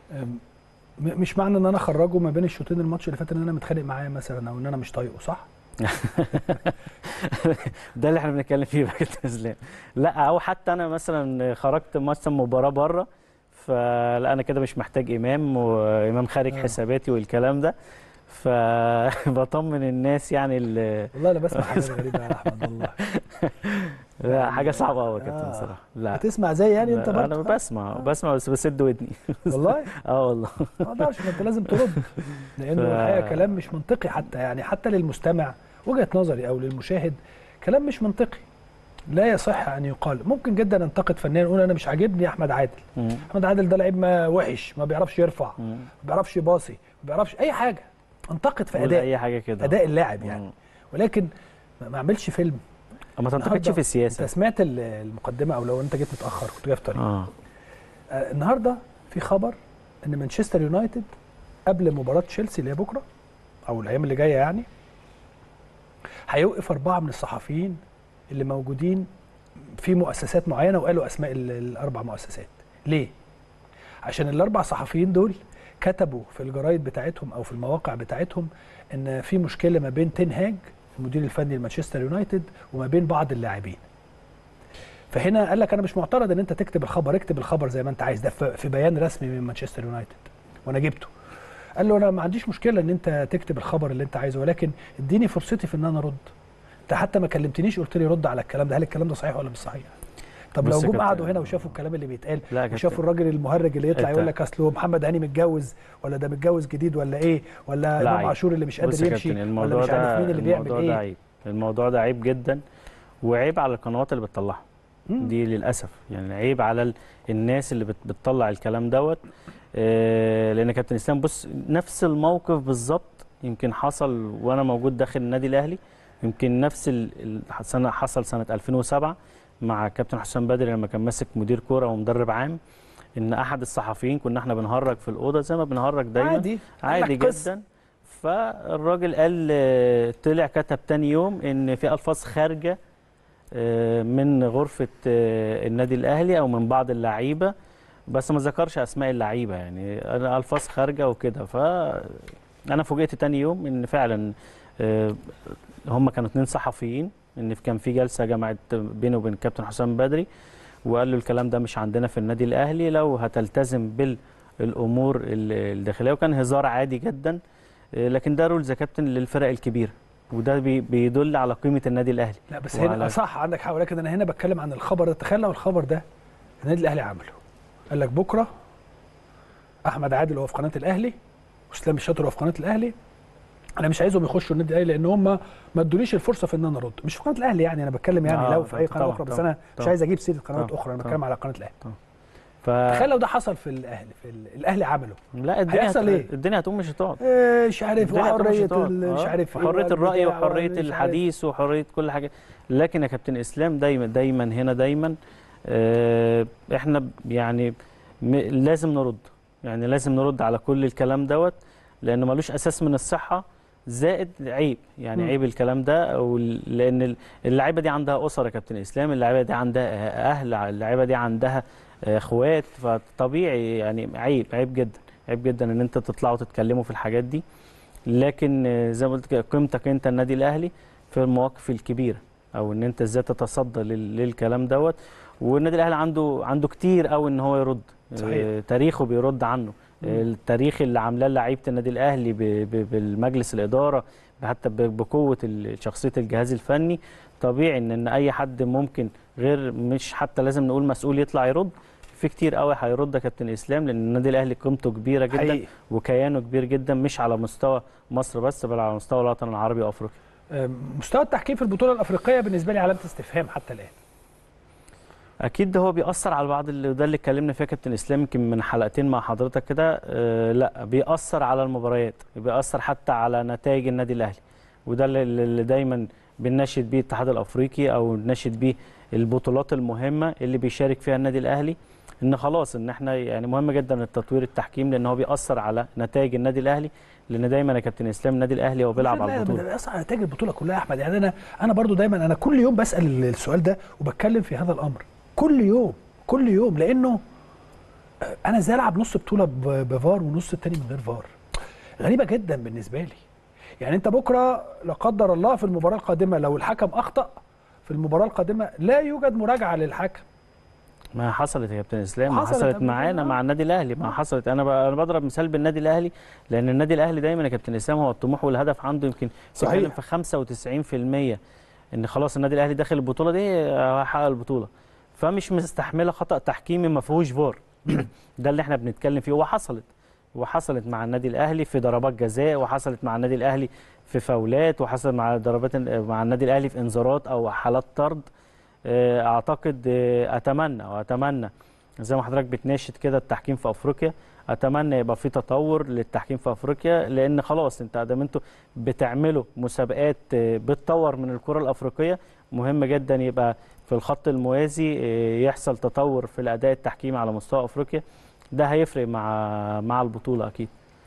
مش معنى ان انا اخرجه ما بين الشوطين الماتش اللي فات ان انا متخانق معاه مثلا او ان انا مش طايقه، صح؟ ده اللي احنا بنتكلم فيه بقى كابتن اسلام. لا او حتى انا مثلا خرجت مثلا مباراه بره، فلا انا كده مش محتاج امام، وامام خارج حساباتي والكلام ده، فبطمن الناس يعني والله انا بسمع حاجات غريبه يا احمد والله. لا حاجه صعبه قوي يا كابتن صراحه. لا بتسمع زي يعني انت برضه؟ انا بسمع بس بسد ودني. والله؟ والله ما اقدرش، انت لازم ترد، لانه الحقيقه كلام مش منطقي حتى، يعني حتى للمستمع وجهه نظري او للمشاهد كلام مش منطقي لا يصح ان يقال. ممكن جدا انتقد فنيا اقول انا مش عاجبني احمد عادل. احمد عادل ده لعيب ما وحش، ما بيعرفش يرفع، ما بيعرفش يباصي، ما بيعرفش اي حاجه. انتقد في اداء اي حاجه كده، اداء اللاعب يعني، ولكن ما اعملش فيلم. ما تنتقدش في السياسه. انت سمعت المقدمه او لو انت جيت متاخر كنت جاي في طريق. النهارده في خبر ان مانشستر يونايتد قبل مباراه تشيلسي اللي هي بكره او الايام اللي جايه يعني هيوقف 4 من الصحفيين اللي موجودين في مؤسسات معينه، وقالوا اسماء ال4 مؤسسات. ليه؟ عشان ال4 صحفيين دول كتبوا في الجرايد بتاعتهم او في المواقع بتاعتهم ان في مشكله ما بين تين هاج المدير الفني لمانشستر يونايتد وما بين بعض اللاعبين. فهنا قال لك انا مش معترض ان انت تكتب الخبر، اكتب الخبر زي ما انت عايز، ده في بيان رسمي من مانشستر يونايتد وانا جبته. قال له انا ما عنديش مشكله ان انت تكتب الخبر اللي انت عايزه، ولكن اديني فرصتي في ان انا ارد. انت حتى ما كلمتنيش قلت لي رد على الكلام ده، هل الكلام ده صحيح ولا مش صحيح؟ طب لو جم قعدوا هنا وشافوا الكلام اللي بيتقال وشافوا الراجل المهرج اللي يطلع يقول لك اصله محمد هاني متجوز ولا ده متجوز جديد ولا ايه، ولا امام عاشور اللي مش قادر يمشي، ولا مش عارف مين اللي بيعمل ايه. عيب. الموضوع ده عيب جدا، وعيب على القنوات اللي بتطلعها دي للاسف، يعني عيب على الناس اللي بتطلع الكلام دوت. لان كابتن اسلام بص نفس الموقف بالظبط يمكن حصل وانا موجود داخل النادي الاهلي، يمكن نفس السنه حصل سنه 2007 مع كابتن حسام بدري لما كان ماسك مدير كوره ومدرب عام، ان احد الصحفيين كنا احنا بنهرج في الاوضه زي ما بنهرج دايما عادي جدا، فالراجل قال طلع كتب تاني يوم ان في الفاظ خارجه من غرفه النادي الاهلي او من بعض اللعيبه، بس ما ذكرش اسماء اللعيبه، يعني الفاظ خارجه وكده. فانا فوجئت تاني يوم ان فعلا هم كانوا 2 صحفيين، ان كان في جلسه جمعت بينه وبين الكابتن حسام بدري، وقال له الكلام ده مش عندنا في النادي الاهلي لو هتلتزم بالامور الداخليه، وكان هزار عادي جدا. لكن ده رولز يا كابتن للفرق الكبيره، وده بيدل على قيمه النادي الاهلي. لا بس هنا صح عندك حق، ولكن انا هنا بتكلم عن الخبر ده. تخيل لو الخبر ده النادي الاهلي عمله، قال لك بكره احمد عادل هو في قناه الاهلي واسلام الشاطر هو في قناه الاهلي، انا مش عايزهم يخشوا النادي الاهلي لان هم ما ادونيش الفرصه في ان انا ارد. مش في قناه الاهلي يعني، انا بتكلم يعني لو في اي قناه اخرى، بس انا مش عايز اجيب سيره قنوات اخرى، انا بتكلم على قناه الاهلي. تخيل لو ده حصل في الاهلي، الاهلي عمله، لا هيحصل ايه؟ الدنيا هتقوم مش هتقعد. مش عارف، وحريه مش عارف ايه، حريه الراي وحريه الحديث وحريه كل حاجه. لكن يا كابتن اسلام دايما هنا دايما احنا يعني لازم نرد، يعني لازم نرد على كل الكلام دوت، لانه ملوش اساس من الصحه، زائد عيب يعني عيب الكلام ده. لان اللعيبه دي عندها اسره يا كابتن اسلام، اللعيبه دي عندها اهل، اللعيبه دي عندها اخوات، فطبيعي يعني عيب جدا ان انت تطلعوا تتكلموا في الحاجات دي. لكن زي ما قلت قيمتك انت النادي الاهلي في المواقف الكبيره، او ان انت ازاي تتصدى للكلام دوت. والنادي الاهلي عنده كتير قوي ان هو يرد. صحيح. تاريخه بيرد عنه. التاريخ اللي عاملاه لعيبه النادي الاهلي بالمجلس الاداره، حتى بقوه شخصيه الجهاز الفني، طبيعي ان اي حد ممكن غير مش حتى لازم نقول مسؤول يطلع يرد. في كتير قوي هيرد يا كابتن اسلام، لان النادي الاهلي قيمته كبيره جدا حقيقي. وكيانه كبير جدا، مش على مستوى مصر بس، بل على مستوى الوطن العربي وافريقيا. مستوى التحكيم في البطوله الافريقيه بالنسبه لي علامه استفهام حتى الان. اكيد ده هو بيأثر على بعض، وده اللي اتكلمنا فيه كابتن اسلام يمكن من حلقتين مع حضرتك كده. لا بيأثر على المباريات، بيأثر حتى على نتائج النادي الاهلي، وده اللي دايما بنناشد بيه الاتحاد الافريقي، او نناشد بيه البطولات المهمه اللي بيشارك فيها النادي الاهلي، ان خلاص ان احنا يعني مهم جدا التطوير التحكيم، لان هو بيأثر على نتائج النادي الاهلي، لان دايما يا كابتن اسلام النادي الاهلي هو بيلعب على البطوله. بيأثر على نتائج البطوله كلها يا احمد. يعني انا برضو دايما انا كل يوم بسأل السؤال ده وبتكلم في هذا الامر كل يوم، لانه انا ازاي العب نص بطوله بفار ونص التاني من غير فار؟ غريبه جدا بالنسبه لي. يعني انت بكره لا قدر الله في المباراه القادمه لو الحكم اخطا في المباراه القادمه لا يوجد مراجعه للحكم. ما حصلت يا كابتن اسلام، ما حصلت معانا مع النادي الاهلي، ما حصلت. انا بضرب مثال بالنادي الاهلي، لان النادي الاهلي دايما يا كابتن اسلام هو الطموح والهدف عنده يمكن صحيح في 95% ان خلاص النادي الاهلي داخل البطوله دي هيحقق البطوله، فمش مستحمله خطا تحكيمي ما فيهوش فار. ده اللي احنا بنتكلم فيه. وحصلت مع النادي الاهلي في ضربات جزاء، وحصلت مع النادي الاهلي في فاولات، وحصلت مع مع النادي الاهلي في انذارات او حالات طرد. اعتقد اتمنى زي ما حضرتك بتناشد كده التحكيم في افريقيا، اتمنى يبقى في تطور للتحكيم في افريقيا، لان خلاص انت ادام انتوا بتعملوا مسابقات بتطور من الكره الافريقيه، مهم جدا يبقى في الخط الموازي يحصل تطور في الاداء التحكيمي على مستوى افريقيا. ده هيفرق مع البطوله اكيد.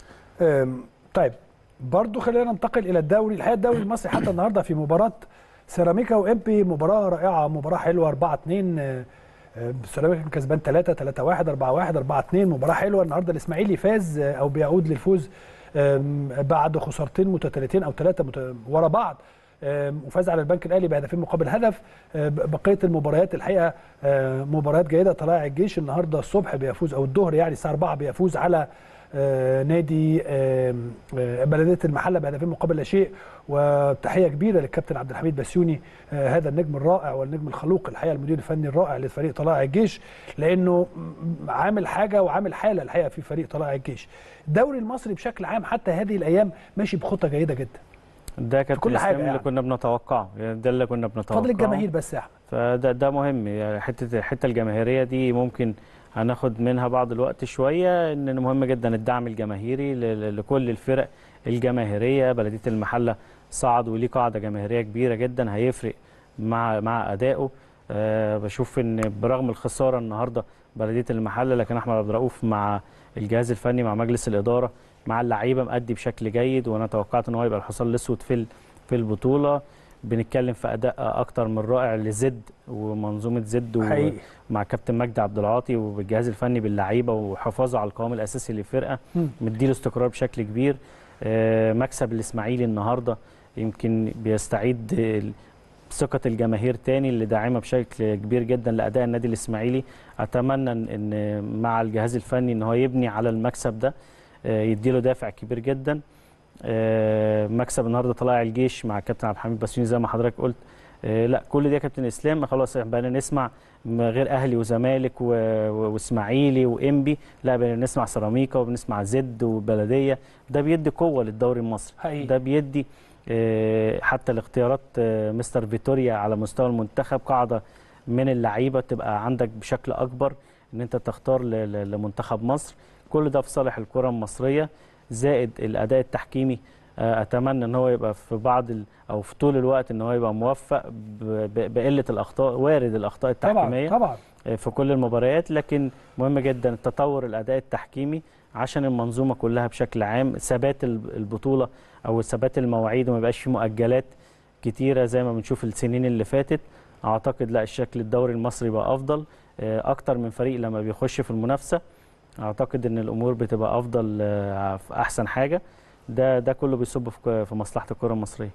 طيب برضو خلينا ننتقل الى الدوري. الحقيقه الدوري المصري حتى النهارده في مباراه سيراميكا وامبي، مباراه رائعه، مباراه حلوه، 4-2. سيراميكا كان كسبان 3-1 4-1 4-2، مباراه حلوه. النهارده الاسماعيلي فاز او بيعود للفوز بعد خسارتين متتاليتين او 3 ورا بعض، وفاز على البنك الاهلي بهدفين مقابل هدف. بقيه المباريات الحقيقه مباريات جيده. طلائع الجيش النهارده الصبح بيفوز، او الظهر يعني الساعه 4 بيفوز على نادي بلديه المحله بهدفين مقابل لا شيء. وتحيه كبيره للكابتن عبد الحميد بسيوني، هذا النجم الرائع والنجم الخلوق الحقيقه، المدير الفني الرائع لفريق طلائع الجيش، لانه عامل حاجه وعامل حاله الحقيقه في فريق طلائع الجيش. الدوري المصري بشكل عام حتى هذه الايام ماشي بخطه جيده جدا. ده كان كل حاجه اللي كنا بنتوقعه، ده اللي كنا بنتوقعه. فضل الجماهير بس يا احمد. فده مهم، يعني الحته الجماهيريه دي ممكن هناخد منها بعض الوقت شويه، ان مهم جدا الدعم الجماهيري لكل الفرق الجماهيريه. بلديه المحله صعد وليه قاعده جماهيريه كبيره جدا، هيفرق مع ادائه. بشوف ان برغم الخساره النهارده بلديه المحله، لكن احمد عبد الرؤوف مع الجهاز الفني مع مجلس الاداره مع اللعيبه مأدي بشكل جيد، وانا توقعت ان هو يبقى الحصان الاسود في البطوله. بنتكلم في اداء اكتر من رائع لزد ومنظومه زد مع كابتن مجدي عبد العاطي وبالجهاز الفني باللعيبه وحفاظه على القوام الاساسي للفرقه، مديله استقرار بشكل كبير. مكسب الاسماعيلي النهارده يمكن بيستعيد ثقة الجماهير تاني اللي داعمة بشكل كبير جدا لأداء النادي الإسماعيلي. أتمنى إن مع الجهاز الفني إن هو يبني على المكسب ده، يديله دافع كبير جدا. مكسب النهارده طلائع الجيش مع كابتن عبد الحميد بسيوني زي ما حضرتك قلت. لا كل ده يا كابتن اسلام خلاص بقينا نسمع غير اهلي وزمالك واسماعيلي وانبي، لا بقينا نسمع سيراميكا وبنسمع زد وبلديه. ده بيدي قوه للدوري المصري حقيقي. ده بيدي حتى الاختيارات مستر فيتوريا على مستوى المنتخب قاعده من اللعيبه تبقى عندك بشكل اكبر ان انت تختار لمنتخب مصر. كل ده في صالح الكره المصريه، زائد الاداء التحكيمي. اتمنى ان هو يبقى في بعض او في طول الوقت ان هو يبقى موفق بقله الاخطاء، وارد الاخطاء التحكيميه طبعا في كل المباريات، لكن مهم جدا تطور الاداء التحكيمي عشان المنظومه كلها بشكل عام، ثبات البطوله او ثبات المواعيد وما يبقاش في مؤجلات كتيره زي ما بنشوف السنين اللي فاتت. اعتقد لا الشكل الدوري المصري بقى افضل، اكتر من فريق لما بيخش في المنافسه. اعتقد ان الامور بتبقى افضل في احسن حاجه. ده كله بيصب في مصلحه الكره المصريه.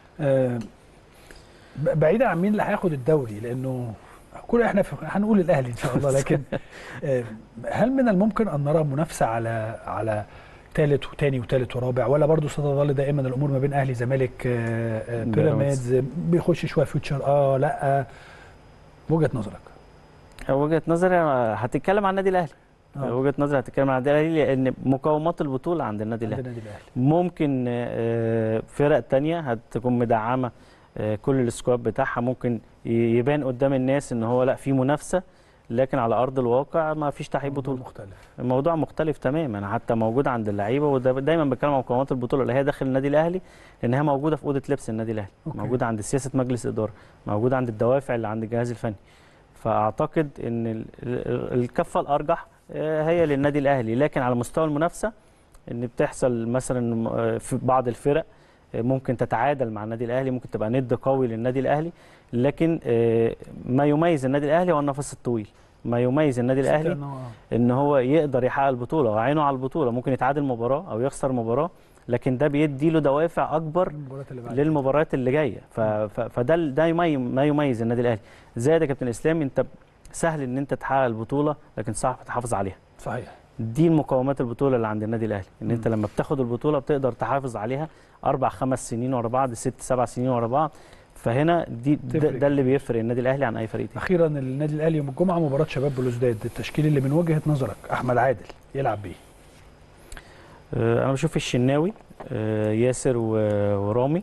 بعيدا عن مين اللي هياخد الدوري، لانه كل احنا هنقول الاهلي ان شاء الله، لكن هل من الممكن ان نرى منافسه على ثالث وثاني وثالث ورابع، ولا برضه ستظل دائما الامور ما بين اهلي زمالك بيراميدز بيخش شويه فيوتشر لا وجهه نظرك؟ وجهه نظري هتتكلم عن النادي الاهلي. وجهه نظري هتتكلم عن النادي الاهلي لان مقومات البطوله عند النادي الاهلي. ممكن فرق ثانيه هتكون مدعمه كل السكواد بتاعها، ممكن يبان قدام الناس ان هو لا في منافسه، لكن على ارض الواقع ما فيش تحقيق بطوله. الموضوع مختلف تماما، حتى موجود عند اللعيبه. وده دايما بتكلم عن مقومات البطوله اللي هي داخل النادي الاهلي، لانها موجوده في اوضه لبس النادي الاهلي، موجوده عند سياسه مجلس الاداره، موجوده عند الدوافع اللي عند الجهاز الفني. فاعتقد ان الكفه الارجح هي للنادي الاهلي، لكن على مستوى المنافسه ان بتحصل مثلا في بعض الفرق ممكن تتعادل مع النادي الاهلي، ممكن تبقى ند قوي للنادي الاهلي، لكن ما يميز النادي الاهلي هو النفس الطويل. ما يميز النادي الاهلي ان هو يقدر يحقق البطوله وعينه على البطوله، ممكن يتعادل مباراه او يخسر مباراه، لكن ده بيدي له دوافع اكبر للمباريات اللي جايه. فده ما يميز النادي الاهلي. زائد يا كابتن اسلام انت سهل ان انت تحقق البطوله لكن صعب تحافظ عليها. صحيح. دي المقومات البطوله اللي عند النادي الاهلي، ان انت لما بتاخد البطوله بتقدر تحافظ عليها 4-5 سنين ورا بعض، 6-7 سنين ورا بعض. فهنا ده اللي بيفرق النادي الاهلي عن اي فريق تاني. اخيرا النادي الاهلي يوم الجمعه مباراه شباب بلوزداد، التشكيل اللي من وجهه نظرك احمد عادل يلعب بيه؟ انا بشوف الشناوي، ياسر ورامي،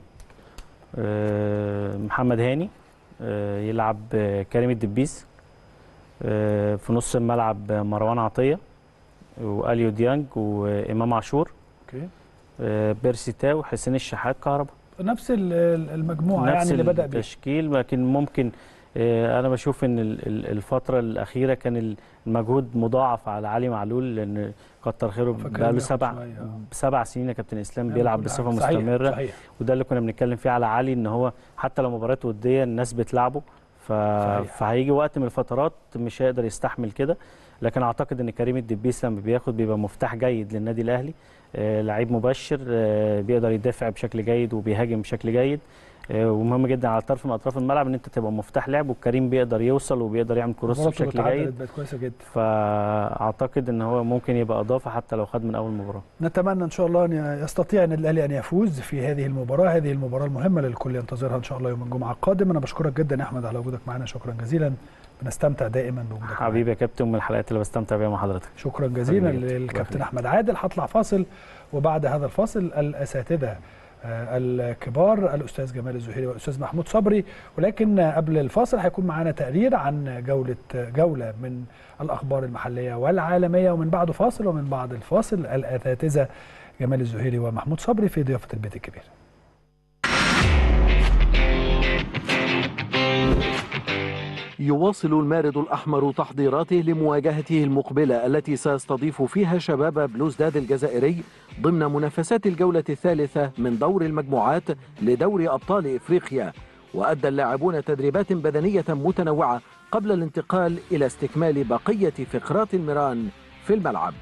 محمد هاني، يلعب كريم الدبيس، في نص الملعب مروان عطيه واليو ديانج وامام عاشور، بيرسي تاو، حسين الشحات، كهربا. نفس المجموعه نفس يعني اللي بدا بيه التشكيل. لكن ممكن انا بشوف ان الفتره الاخيره كان المجهود مضاعف على علي معلول، لان كتر خيره بقى له 7 سنين يا كابتن اسلام بيلعب بصفه مستمره. صحيح. وده اللي كنا بنتكلم فيه على علي، ان هو حتى لو مباريات وديه الناس بتلعبه، فهيجي وقت من الفترات مش هيقدر يستحمل كده. لكن اعتقد ان كريم الدبيس لما بيبقى مفتاح جيد للنادي الاهلي، لعيب مبشر، بيقدر يدافع بشكل جيد وبيهاجم بشكل جيد، ومهم جدا على طرف من اطراف الملعب ان انت تبقى مفتاح لعب، والكريم بيقدر يوصل وبيقدر يعمل كروس بشكل جيد. كويسه جدا. فاعتقد ان هو ممكن يبقى اضافه حتى لو خد من اول مباراه. نتمنى ان شاء الله ان يستطيع النادي الاهلي ان يفوز في هذه المباراه المهمه للكل ينتظرها ان شاء الله يوم الجمعه القادم. انا بشكرك جدا يا احمد على وجودك معنا، شكرا جزيلا. بنستمتع دائما بوجودك حبيبي يا كابتن، من الحلقات اللي بستمتع بيها مع حضرتك. شكرا جزيلا للكابتن احمد عادل. هطلع فاصل، وبعد هذا الفاصل الاساتذه الكبار الاستاذ جمال الزهيري والاستاذ محمود صبري. ولكن قبل الفاصل هيكون معانا تقرير عن جوله من الاخبار المحليه والعالميه، ومن بعده فاصل، ومن بعد الفاصل الاساتذه جمال الزهيري ومحمود صبري في ضيافه البيت الكبير. يواصل المارد الأحمر تحضيراته لمواجهته المقبلة التي سيستضيف فيها شباب بلوزداد الجزائري ضمن منافسات الجولة الثالثة من دور المجموعات لدوري أبطال إفريقيا. وأدى اللاعبون تدريبات بدنية متنوعة قبل الانتقال إلى استكمال بقية فقرات المران في الملعب.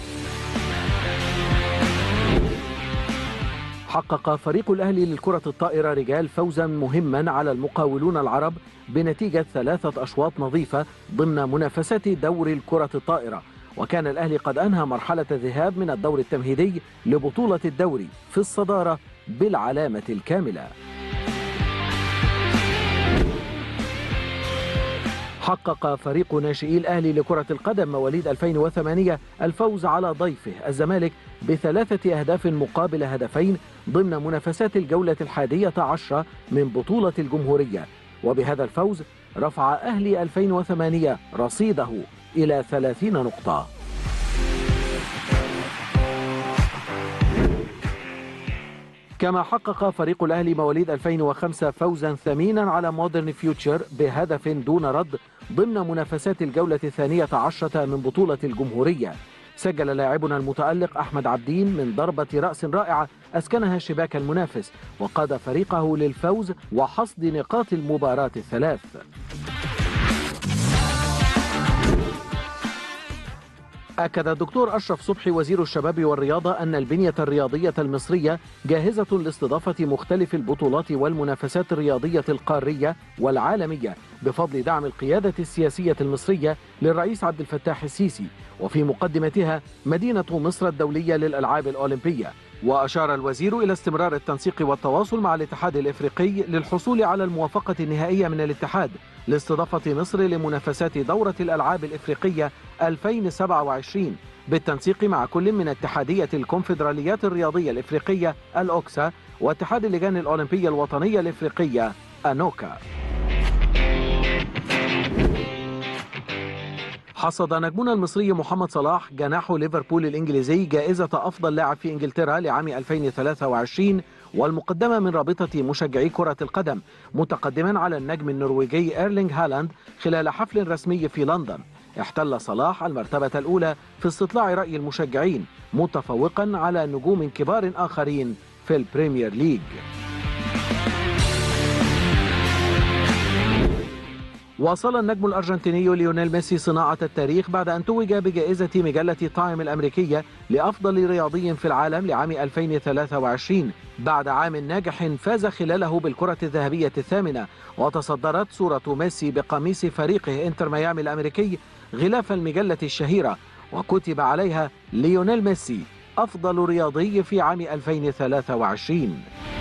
حقق فريق الأهلي للكرة الطائرة رجال فوزا مهما على المقاولون العرب بنتيجة 3 أشواط نظيفة ضمن منافسات دور الكرة الطائرة. وكان الأهلي قد أنهى مرحلة الذهاب من الدور التمهيدي لبطولة الدوري في الصدارة بالعلامة الكاملة. حقق فريق ناشئي الأهلي لكرة القدم مواليد 2008 الفوز على ضيفه الزمالك ب3 أهداف مقابل هدفين ضمن منافسات الجولة 11 من بطولة الجمهورية. وبهذا الفوز رفع أهلي 2008 رصيده إلى 30 نقطة. كما حقق فريق الأهلي مواليد 2005 فوزا ثمينا على مودرن فيوتشر بهدف دون رد ضمن منافسات الجولة 12 من بطولة الجمهورية. سجل لاعبنا المتألق أحمد عبدين من ضربة رأس رائعة أسكنها شباك المنافس وقاد فريقه للفوز وحصد نقاط المباراة الثلاث. أكد الدكتور أشرف صبحي وزير الشباب والرياضة أن البنية الرياضية المصرية جاهزة لاستضافة مختلف البطولات والمنافسات الرياضية القارية والعالمية بفضل دعم القيادة السياسية المصرية للرئيس عبد الفتاح السيسي، وفي مقدمتها مدينة مصر الدولية للألعاب الأولمبية. وأشار الوزير إلى استمرار التنسيق والتواصل مع الاتحاد الإفريقي للحصول على الموافقة النهائية من الاتحاد لاستضافة مصر لمنافسات دورة الألعاب الإفريقية 2027 بالتنسيق مع كل من اتحادية الكونفدراليات الرياضية الإفريقية الأوكسا واتحاد اللجان الأولمبية الوطنية الإفريقية أنوكا. حصد نجمنا المصري محمد صلاح جناح ليفربول الإنجليزي جائزة أفضل لاعب في إنجلترا لعام 2023 والمقدمة من رابطة مشجعي كرة القدم، متقدما على النجم النرويجي إيرلينغ هالاند خلال حفل رسمي في لندن. احتل صلاح المرتبة الأولى في استطلاع رأي المشجعين، متفوقا على نجوم كبار آخرين في البريمير ليج. واصل النجم الأرجنتيني ليونيل ميسي صناعة التاريخ بعد أن توج بجائزة مجلة تايم الأمريكية لأفضل رياضي في العالم لعام 2023 بعد عام ناجح فاز خلاله بالكرة الذهبية الثامنة. وتصدرت صورة ميسي بقميص فريقه انتر ميامي الأمريكي غلاف المجلة الشهيرة وكتب عليها ليونيل ميسي أفضل رياضي في عام 2023.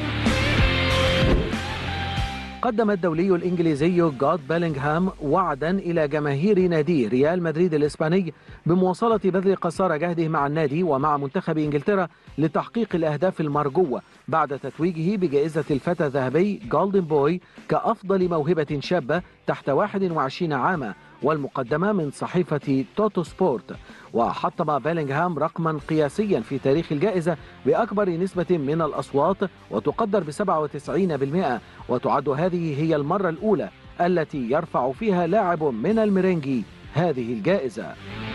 قدم الدولي الإنجليزي جود بيلينغهام وعدا إلى جماهير ناديه ريال مدريد الإسباني بمواصلة بذل قصارى جهده مع النادي ومع منتخب إنجلترا لتحقيق الأهداف المرجوة بعد تتويجه بجائزة الفتى الذهبي جولدن بوي كأفضل موهبة شابة تحت 21 عاما والمقدمة من صحيفة توتو سبورت. وحطم بيلينغهام رقما قياسيا في تاريخ الجائزة بأكبر نسبة من الأصوات وتقدر ب97%، وتعد هذه هي المرة الأولى التي يرفع فيها لاعب من الميرينجي هذه الجائزة.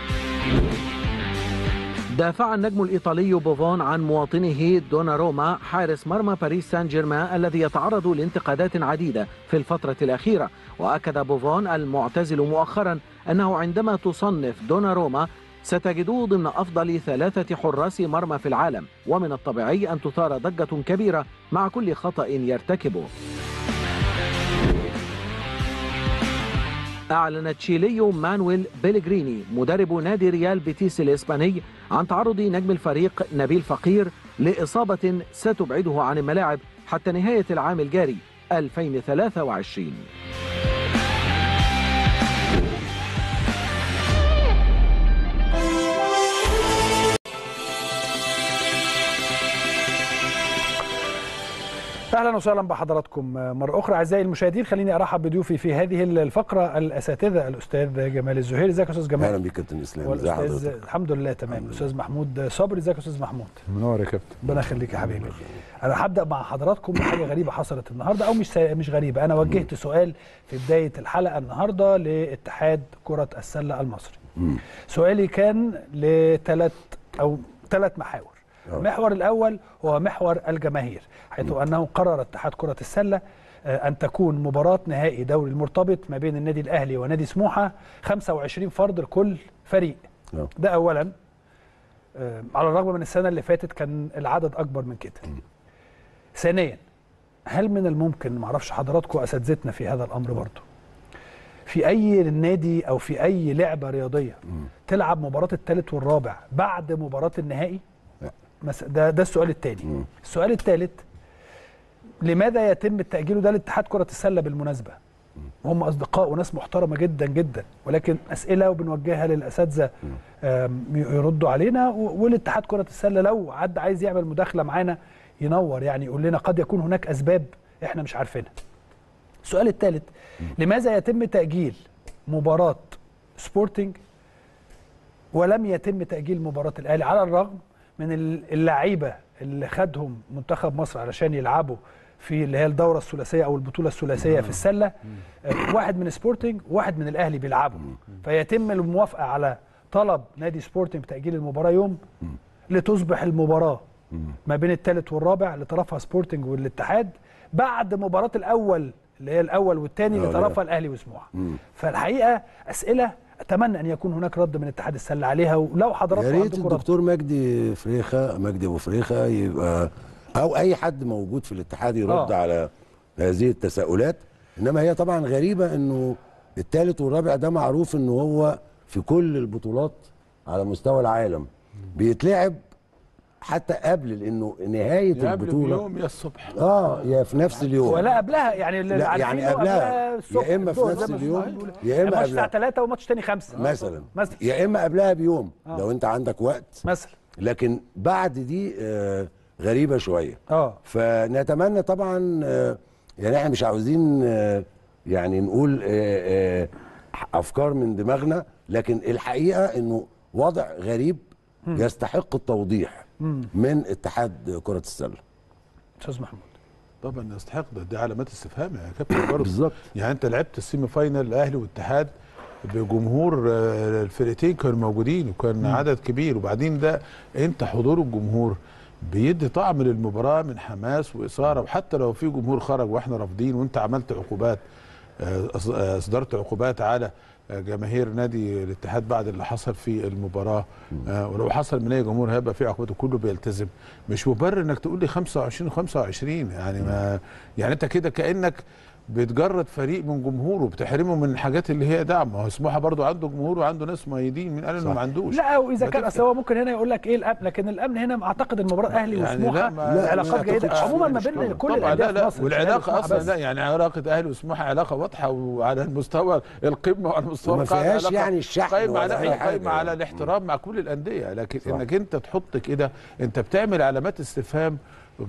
دافع النجم الإيطالي بوفون عن مواطنه دوناروما حارس مرمى باريس سان جيرمان الذي يتعرض لانتقادات عديدة في الفترة الأخيرة. وأكد بوفون المعتزل مؤخرا أنه عندما تصنف دوناروما ستجدوه ضمن أفضل 3 حراس مرمى في العالم، ومن الطبيعي أن تثار ضجة كبيرة مع كل خطأ يرتكبه. أعلن تشيلي مانويل بيلغريني مدرب نادي ريال بيتيس الإسباني عن تعرض نجم الفريق نبيل فقير لإصابة ستبعده عن الملاعب حتى نهاية العام الجاري 2023. اهلا وسهلا بحضراتكم مره اخرى اعزائي المشاهدين. خليني ارحب بضيوفي في هذه الفقره الاساتذه الاستاذ جمال الزهيري. ازيك يا استاذ جمال؟ اهلا بيك كابتن اسلام. ازي حضرتك؟ الحمد لله تمام. الاستاذ محمود صبري. ازيك يا استاذ محمود؟ منور يا كابتن. ربنا يخليك يا حبيبي. انا هبدا مع حضراتكم بحاجه غريبه حصلت النهارده، او مش غريبه. انا وجهت سؤال في بدايه الحلقه النهارده لاتحاد كره السله المصري. سؤالي كان ثلاث محاور. المحور الأول هو محور الجماهير، حيث أنه قرر اتحاد كرة السلة أن تكون مباراة نهائي دوري المرتبط ما بين النادي الأهلي ونادي سموحة 25 فرد لكل فريق. ده أولا، على الرغم من السنة اللي فاتت كان العدد أكبر من كده. ثانيا، هل من الممكن، معرفش حضراتكم أساتذتنا في هذا الأمر برضو، في أي نادي أو في أي لعبة رياضية تلعب مباراة الثالث والرابع بعد مباراة النهائي؟ ده السؤال الثاني. السؤال الثالث، لماذا يتم التأجيل ده لاتحاد كرة السلة بالمناسبة؟ هم أصدقاء وناس محترمة جدا جدا، ولكن أسئلة وبنوجهها للأساتذة يردوا علينا، والاتحاد كرة السلة لو حد عايز يعمل مداخلة معانا ينور، يعني يقول لنا قد يكون هناك أسباب إحنا مش عارفينها. السؤال الثالث، لماذا يتم تأجيل مباراة سبورتنج ولم يتم تأجيل مباراة الأهلي، على الرغم من اللعيبه اللي خدهم منتخب مصر علشان يلعبوا في اللي هي الدوره الثلاثيه او البطوله الثلاثيه في السله، واحد من سبورتنج وواحد من الاهلي بيلعبوا، فيتم الموافقه على طلب نادي سبورتنج بتاجيل المباراه يوم لتصبح المباراه ما بين الثالث والرابع لطرفها سبورتنج والاتحاد بعد مباراه الاول اللي هي الاول والثاني لطرفها الاهلي وسموحه. فالحقيقه اسئله اتمنى ان يكون هناك رد من اتحاد السله عليها، ولو حضراتكم يا ريت الدكتور مجدي ابو فريخه يبقى، او اي حد موجود في الاتحاد يرد على هذه التساؤلات. انما هي طبعا غريبه انه الثالث والرابع ده معروف انه هو في كل البطولات على مستوى العالم بيتلعب حتى قبل، لانه نهايه البطوله البطوله يوم يا الصبح يا في نفس اليوم ولا قبلها، يعني لا يعني قبلها يا اما في نفس اليوم يا اما ماتش الساعه 3 وماتش تاني 5 مثلا يا اما قبلها بيوم لو انت عندك وقت مثلا. لكن بعد دي غريبه شويه. فنتمنى طبعا يعني احنا مش عاوزين يعني نقول افكار من دماغنا، لكن الحقيقه انه وضع غريب يستحق التوضيح من اتحاد كرة السلة. استاذ محمود طبعا يستحق، دي علامات استفهام يا كابتن برضه. بالظبط. يعني انت لعبت السيمي فاينال الاهلي والاتحاد بجمهور الفرقتين كانوا موجودين وكان عدد كبير، وبعدين ده انت حضور الجمهور بيدي طعم للمباراه من حماس واثاره، وحتى لو في جمهور خرج واحنا رافضين وانت عملت عقوبات، اصدرت عقوبات على جماهير نادي الاتحاد بعد اللي حصل في المباراه، ولو حصل من اي جمهور هيبقى في عقوبات وكله بيلتزم. مش مبرر انك تقول لي 25 يعني ما يعني انت كده كانك بتجرد فريق من جمهوره وبتحرمه من الحاجات اللي هي دعم. ما هو سموحه برضو عنده جمهور وعنده ناس مؤيدين، مين قال انه ما عندوش؟ لا، واذا كان اصل هو ممكن هنا يقول لك ايه الامن، لكن الامن هنا اعتقد المباراه اهلي يعني وسموحه علاقات جيده عموما ما بين كل الانديه في مصر. والعلاقه اصلا لا يعني علاقه اهلي وسموحه علاقه واضحه وعلى المستوى القمه وعلى المستوى ما فيهاش يعني الشحن قايمه على الاحترام مع كل الانديه، لكن انك انت تحط كده انت بتعمل علامات استفهام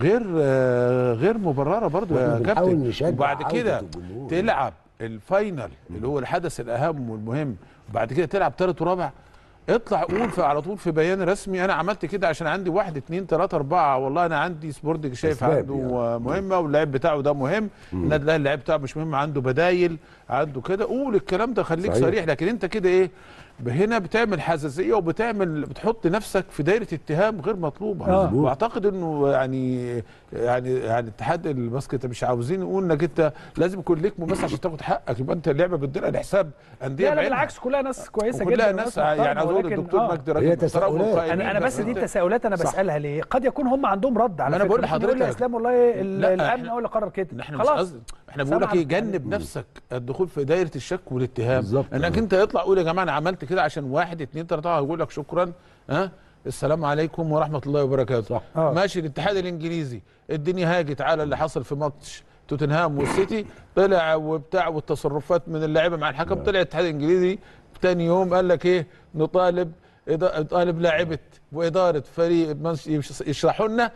غير مبرره برضو يا كابتن. وبعد كده تلعب الفاينل اللي هو الحدث الاهم والمهم، وبعد كده تلعب ثالث ورابع. اطلع قول على طول في بيان رسمي انا عملت كده عشان عندي 1 2 3 4 والله انا عندي سبورتنج شايف عنده مهمه واللاعب بتاعه ده مهم، النادي الاهلي اللاعب بتاعه مش مهم، عنده بدايل، عنده كده. قول الكلام ده، خليك صريح. لكن انت كده ايه هنا بتعمل حساسيه بتحط نفسك في دايره اتهام غير مطلوبه. واعتقد انه يعني اتحاد الباسكت مش عاوزين نقول انك انت لازم يكون ليك ممثل عشان تاخد حقك، يبقى انت اللعبه بتديرها لحساب انديه. لا بالعكس، كلها ناس كويسه جدا، كلها ناس يعني عاوز اقول الدكتور مجدي راجل محترم. انا بس دي تساؤلات انا بسالها ليه؟ قد يكون هم عندهم رد على انا بقول لحضرتك يا اسلام والله الامن هو اللي قرر كده. خلاص احنا بنقول لك جنب نفسك الدخول في دايره الشك والاتهام، انك انت اطلع قول يا جماعه انا عملت كده عشان 1 2 3 هيقول لك شكرا السلام عليكم ورحمه الله وبركاته. ماشي. الاتحاد الانجليزي الدنيا هاجت على اللي حصل في ماتش توتنهام والسيتي، طلع وبتاع والتصرفات من اللاعيبه مع الحكم، طلع الاتحاد الانجليزي ثاني يوم قال لك ايه، نطالب لاعيبه واداره فريق يشرحوا لنا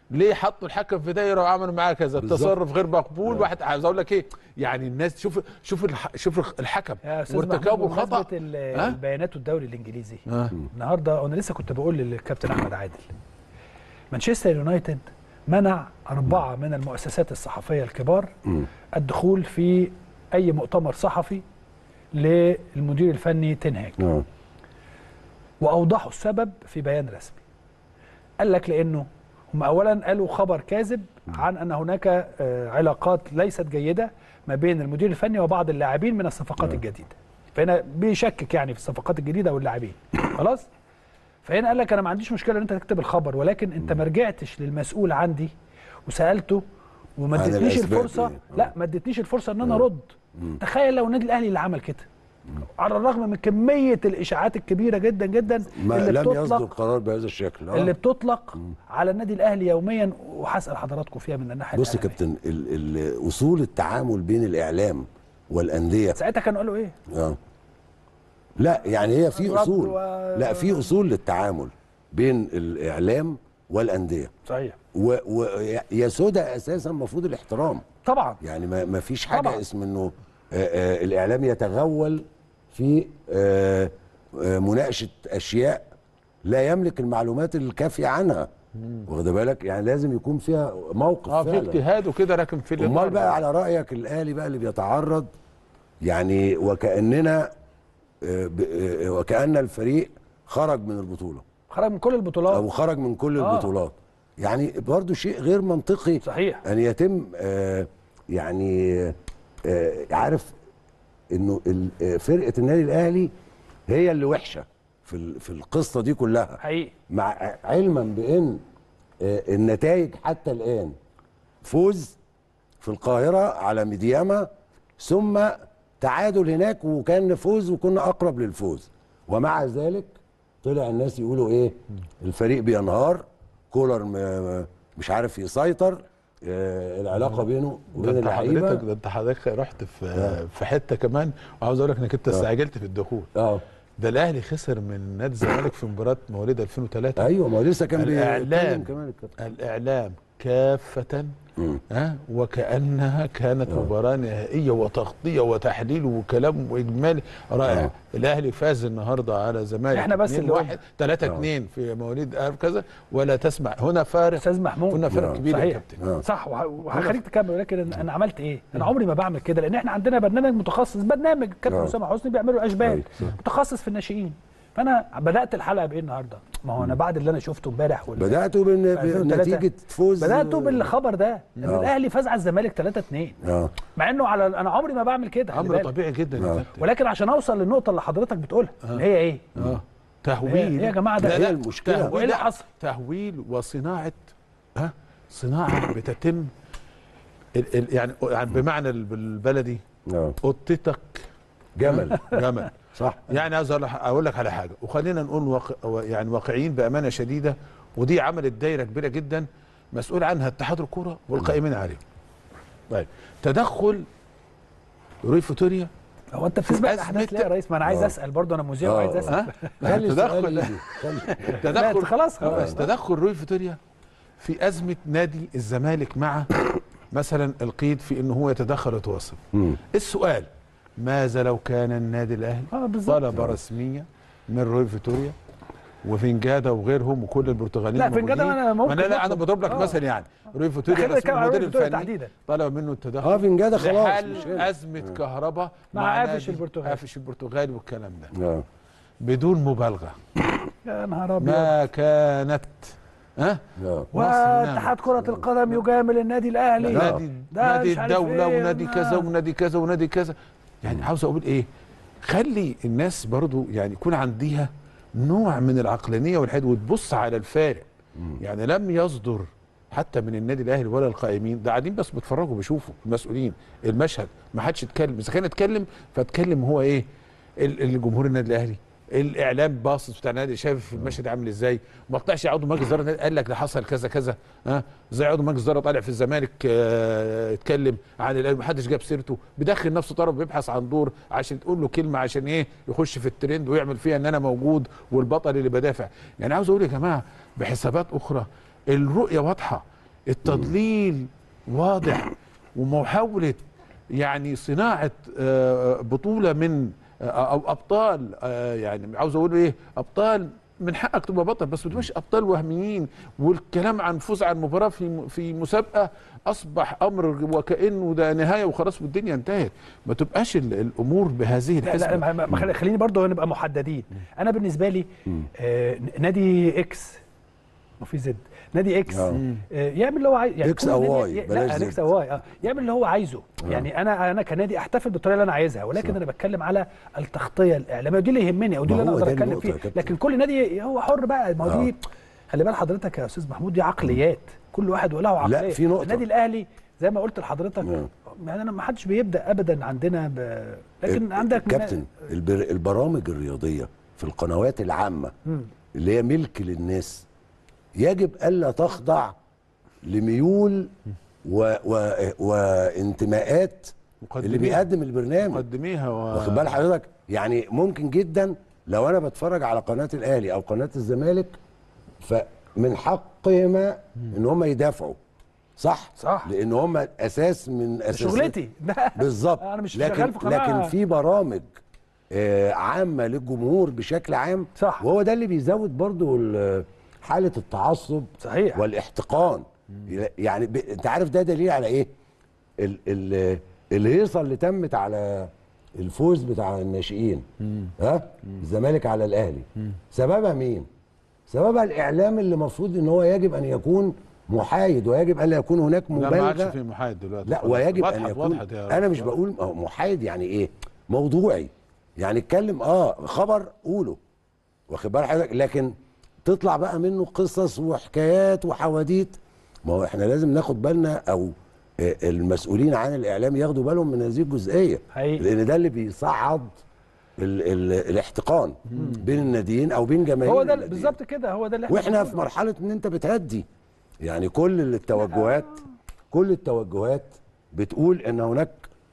ليه حطوا الحكم في دايره وعملوا معاه كذا، التصرف غير مقبول. واحد عاوز اقول لك ايه، يعني الناس شوف الحكم وارتكابه خطا. البيانات الدوري الانجليزي النهارده، انا لسه كنت بقول للكابتن احمد عادل، مانشستر يونايتد منع 4 من المؤسسات الصحفيه الكبار الدخول في اي مؤتمر صحفي للمدير الفني تين هاج. واوضحوا السبب في بيان رسمي. قال لك لانه هم اولا قالوا خبر كاذب عن ان هناك علاقات ليست جيده ما بين المدير الفني وبعض اللاعبين من الصفقات الجديده. فهنا بيشكك يعني في الصفقات الجديده واللاعبين. خلاص؟ فهنا قال لك انا ما عنديش مشكله ان انت تكتب الخبر، ولكن انت ما رجعتش للمسؤول عندي وسالته وما اديتنيش الفرصه. لا، ما اديتنيش الفرصه ان انا ارد. تخيل لو النادي الاهلي اللي عمل كده، على الرغم من كميه الاشاعات الكبيره جدا جدا اللي لم يصدر قرار بهذا الشكل اللي بتطلق على النادي الاهلي يوميا، وهسال حضراتكم فيها من الناحيه بص يا كابتن، اصول التعامل بين الاعلام والانديه ساعتها كانوا قالوا ايه؟ لا يعني هي في اصول لا في اصول للتعامل بين الاعلام والانديه. صحيح. ويسودها اساسا المفروض الاحترام طبعا. يعني ما فيش حاجه طبعا اسم انه الاعلام يتغول في مناقشه اشياء لا يملك المعلومات الكافيه عنها. واخد بالك؟ يعني لازم يكون فيها موقف في اجتهاد وكده. لكن في امال بقى على رايك الاهلي بقى اللي بيتعرض يعني وكأن الفريق خرج من البطوله، خرج من كل البطولات او خرج من كل البطولات. يعني برضو شيء غير منطقي. صحيح. ان يتم يعني عارف انه فرقه النادي الاهلي هي اللي وحشه في القصه دي كلها حقيقي، مع علما بان النتائج حتى الان فوز في القاهره على ميدياما، ثم تعادل هناك وكان فوز وكنا اقرب للفوز، ومع ذلك طلع الناس يقولوا ايه؟ الفريق بينهار، كولر مش عارف يسيطر، العلاقه بينه وبين اللعيبه. ده انت حضرتك رحت في حته كمان، وعاوز اقول لك انك انت استعجلت في الدخول. ده الاهلي خسر من نادي الزمالك في مباراه مواليد 2003. ايوه، ما هو لسه كان بيتكلم كمان الاعلام كافه وكأنها كانت مباراة نهائية وتغطية وتحليل وكلام وإجمالي رائع. الأهلي فاز النهاردة على الزمالك. احنا بس اللي 3-2 في مواليد كذا، ولا تسمع هنا فارق. استاذ محمود، هنا فارق كبير يا كابتن. صح، وهخليك تكمل. ولكن انا عملت ايه؟ انا عمري ما بعمل كده، لان احنا عندنا برنامج متخصص، برنامج كابتن اسامه حسني بيعملوا اشبال متخصص في الناشئين. فانا بدات الحلقه بايه النهارده؟ ما هو انا بعد اللي انا شفته امبارح بداتوا بنتيجه فوز، بداتوا بالخبر ده ان الاهلي فاز على الزمالك 3-2 مع انه انا عمري ما بعمل كده، امر طبيعي جدا. ولكن عشان اوصل للنقطه اللي حضرتك بتقولها اللي هي ايه؟ تهويل. ايه يا جماعه ده؟ هي المشكله. وايه اللي حصل؟ تهويل وصناعه صناعه بتتم يعني بمعنى البلدي قطتك جمل. صح. يعني عايز اقول لك على حاجه، وخلينا نقول يعني واقعيين بامانه شديده، ودي عملت دايره كبيره جدا مسؤول عنها اتحاد الكوره والقائمين عليه. طيب، تدخل روي فيتوريا. هو انت بتسبق الاحداث ليه يا ريس؟ ما انا عايز اسال برضه، انا مذيع وعايز اسال. تدخل خلاص تدخل روي فيتوريا في ازمه نادي الزمالك مع مثلا القيد في انه هو يتدخل ويتوسط. السؤال: ماذا لو كان النادي الاهلي طلب رسميه من روي فيتوريا وفنجاده وغيرهم وكل البرتغاليين؟ لا فنجاده انا ممكن، انا بضرب لك مثل يعني روي فيتوريا المدير الفني طلب منه التدخل فنجاده خلاص لحل ازمه كهرباء مع قافش البرتغالي والكلام ده بدون مبالغه. يا نهار ابيض، ما كانت واتحاد كرة القدم يجامل النادي الاهلي، نادي الدولة ونادي كذا ونادي كذا ونادي كذا. يعني عاوز اقول ايه؟ خلي الناس برضو يعني يكون عندها نوع من العقلانية والحد وتبص على الفارق. يعني لم يصدر حتى من النادي الاهلي ولا القائمين، ده قاعدين بس بيتفرجوا بيشوفوا المسؤولين المشهد، ما حدش اتكلم. اذا كان اتكلم فاتكلم هو ايه؟ الجمهور النادي الاهلي، الاعلام باصص بتاع النادي شايف المشهد عامل ازاي. ما طلعش عضو مجلس اداره قال لك ده حصل كذا كذا، زي عضو مجلس اداره طالع في الزمالك اتكلم عن الاهلي، ما حدش جاب سيرته، بيدخل نفسه طرف بيبحث عن دور عشان تقول له كلمه عشان ايه؟ يخش في الترند ويعمل فيها ان انا موجود والبطل اللي بدافع. يعني عاوز اقول يا جماعه بحسابات اخرى الرؤيه واضحه. التضليل واضح، ومحاوله يعني صناعه بطوله من او ابطال، يعني عاوز اقول ايه، ابطال من حقك تبقى بطل، بس ما تبقاش ابطال وهميين. والكلام عن فوز عن مباراه في مسابقه اصبح امر وكانه ده نهايه وخلاص والدنيا انتهت. ما تبقاش الامور بهذه الحسبه. لا خليني برضه نبقى محددين. انا بالنسبه لي نادي اكس وفي زد، نادي اكس يعمل اللي هو عايزه، يعني اكس او واي، بلاش اكس او واي، يعمل اللي هو عايزه. يعني انا كنادي احتفل بالطريقه اللي انا عايزها، ولكن انا بتكلم على التغطيه الاعلاميه، ودي اللي يهمني او دي اللي انا اقدر اتكلم فيها. لكن كل نادي هو حر بقى. ما هو دي خلي بال حضرتك يا استاذ محمود، دي عقليات، كل واحد وله عقليه. لا في نقطه، النادي الاهلي زي ما قلت لحضرتك يعني انا ما حدش بيبدا ابدا عندنا لكن عندك كابتن البرامج الرياضيه في القنوات العامه اللي هي ملك للناس يجب الا تخضع لميول وانتماءات اللي بيقدم البرنامج مقدميها واخد بال حضرتك. يعني ممكن جدا لو انا بتفرج على قناه الاهلي او قناه الزمالك فمن حقهما ان هم يدافعوا، صح لان هم اساس من اساس شغلتي بالظبط. انا مش شغال في قناه، لكن في برامج عامه للجمهور بشكل عام، صح، وهو ده اللي بيزود برضو حاله التعصب صحيح والاحتقان. يعني انت عارف ده دليل على ايه؟ الهيصه اللي تمت على الفوز بتاع الناشئين، الزمالك على الاهلي، سببها مين؟ سببها الاعلام اللي المفروض ان هو يجب ان يكون محايد، ويجب ان لا يكون هناك مبالغه. لا ما عادش في محايد دلوقتي. لا ويجب ان يكون، انا مش بقول محايد يعني ايه، موضوعي. يعني اتكلم خبر قوله، واخد بال حضرتك، لكن تطلع بقى منه قصص وحكايات وحواديت. ما هو احنا لازم ناخد بالنا، او المسؤولين عن الاعلام ياخدوا بالهم من هذه الجزئيه، لان ده اللي بيصعد الاحتقان بين الناديين او بين جماهير. هو ده بالظبط كده، هو ده اللي واحنا في مرحله ان انت بتهدي. يعني كل التوجهات بتقول ان هناك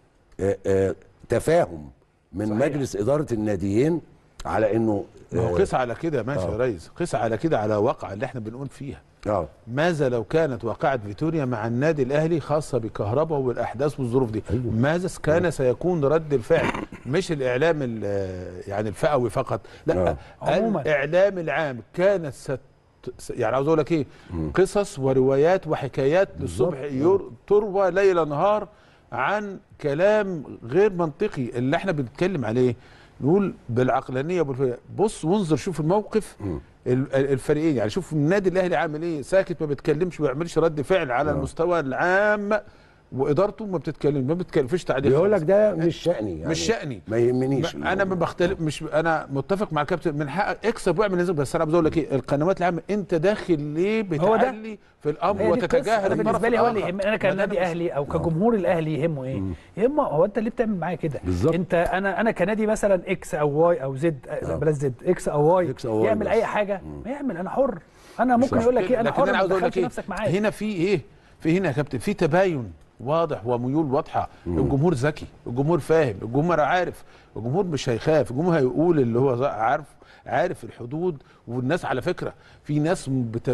تفاهم من صحيح. مجلس اداره الناديين على انه قيس على كده ماشي يا ريس، قيس على كده على واقع اللي احنا بنقول فيها. ماذا لو كانت واقعة فيتوريا مع النادي الاهلي خاصه بكهرباء والاحداث والظروف دي؟ ماذا كان سيكون رد الفعل؟ مش الاعلام يعني الفئوي فقط، لا الاعلام العام كانت يعني عاوز اقول لك ايه، قصص وروايات وحكايات للصبح تروى ليل نهار عن كلام غير منطقي اللي احنا بنتكلم عليه. نقول بالعقلانيه بص وانظر، شوف الموقف الفريقين. يعني شوف النادي الاهلي عامل ايه، ساكت ما بيتكلمش، ما بيعملش رد فعل على المستوى العام، وادارته ما بتتكلمش تعليق. بيقول لك ده مش شأني، يعني مش شأني، ما يهمنيش. انا ما بختلف، مش انا متفق مع الكابتن، من حقك اكسب واعمل نزل، بس انا عاوز اقول لك ايه، القنوات العامه انت داخل ليه بتعلي في الامر وتتجاهل الطرف بالنسبه لي هو اللي يهمني. انا كنادي اهلي او كجمهور الاهلي يهمه ايه؟ يهمه هو انت ليه بتعمل معايا كده؟ انت انا كنادي مثلا اكس او واي او زد، بلاش زد، اكس او واي يعمل اي حاجه، ما يعمل، انا حر. انا ممكن اقول لك ايه، انا حر، ما تدخلش نفسك معايا. هنا في ايه؟ في هنا يا كابتن في تباين واضح وميول واضحه. الجمهور ذكي، الجمهور فاهم، الجمهور عارف، الجمهور مش هيخاف، الجمهور هيقول اللي هو عارف الحدود. والناس على فكره في ناس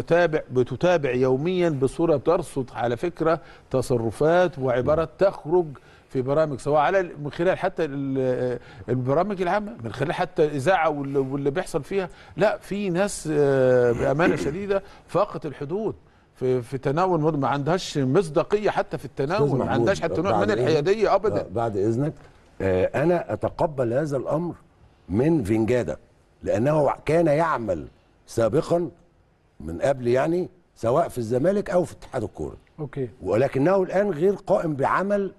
بتتابع يوميا بصوره ترصد على فكره تصرفات وعبارات تخرج في برامج، سواء من خلال حتى البرامج العامه، من خلال حتى الاذاعه واللي بيحصل فيها. لا في ناس بامانه شديده فاقت الحدود في تناول، ما عندهاش مصداقيه حتى في التناول، ما عندهاش حتى نوع من الحياديه ابدا. بعد اذنك انا اتقبل هذا الامر من فينجادا، لانه كان يعمل سابقا من قبل، يعني سواء في الزمالك او في اتحاد الكوره، ولكنه الان غير قائم بعمل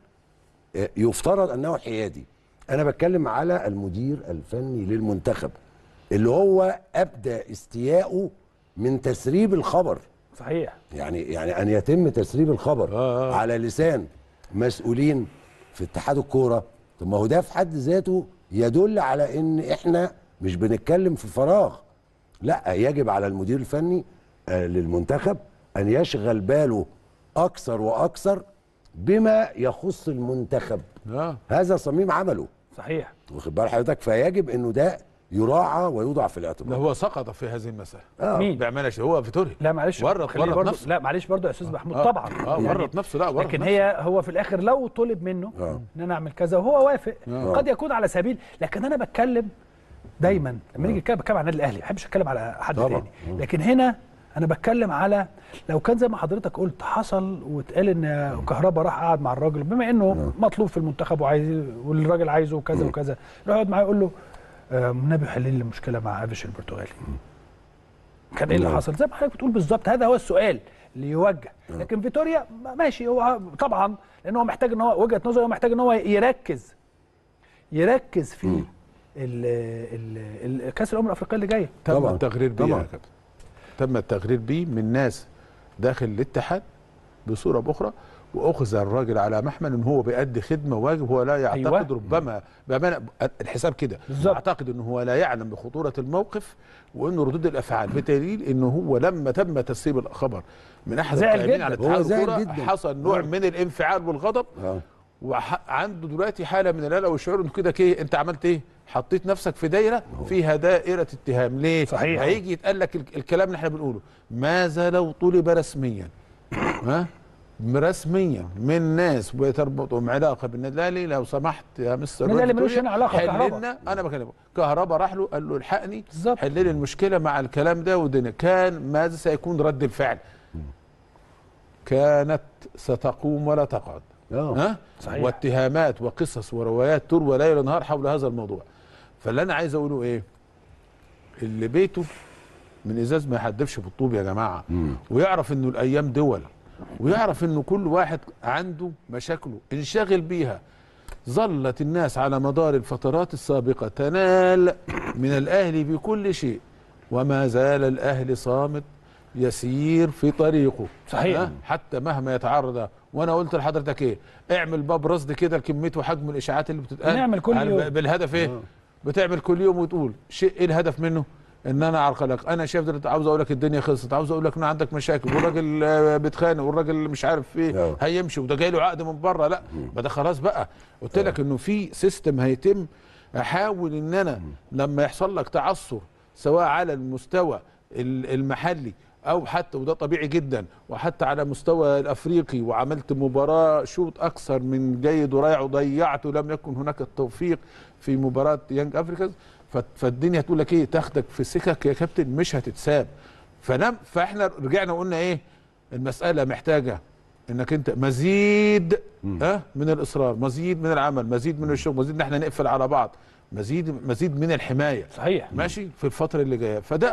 يفترض انه حيادي. انا بتكلم على المدير الفني للمنتخب اللي هو ابدى استياءه من تسريب الخبر. صحيح. يعني ان يتم تسريب الخبر على لسان مسؤولين في اتحاد الكوره. طب ما هو ده في حد ذاته يدل على ان احنا مش بنتكلم في فراغ. لا، يجب على المدير الفني للمنتخب ان يشغل باله اكثر واكثر بما يخص المنتخب. هذا صميم عمله. صحيح. واخد بال حضرتك؟ فيجب انه ده يراعى ويوضع في الاعتبار. ده هو سقط في هذه المساله. مين؟ بيعملش هو فيتوريا. لا معلش ورط نفسه. لا معلش برضه يا استاذ محمود طبعا ورط نفسه. لا ورط لكن نفسه. هو في الاخر لو طلب منه ان انا اعمل كذا وهو وافق قد يكون على سبيل. لكن انا بتكلم دايما لما نيجي بتكلم على النادي الاهلي ما بحبش اتكلم على حد تاني. لكن هنا انا بتكلم على لو كان زي ما حضرتك قلت حصل واتقال ان كهربا راح قعد مع الراجل بما انه مطلوب في المنتخب وعايز والراجل عايزه كذا وكذا، يروح يقعد معاه يقول له النبي حل لي المشكله مع افيش البرتغالي. كان ايه اللي حصل؟ زي ما حضرتك بتقول بالظبط، هذا هو السؤال اللي يوجه. لكن فيتوريا ماشي، هو طبعا لان هو محتاج ان هو وجهه نظره، هو محتاج ان هو يركز في كاس الامم الافريقيه اللي جايه. تم التغرير بيه يا كابتن، تم التغرير بيه من ناس داخل الاتحاد بصوره باخرى، واخذ الراجل على محمل ان هو بيأدي خدمه واجب. هو لا يعتقد ربما بامانه الحساب كده اعتقد ان هو لا يعلم بخطوره الموقف وانه ردود الافعال بدليل انه هو لما تم تسريب الخبر من احد القائمين على اتحاد الكوره حصل نوع من الانفعال والغضب، وعنده دلوقتي حاله من القلق والشعور انه كده انت عملت ايه؟ حطيت نفسك في دايره فيها دائره اتهام. ليه؟ صحيح. هيجي يتقال لك الكلام اللي احنا بنقوله، ماذا لو طلب رسميا رسميا من ناس بتربطهم علاقه بالنادي الاهلي، لو سمحت يا مستر النادي الاهلي ملوش هنا علاقه بكهربا. انا بكلمه كهربا راح له قال له الحقني حل لي المشكله مع الكلام ده والدنيا. كان ماذا سيكون رد الفعل؟ كانت ستقوم ولا تقعد. صحيح. واتهامات وقصص وروايات تروى ليل نهار حول هذا الموضوع. فاللي انا عايز اقوله ايه؟ اللي بيته من ازاز ما يحدفش بالطوب يا جماعه. ويعرف انه الايام دول، ويعرف انه كل واحد عنده مشاكله انشغل بيها. ظلت الناس على مدار الفترات السابقه تنال من الاهلي بكل شيء، وما زال الاهلي صامت يسير في طريقه. صحيح. حتى مهما يتعرض. وانا قلت لحضرتك ايه؟ اعمل باب رصد كده لكميه وحجم الاشاعات اللي بتتقال. نعمل كل يوم بالهدف ايه؟ بتعمل كل يوم وتقول شيء. ايه الهدف منه؟ ان انا اعرقلك. انا شايف دلوقتي عاوز اقول لك الدنيا خلصت، عاوز اقول لك ان عندك مشاكل والراجل بيتخانق والراجل مش عارف ايه هيمشي وده جاي له عقد من بره. لا ده خلاص بقى. قلت لك انه في سيستم هيتم. احاول ان انا لما يحصل لك تعثر سواء على المستوى المحلي او حتى، وده طبيعي جدا، وحتى على مستوى الافريقي، وعملت مباراه شوط اكثر من جيد ورائع وضيعته، لم يكن هناك التوفيق في مباراه يانج افريكانز. فالدنيا تقول لك ايه؟ تاخدك في سكك يا كابتن مش هتتساب. فاحنا رجعنا وقلنا ايه؟ المساله محتاجه انك انت مزيد من الاصرار، مزيد من العمل، مزيد من الشغل، مزيد ان احنا نقفل على بعض، مزيد من الحمايه. صحيح. ماشي في الفتره اللي جايه. فده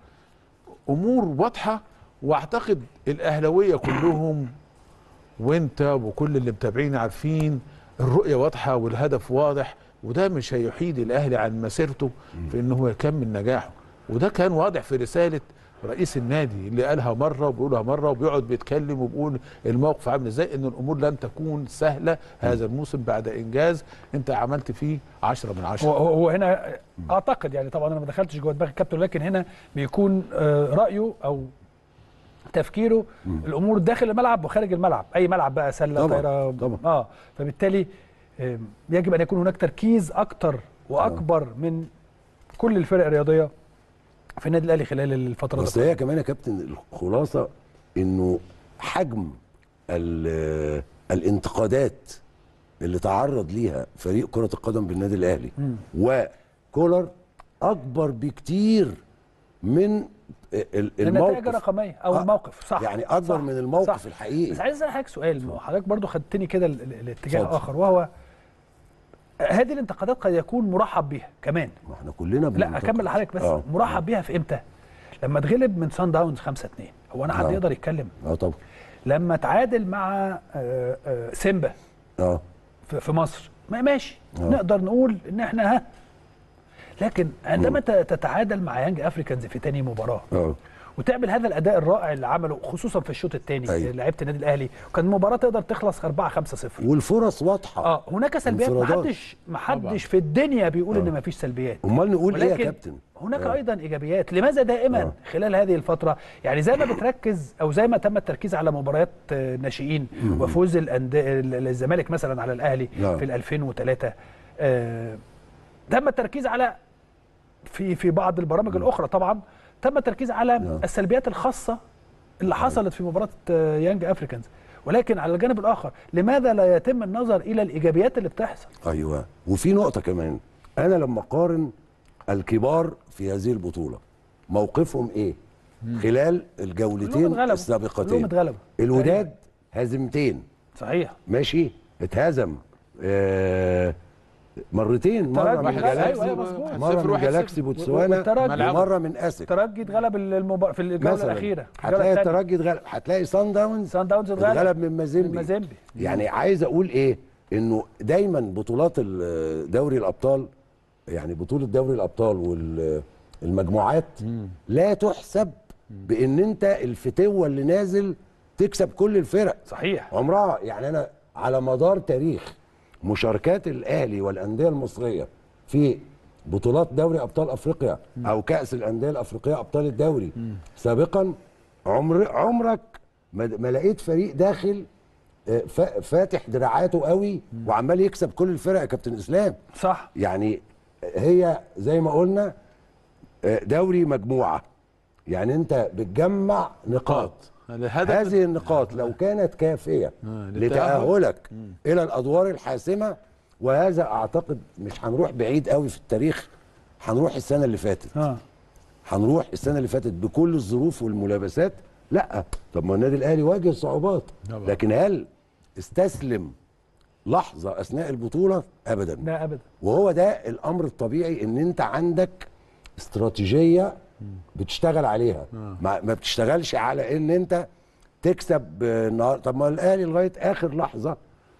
امور واضحه، واعتقد الاهلاويه كلهم وانت وكل اللي متابعين عارفين الرؤيه واضحه والهدف واضح، وده مش هيحيد الاهلي عن مسيرته في ان هو يكمل نجاحه. وده كان واضح في رساله رئيس النادي اللي قالها مره وبيقولها مره وبيقعد بيتكلم وبيقول الموقف عامل ازاي، ان الامور لن تكون سهله هذا الموسم بعد انجاز انت عملت فيه 10 من 10. هو هنا اعتقد يعني طبعا انا ما دخلتش جوه دماغ الكابتن، لكن هنا بيكون رايه او تفكيره الامور داخل الملعب وخارج الملعب، اي ملعب بقى سله طايره طبعا. فبالتالي يجب ان يكون هناك تركيز اكتر واكبر من كل الفرق الرياضيه في النادي الاهلي خلال الفتره دي. بس هي كمان يا كابتن الخلاصه انه حجم الانتقادات اللي تعرض ليها فريق كره القدم بالنادي الاهلي وكولر اكبر بكتير من الموقف، النتائج الرقميه او الموقف. صح، يعني اكبر من الموقف. صح. الحقيقي. بس عايز اسال حضرتك سؤال، حضرتك برضو خدتني كده الاتجاه اخر، وهو هذه الانتقادات قد يكون مرحب بها كمان. ما احنا كلنا لا اكمل لحضرتك بس. مرحب بها في امتى؟ لما اتغلب من سان داونز 5-2، هو انا حد يقدر يتكلم؟ طبعا. لما تعادل مع سيمبا في مصر ماشي، نقدر نقول ان احنا لكن عندما تتعادل مع يانج افريكانز في تاني مباراه وتعمل هذا الاداء الرائع اللي عمله خصوصا في الشوط الثاني لعيبه النادي الاهلي، وكان المباراه تقدر تخلص 4-5-0 والفرص واضحه. هناك سلبيات، محدش في الدنيا بيقول ان مفيش سلبيات. امال نقول ايه يا كابتن؟ هناك ايضا ايجابيات. لماذا دائما خلال هذه الفتره يعني زي ما بتركز او زي ما تم التركيز على مباريات ناشئين وفوز الزمالك مثلا على الاهلي في 2003، تم التركيز على في بعض البرامج الاخرى طبعا تم التركيز على السلبيات الخاصه اللي حصلت في مباراه يانج افريكانز، ولكن على الجانب الاخر لماذا لا يتم النظر الى الايجابيات اللي بتحصل؟ ايوه، وفي نقطه كمان، انا لما اقارن الكبار في هذه البطوله موقفهم ايه خلال الجولتين السابقتين؟ الوداد هزيمتين صحيح، ماشي، اتهزم مرتين، مره من جالاكسي بوتسوانا ومره من اسك. الترجي اتغلب في الجوله الاخيره، هتلاقي الترجي اتغلب، هتلاقي سان داونز اتغلب من مازيمبي. يعني عايز اقول ايه، انه دايما بطولات دوري الابطال، يعني بطوله دوري الابطال والمجموعات لا تحسب بان انت الفتوه اللي نازل تكسب كل الفرق. صحيح، عمرها، يعني انا على مدار تاريخ مشاركات الاهلي والانديه المصريه في بطولات دوري ابطال افريقيا او كاس الانديه الافريقيه ابطال الدوري سابقا، عمرك ما لقيت فريق داخل فاتح دراعاته قوي وعمال يكسب كل الفرق يا كابتن اسلام. صح، يعني هي زي ما قلنا دوري مجموعه، يعني انت بتجمع نقاط، هذه النقاط لو كانت كافيه لتأهلك الى الادوار الحاسمه، وهذا اعتقد مش هنروح بعيد قوي في التاريخ، هنروح السنه اللي فاتت هنروح السنه اللي فاتت بكل الظروف والملابسات. لا، طب ما النادي الاهلي واجه صعوبات، لكن هل استسلم لحظه اثناء البطوله؟ ابدا، لا ابدا. وهو ده الامر الطبيعي، ان انت عندك استراتيجيه بتشتغل عليها، ما بتشتغلش على ان انت تكسب النهارده. طب ما الاهلي لغايه اخر لحظه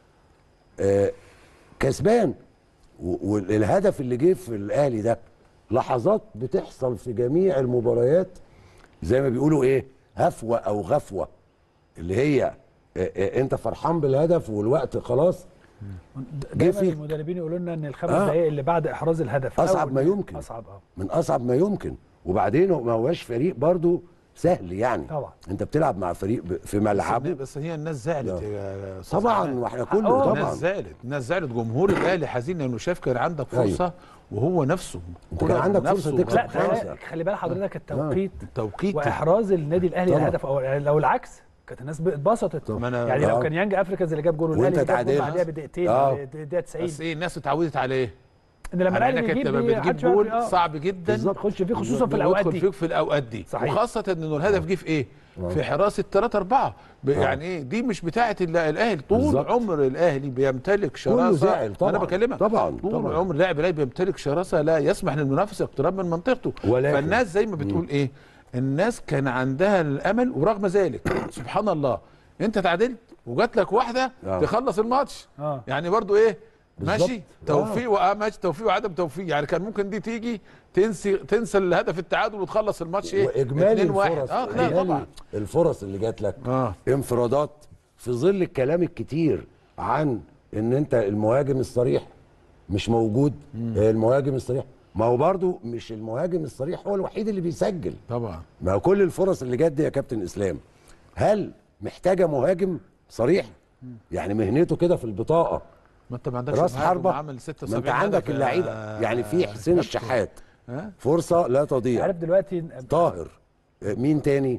كسبان، والهدف اللي جه في الاهلي ده لحظات بتحصل في جميع المباريات، زي ما بيقولوا ايه، هفوه او غفوه، اللي هي انت فرحان بالهدف والوقت خلاص جه فيك. المدربين يقولوا لنا ان الخمس دقائق اللي بعد احراز الهدف اصعب ما يمكن، من اصعب ما يمكن. وبعدين ما هواش فريق برضو سهل، يعني طبعا انت بتلعب مع فريق في ملعبه. بس هي الناس زعلت طبعا، واحنا كله طبعا الناس زعلت جمهور الاهلي حزين لانه شاف كان عندك فرصه. وهو نفسه انت كان عندك فرصه تكسب. لا، خلي بال حضرتك التوقيت واحراز النادي الاهلي الهدف، او لو العكس كانت الناس اتبسطت. يعني لو كان يانج افريكانز اللي جاب جول والاهلي جاب جول بعديها بدقيقتين، دقيقه 90، بس ايه الناس اتعودت عليه ان لما الاهلي بتجيب جول صعب جدا تخش فيه، خصوصا في الاوقات دي. في الاوقات دي صحيح. وخاصه انه الهدف جه في ايه؟ في حراسه 3-4. يعني ايه دي؟ مش بتاعه الاهلي. طول عمر الاهلي بيمتلك شراسه. انا بكلمك طول عمر لاعب الاهلي بيمتلك شراسه لا يسمح للمنافس اقتراب من منطقته. فالناس زي ما بتقول ايه، الناس كان عندها الامل، ورغم ذلك سبحان الله انت تعادلت وجات لك واحده تخلص الماتش. يعني برضو ايه، ماشي توفيق ماشي توفيق وعدم توفيق. يعني كان ممكن دي تيجي تنسى الهدف التعادل وتخلص الماتش ايه، واجمالي الفرص. طبعا الفرص اللي جات لك انفرادات، في ظل الكلام الكتير عن ان انت المهاجم الصريح مش موجود. المهاجم الصريح، ما هو برضو مش المهاجم الصريح هو الوحيد اللي بيسجل طبعا. ما هو كل الفرص اللي جت دي يا كابتن اسلام، هل محتاجه مهاجم صريح؟ يعني مهنته كده في البطاقه، ما انت ما عندكش راس حربه، عامل 76، ما انت عندك اللعيبه. يعني في حسين الشحات فرصه لا تضيع. عارف دلوقتي طاهر، مين تاني؟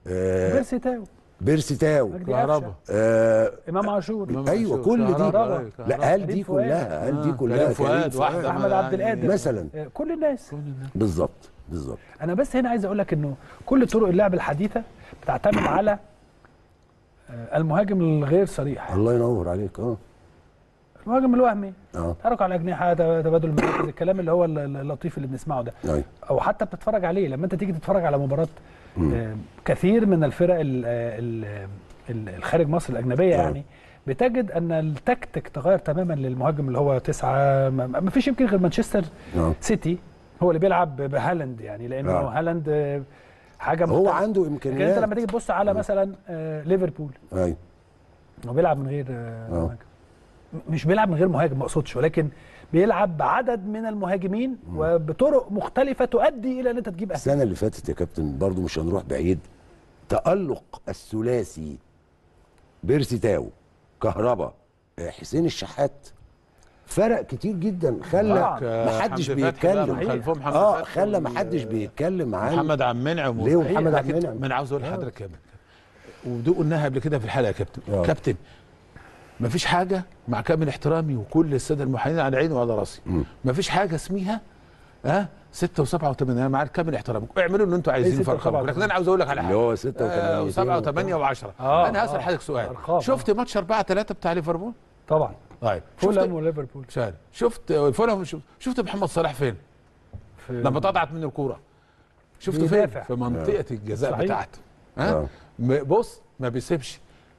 بيرسي تاو كهربا، امام عاشور. ايوه كل دي. لا، هل دي كلها فؤاد احمد عبد القادر مثلا، كل الناس بالظبط. انا بس هنا عايز اقول لك انه كل طرق اللعب الحديثه بتعتمد على المهاجم الغير صريح. الله ينور عليك. المهاجم الوهمي، تحرك على الاجنحه، تبادل المراكز، الكلام اللي هو اللطيف اللي بنسمعه ده. او حتى بتتفرج عليه لما انت تيجي تتفرج على مباراه كثير من الفرق الخارج مصر الاجنبيه، يعني بتجد ان التكتيك تغير تماما للمهاجم اللي هو 9. ما فيش يمكن غير مانشستر سيتي هو اللي بيلعب بهالاند، يعني لانه هالاند حاجه هو عنده امكانيات. لكن انت لما تيجي تبص على مثلا ليفربول، هو بيلعب من غير مش بيلعب من غير مهاجم، ما اقصدش، ولكن بيلعب بعدد من المهاجمين وبطرق مختلفه تؤدي الى ان انت تجيب اهداف. السنه اللي فاتت يا كابتن برضو مش هنروح بعيد، تألق الثلاثي بيرسي تاو، كهربا، حسين الشحات فرق كتير جدا، خلى ما حدش بيتكلم. خلى ما حدش بيتكلم عن محمد عبد المنعم. ليه محمد عبد المنعم؟ ما انا عاوز اقول لحضرتك كمان، ودي قلناها قبل كده في الحلقه يا كابتن. كابتن ما فيش حاجه، مع كامل احترامي وكل الساده المحامين على عيني وعلى راسي، ما فيش حاجه اسمها 6 و7 و8. انا مع كامل احترامكم اعملوا اللي انتوا عايزين فرقوا، لكن انا عاوز اقول لك على حاجه اللي هو 6 و7 و8 و10. انا هسال حضرتك سؤال، شفت ماتش 4-3 بتاع ليفربول؟ طبعا. طيب فولهام وليفربول. شفت فولهام، شفت محمد صلاح فين؟ لما اتقطعت من الكوره شفته فين؟ في منطقه الجزاء بتاعته. بص ما بيسيبش.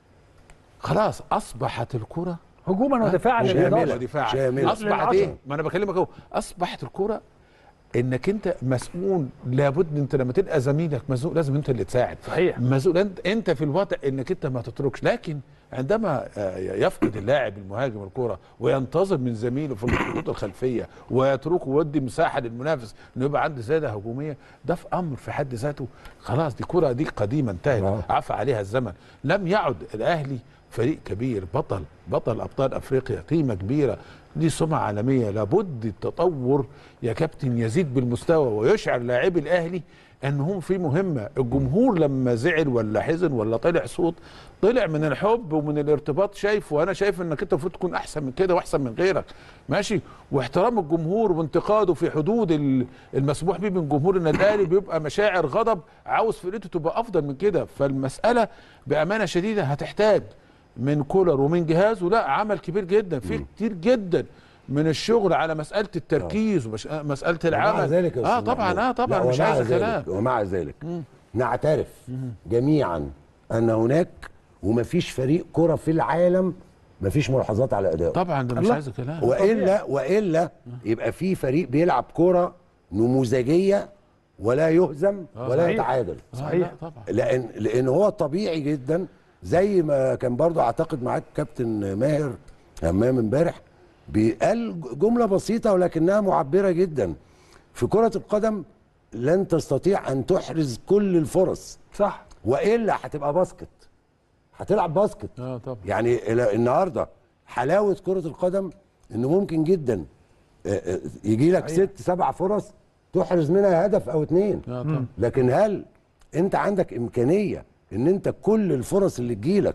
خلاص اصبحت الكوره هجوما ودفاعا شامله. اصبحت ايه؟ ما انا بكلمك اهو، اصبحت الكوره انك انت مسؤول. لابد انت لما تلقى زميلك مزنوق لازم انت اللي تساعد. صحيح. مسؤول انت في الوضع انك انت ما تتركش، لكن عندما يفقد اللاعب المهاجم الكرة وينتظر من زميله في الخطوط الخلفيه ويتركه ويدي مساحه للمنافس انه يبقى عنده زياده هجوميه، ده في امر في حد ذاته خلاص. دي كرة دي قديمه انتهت، عفى عليها الزمن. لم يعد الاهلي فريق كبير، بطل ابطال افريقيا، قيمه كبيره، دي سمعه عالميه. لابد التطور يا كابتن يزيد بالمستوى ويشعر لاعبي الاهلي انهم في مهمه. الجمهور لما زعل ولا حزن ولا طلع صوت، طلع من الحب ومن الارتباط، شايف وانا شايف انك انت المفروض تكون احسن من كده واحسن من غيرك، ماشي. واحترام الجمهور وانتقاده في حدود المسموح به من جمهور النادي الاهلي، بيبقى مشاعر غضب، عاوز فرقته تبقى افضل من كده. فالمساله بامانه شديده هتحتاج من كولر ومن جهازه لا عمل كبير جدا، في كتير جدا من الشغل على مساله التركيز ومساله العمل. طبعا مش عايز كلام. ومع ذلك نعترف جميعا ان هناك ومفيش فريق كرة في العالم مفيش ملاحظات على ادائه. طبعا ده مش عايز كلام. والا يبقى في فريق بيلعب كرة نموذجيه ولا يهزم ولا يتعادل. صحيح. طبعا. لان هو طبيعي جدا، زي ما كان برضو اعتقد معاك كابتن ماهر همام امبارح بيقال جمله بسيطه ولكنها معبره جدا. في كره القدم لن تستطيع ان تحرز كل الفرص، صح، والا هتبقى باسكت، هتلعب باسكت. طبعا. يعني النهارده حلاوه كره القدم انه ممكن جدا يجي لك 6-7 فرص تحرز منها هدف او 2. لكن هل انت عندك امكانيه ان انت كل الفرص اللي تجيلك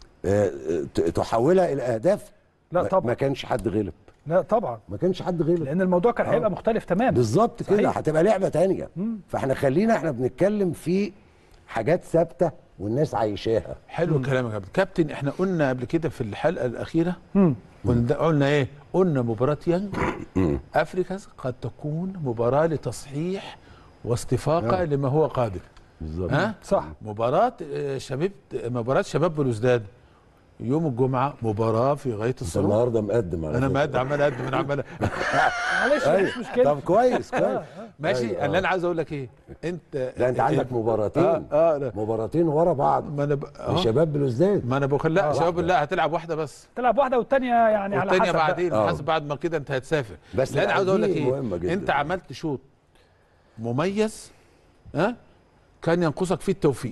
تحولها الى اهداف؟ لا طبعا. ما كانش حد غلب. لا طبعا، ما كانش حد غلب، لان الموضوع كان هيبقى مختلف تماما. بالظبط كده، هتبقى لعبه ثانيه. فاحنا خلينا احنا بنتكلم في حاجات ثابته والناس عايشاها. حلو الكلام يا كابتن. كابتن احنا قلنا قبل كده في الحلقه الاخيره قلنا ايه؟ قلنا مباراه يانج افريكاز قد تكون مباراه لتصحيح واستفاقه لما هو قادم. بالظبط. صح. مباراه شباب بلوزداد يوم الجمعه مباراه في غايه الصعوبه. النهارده مقدم على انا مقدم، عمال اقدم، انا عمال معلش مش مشكله. طب كويس ماشي. اللي انا عايز اقول لك ايه، انت عندك مباراتين مباراتين ورا بعض. ما انا شباب بلوزداد. ما انا بقول لا شباب لا هتلعب واحده بس، تلعب واحده والثانيه يعني على حسب، والثانيه بعدين حسب بعد ما كده انت هتسافر. بس اللي انا عاوز اقول لك ايه، انت عملت شوط مميز كان ينقصك فيه التوفيق.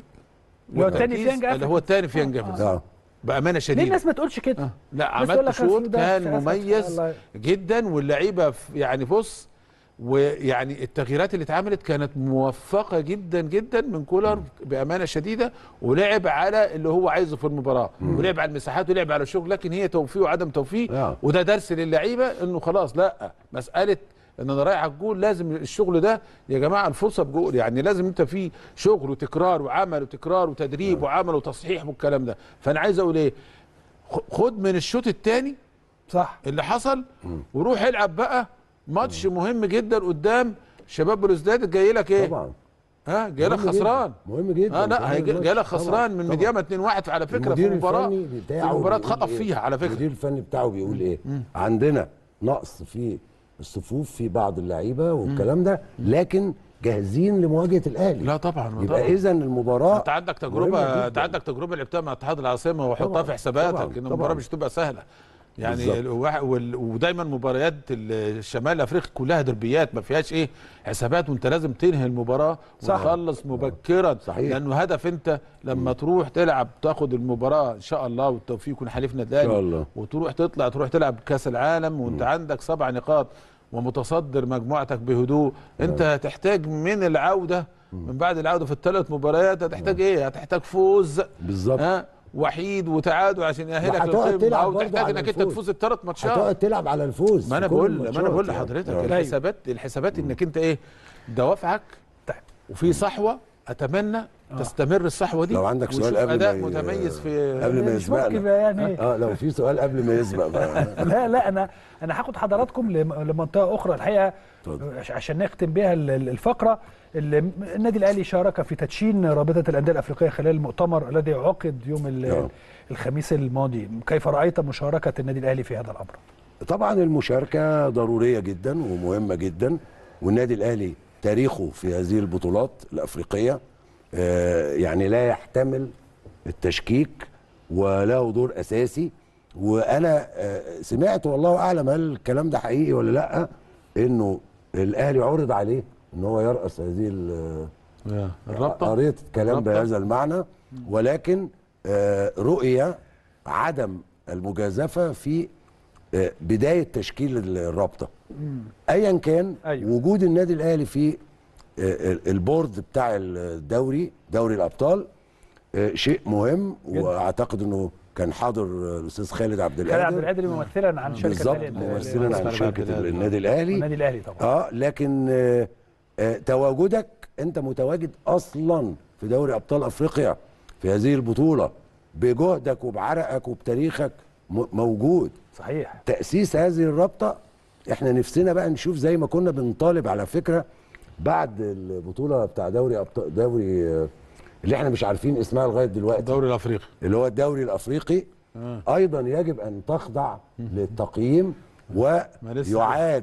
اللي هو الثاني في يانج افريكاز. بامانه شديده. ليه الناس ما تقولش كده؟ لا عملت شوط كان مميز جدا، واللعيبه يعني بص، ويعني التغييرات اللي اتعملت كانت موفقه جدا جدا من كولر بامانه شديده، ولعب على اللي هو عايزه في المباراه، ولعب على المساحات ولعب على الشغل. لكن هي توفيق وعدم توفيق، وده درس للعيبه انه خلاص لا مساله ان انا رايح على الجول لازم الشغل ده يا جماعه الفرصه بجول، يعني لازم انت في شغل وتكرار وعمل وتكرار وتدريب وعمل وتصحيح والكلام ده. فانا عايز اقول ايه، خد من الشوط الثاني صح اللي حصل وروح العب بقى ماتش مهم جدا قدام شباب بلوزداد. جاي لك ايه طبعا، جاي لك خسران مهم جدا. لا جاي لك خسران من مديامه 2-1 على فكره في مباراه خطف فيها على فكره. المدير الفني بتاعه بيقول ايه؟ عندنا نقص في الصفوف في بعض اللعيبه والكلام ده، لكن جاهزين لمواجهه الاهلي. لا طبعا. يبقى اذا المباراه انت عندك تجربه، لعبتها مع اتحاد العاصمه وحطها في حساباتك ان المباراه مش تبقى سهله. يعني ودايما مباريات الشمال الافريقي كلها دربيات ما فيهاش حسابات، وانت لازم تنهي المباراه وتخلص مبكرا. صحيح. لانه هدف انت لما تروح تلعب تاخد المباراه ان شاء الله والتوفيق يكون حليفنا الاهلي، وتروح تروح تلعب كاس العالم وانت عندك 7 نقاط ومتصدر مجموعتك بهدوء. انت هتحتاج من العوده، من بعد العوده في ال3 مباريات هتحتاج هتحتاج فوز بالظبط وحيد وتعادل عشان يأهلك للقمه، او تحتاج انك انت تفوز ال3 ماتشات، هتقعد تلعب على الفوز. ما انا بقول لحضرتك الحسابات انك انت دوافعك وفي صحوه. اتمنى تستمر الصحوه دي. لو عندك سؤال قبل اداء متميز في قبل ما يسبقنا يعني لو في سؤال قبل ما يسبق بقى. لا انا هاخد حضراتكم لمنطقه اخرى الحقيقه عشان نختم بها الفقره. النادي الاهلي شارك في تدشين رابطه الانديه الافريقيه خلال المؤتمر الذي عقد يوم الخميس الماضي. كيف رايت مشاركه النادي الاهلي في هذا الامر؟ طبعا المشاركه ضروريه جدا ومهمه جدا، والنادي الاهلي تاريخه في هذه البطولات الافريقيه يعني لا يحتمل التشكيك وله دور اساسي. وانا سمعت والله اعلم هل الكلام ده حقيقي ولا لا، انه الاهلي عرض عليه ان هو يرأس هذه الرابطه. قريت كلام بهذا المعنى، ولكن رؤيه عدم المجازفه في بدايه تشكيل الرابطه ايا كان. وجود النادي الاهلي في البورد بتاع دوري الابطال شيء مهم، واعتقد انه كان حاضر الاستاذ خالد عبد القادر ممثلا عن شركه بالظبط، ممثلا عن شركه النادي الاهلي طبعا. لكن تواجدك انت متواجد اصلا في دوري ابطال افريقيا في هذه البطوله بجهدك وبعرقك وبتاريخك موجود. صحيح. تأسيس هذه الرابطة احنا نفسنا بقى نشوف زي ما كنا بنطالب على فكرة بعد البطولة بتاع دوري اللي احنا مش عارفين اسمها لغاية دلوقتي، الدوري الافريقي، اللي هو الدوري الافريقي. ايضا يجب ان تخضع للتقييم ويعاد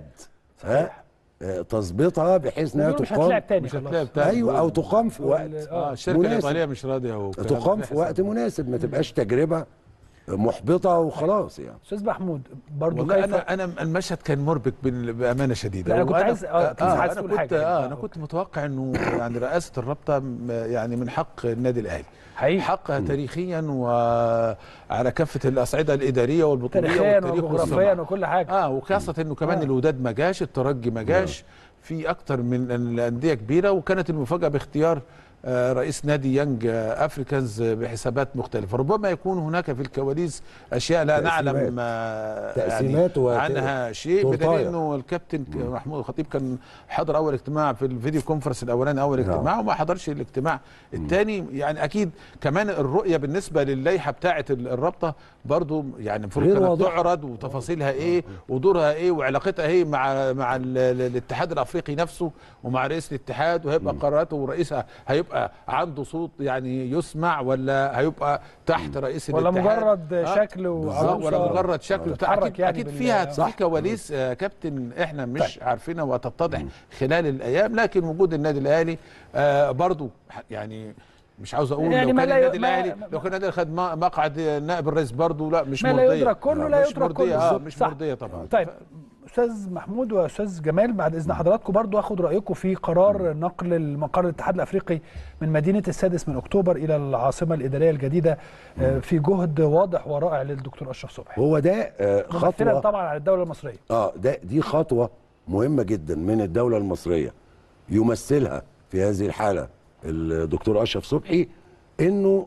تظبيطها بحيث انها تقام. مش هتلاعب تاني. ايوه، او تقام في وقت الشركه الايطاليه مش راضيه، تقام في وقت مناسب، ما تبقاش تجربه محبطه وخلاص يعني. استاذ محمود برضو والله انا المشهد كان مربك بامانه شديده. انا كنت عايز اقول حاجه. انا كنت متوقع انه يعني رئاسه الرابطه يعني من حق النادي الاهلي حقها تاريخيا وعلى كافه الاصعده الاداريه والبطوليه والتاريخ وجغرافيا وكل حاجه. وخاصه انه كمان الوداد ما جاش، الترجي ما جاش، في اكتر من الانديه كبيره. وكانت المفاجاه باختيار رئيس نادي يانج افريكانز بحسابات مختلفه. ربما يكون هناك في الكواليس اشياء لا نعلم تقسيمات يعني عنها شيء، بدليل انه الكابتن محمود الخطيب كان حضر اول اجتماع في الفيديو كونفرنس الاولاني، اول اجتماع، وما حضرش الاجتماع الثاني. يعني اكيد كمان الرؤيه بالنسبه للائحه بتاعه الرابطه برضو يعني المفروض كانت تعرض وتفاصيلها ايه ودورها ايه وعلاقتها ايه مع الاتحاد الافريقي نفسه ومع رئيس الاتحاد، وهيبقى قراراته ورئيسها هيبقى عنده صوت يعني يسمع، ولا هيبقى تحت رئيس الاتحاد، ولا مجرد شكل ولا مجرد شكل. اكيد فيها كواليس كابتن احنا مش عارفينها وهتتضح خلال الايام. لكن وجود النادي الاهلي برضو يعني مش عاوز اقول يعني لو كان النادي الاهلي خد مقعد نائب الرئيس برضو لا مش مرضيه، لا يدرك كله، لا يدرك كله، مش مرضيه طبعا. طيب استاذ محمود واستاذ جمال، بعد اذن حضراتكم برضو اخد رايكم في قرار نقل مقر الاتحاد الافريقي من مدينه السادس من اكتوبر الى العاصمه الاداريه الجديده في جهد واضح ورائع للدكتور اشرف صبحي. هو ده خطوه طبعا على الدوله المصريه. دي خطوه مهمه جدا من الدوله المصريه يمثلها في هذه الحاله الدكتور اشرف صبحي، انه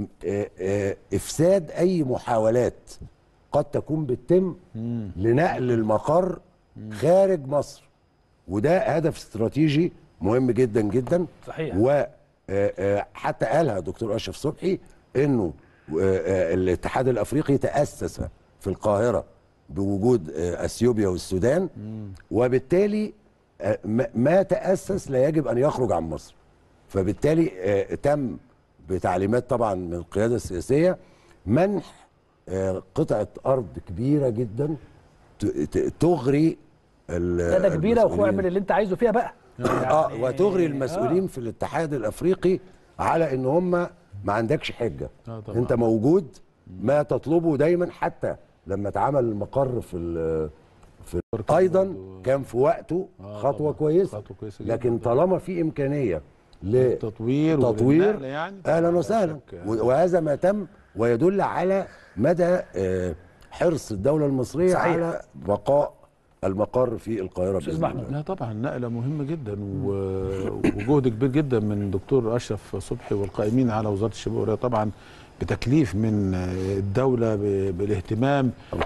افساد اي محاولات قد تكون بتتم لنقل المقر خارج مصر، وده هدف استراتيجي مهم جدا جدا. صحيح. وحتى قالها دكتور اشرف صبحي انه الاتحاد الافريقي تاسس في القاهره بوجود اثيوبيا والسودان، وبالتالي ما تاسس لا يجب ان يخرج عن مصر. فبالتالي تم بتعليمات طبعا من القياده السياسيه منح قطعه ارض كبيره جدا تغري ده كبيره واعمل اللي انت عايزه فيها بقى يعني وتغري المسؤولين في الاتحاد الافريقي على ان هم ما عندكش حجه. انت موجود، ما تطلبه دايما حتى لما اتعمل المقر في ايضا كان في وقته خطوه كويسه، لكن طالما في امكانيه لتطوير يعني اهلا وسهلا، وهذا ما تم ويدل على مدى حرص الدوله المصريه صحيح. على بقاء المقر في القاهره باذن الله. لا طبعا نقله مهمه جدا وجهد كبير جدا من دكتور اشرف صبحي والقائمين على وزاره الشباب والرياضه، طبعا بتكليف من الدوله بالاهتمام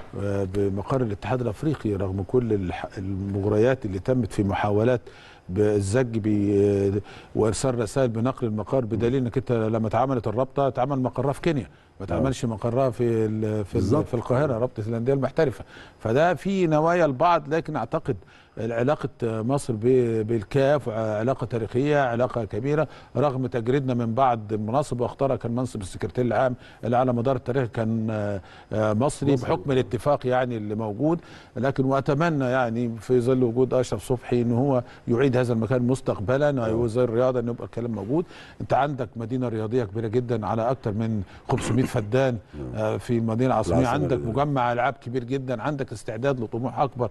بمقر الاتحاد الافريقي رغم كل المغريات اللي تمت في محاولات بالزج وارسال رسائل بنقل المقر، بدليل انك انت لما اتعملت الرابطه اتعمل مقرها في كينيا، ما تعملش مقرها في القاهره، رابطه الانديه المحترفه. فده في نوايا البعض، لكن اعتقد علاقه مصر بالكاف علاقه تاريخيه، علاقه كبيره، رغم تجريدنا من بعض المناصب واختارها كان منصب السكرتير العام اللي على مدار التاريخ كان مصري بحكم الاتفاق يعني اللي موجود. لكن واتمنى يعني في ظل وجود اشرف صبحي ان هو يعيد هذا المكان مستقبلا، وزير الرياضه ان يبقى الكلام موجود. انت عندك مدينه رياضيه كبيره جدا على اكثر من 500 فدان في المدينه العاصميه، عندك مجمع العاب كبير جدا، عندك استعداد لطموح اكبر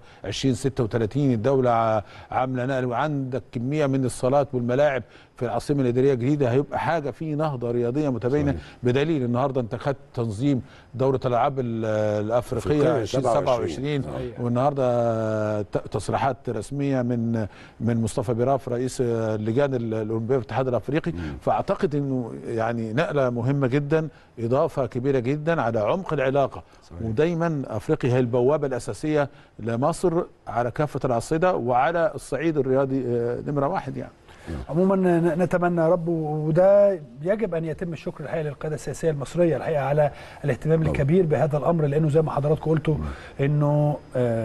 2036 الدوله عامله نقل، وعندك كميه من الصالات والملاعب في العاصمه الاداريه الجديده، هيبقى حاجه في نهضه رياضيه متباينه صحيح. بدليل النهارده انت خدت تنظيم دوره الالعاب الافريقيه 2027 والنهارده تصريحات رسميه من مصطفى براف رئيس اللجان الاولمبيه في الاتحاد الافريقي. فاعتقد انه يعني نقله مهمه جدا، اضافه كبيره جدا على عمق العلاقه صحيح. ودايما افريقيا هي البوابه الاساسيه لمصر على كافه الاصعده وعلى الصعيد الرياضي نمره واحد يعني. عموما نتمنى يا رب، وده يجب ان يتم الشكر الحقيقه للقياده السياسيه المصريه الحقيقه على الاهتمام الكبير بهذا الامر، لانه زي ما حضراتكم قلتوا انه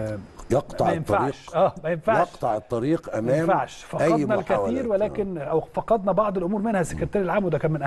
يقطع الطريق ما ينفعش يقطع الطريق امام ما ينفعش. فقدنا الكثير، ولكن او فقدنا بعض الامور منها السكرتير العام، وده كان من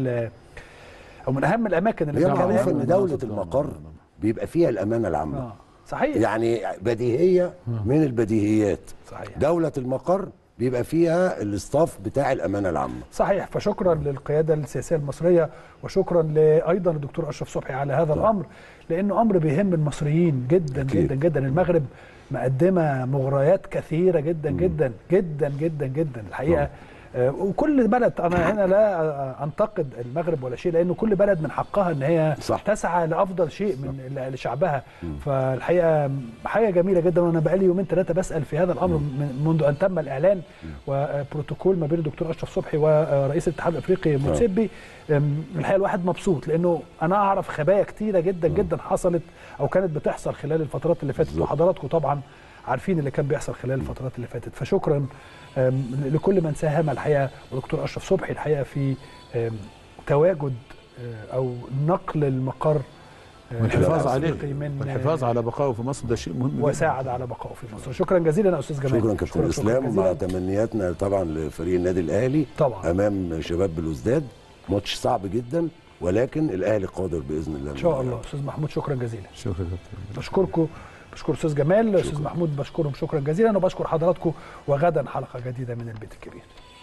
اهم الاماكن اللي هي معروف ان دوله المقر بيبقى فيها الامانه العامه صحيح، يعني بديهيه من البديهيات صحيح. دوله المقر بيبقى فيها الاستاف بتاع الامانه العامه صحيح. فشكرا للقياده السياسيه المصريه، وشكرا ايضا للدكتور اشرف صبحي على هذا الامر، لانه امر بيهم المصريين جدا جدا جدا. المغرب مقدمه مغريات كثيره جدا جدا جدا جدا جدا الحقيقه، وكل بلد، انا هنا لا انتقد المغرب ولا شيء، لانه كل بلد من حقها ان هي صح. تسعى لافضل شيء من لشعبها. فالحقيقه حاجه جميله جدا، وانا بقالي يومين ثلاثه بسال في هذا الامر منذ ان تم الاعلان وبروتوكول ما بين الدكتور اشرف صبحي ورئيس الاتحاد الافريقي موتسيبي. الحقيقه الواحد مبسوط، لانه انا اعرف خبايا كتيره جدا جدا حصلت او كانت بتحصل خلال الفترات اللي فاتت، وحضراتكم طبعا عارفين اللي كان بيحصل خلال الفترات اللي فاتت. فشكرا لكل من ساهم الحقيقه، ودكتور اشرف صبحي الحقيقه في تواجد او نقل المقر والحفاظ عليه والحفاظ على بقائه في مصر، ده شيء مهم وساعد على بقائه في مصر. شكرا جزيلا يا استاذ جمال. شكرا كابتن اسلام، مع تمنياتنا طبعا لفريق النادي الاهلي طبعا امام شباب بلوزداد. ماتش صعب جدا، ولكن الاهلي قادر باذن الله ان شاء الله. استاذ محمود شكرا جزيلا. شكرا كابتن. بشكركم، بشكر استاذ جمال، استاذ محمود بشكرهم شكرا جزيلا، وبشكر حضراتكم، وغدا حلقه جديده من البيت الكبير.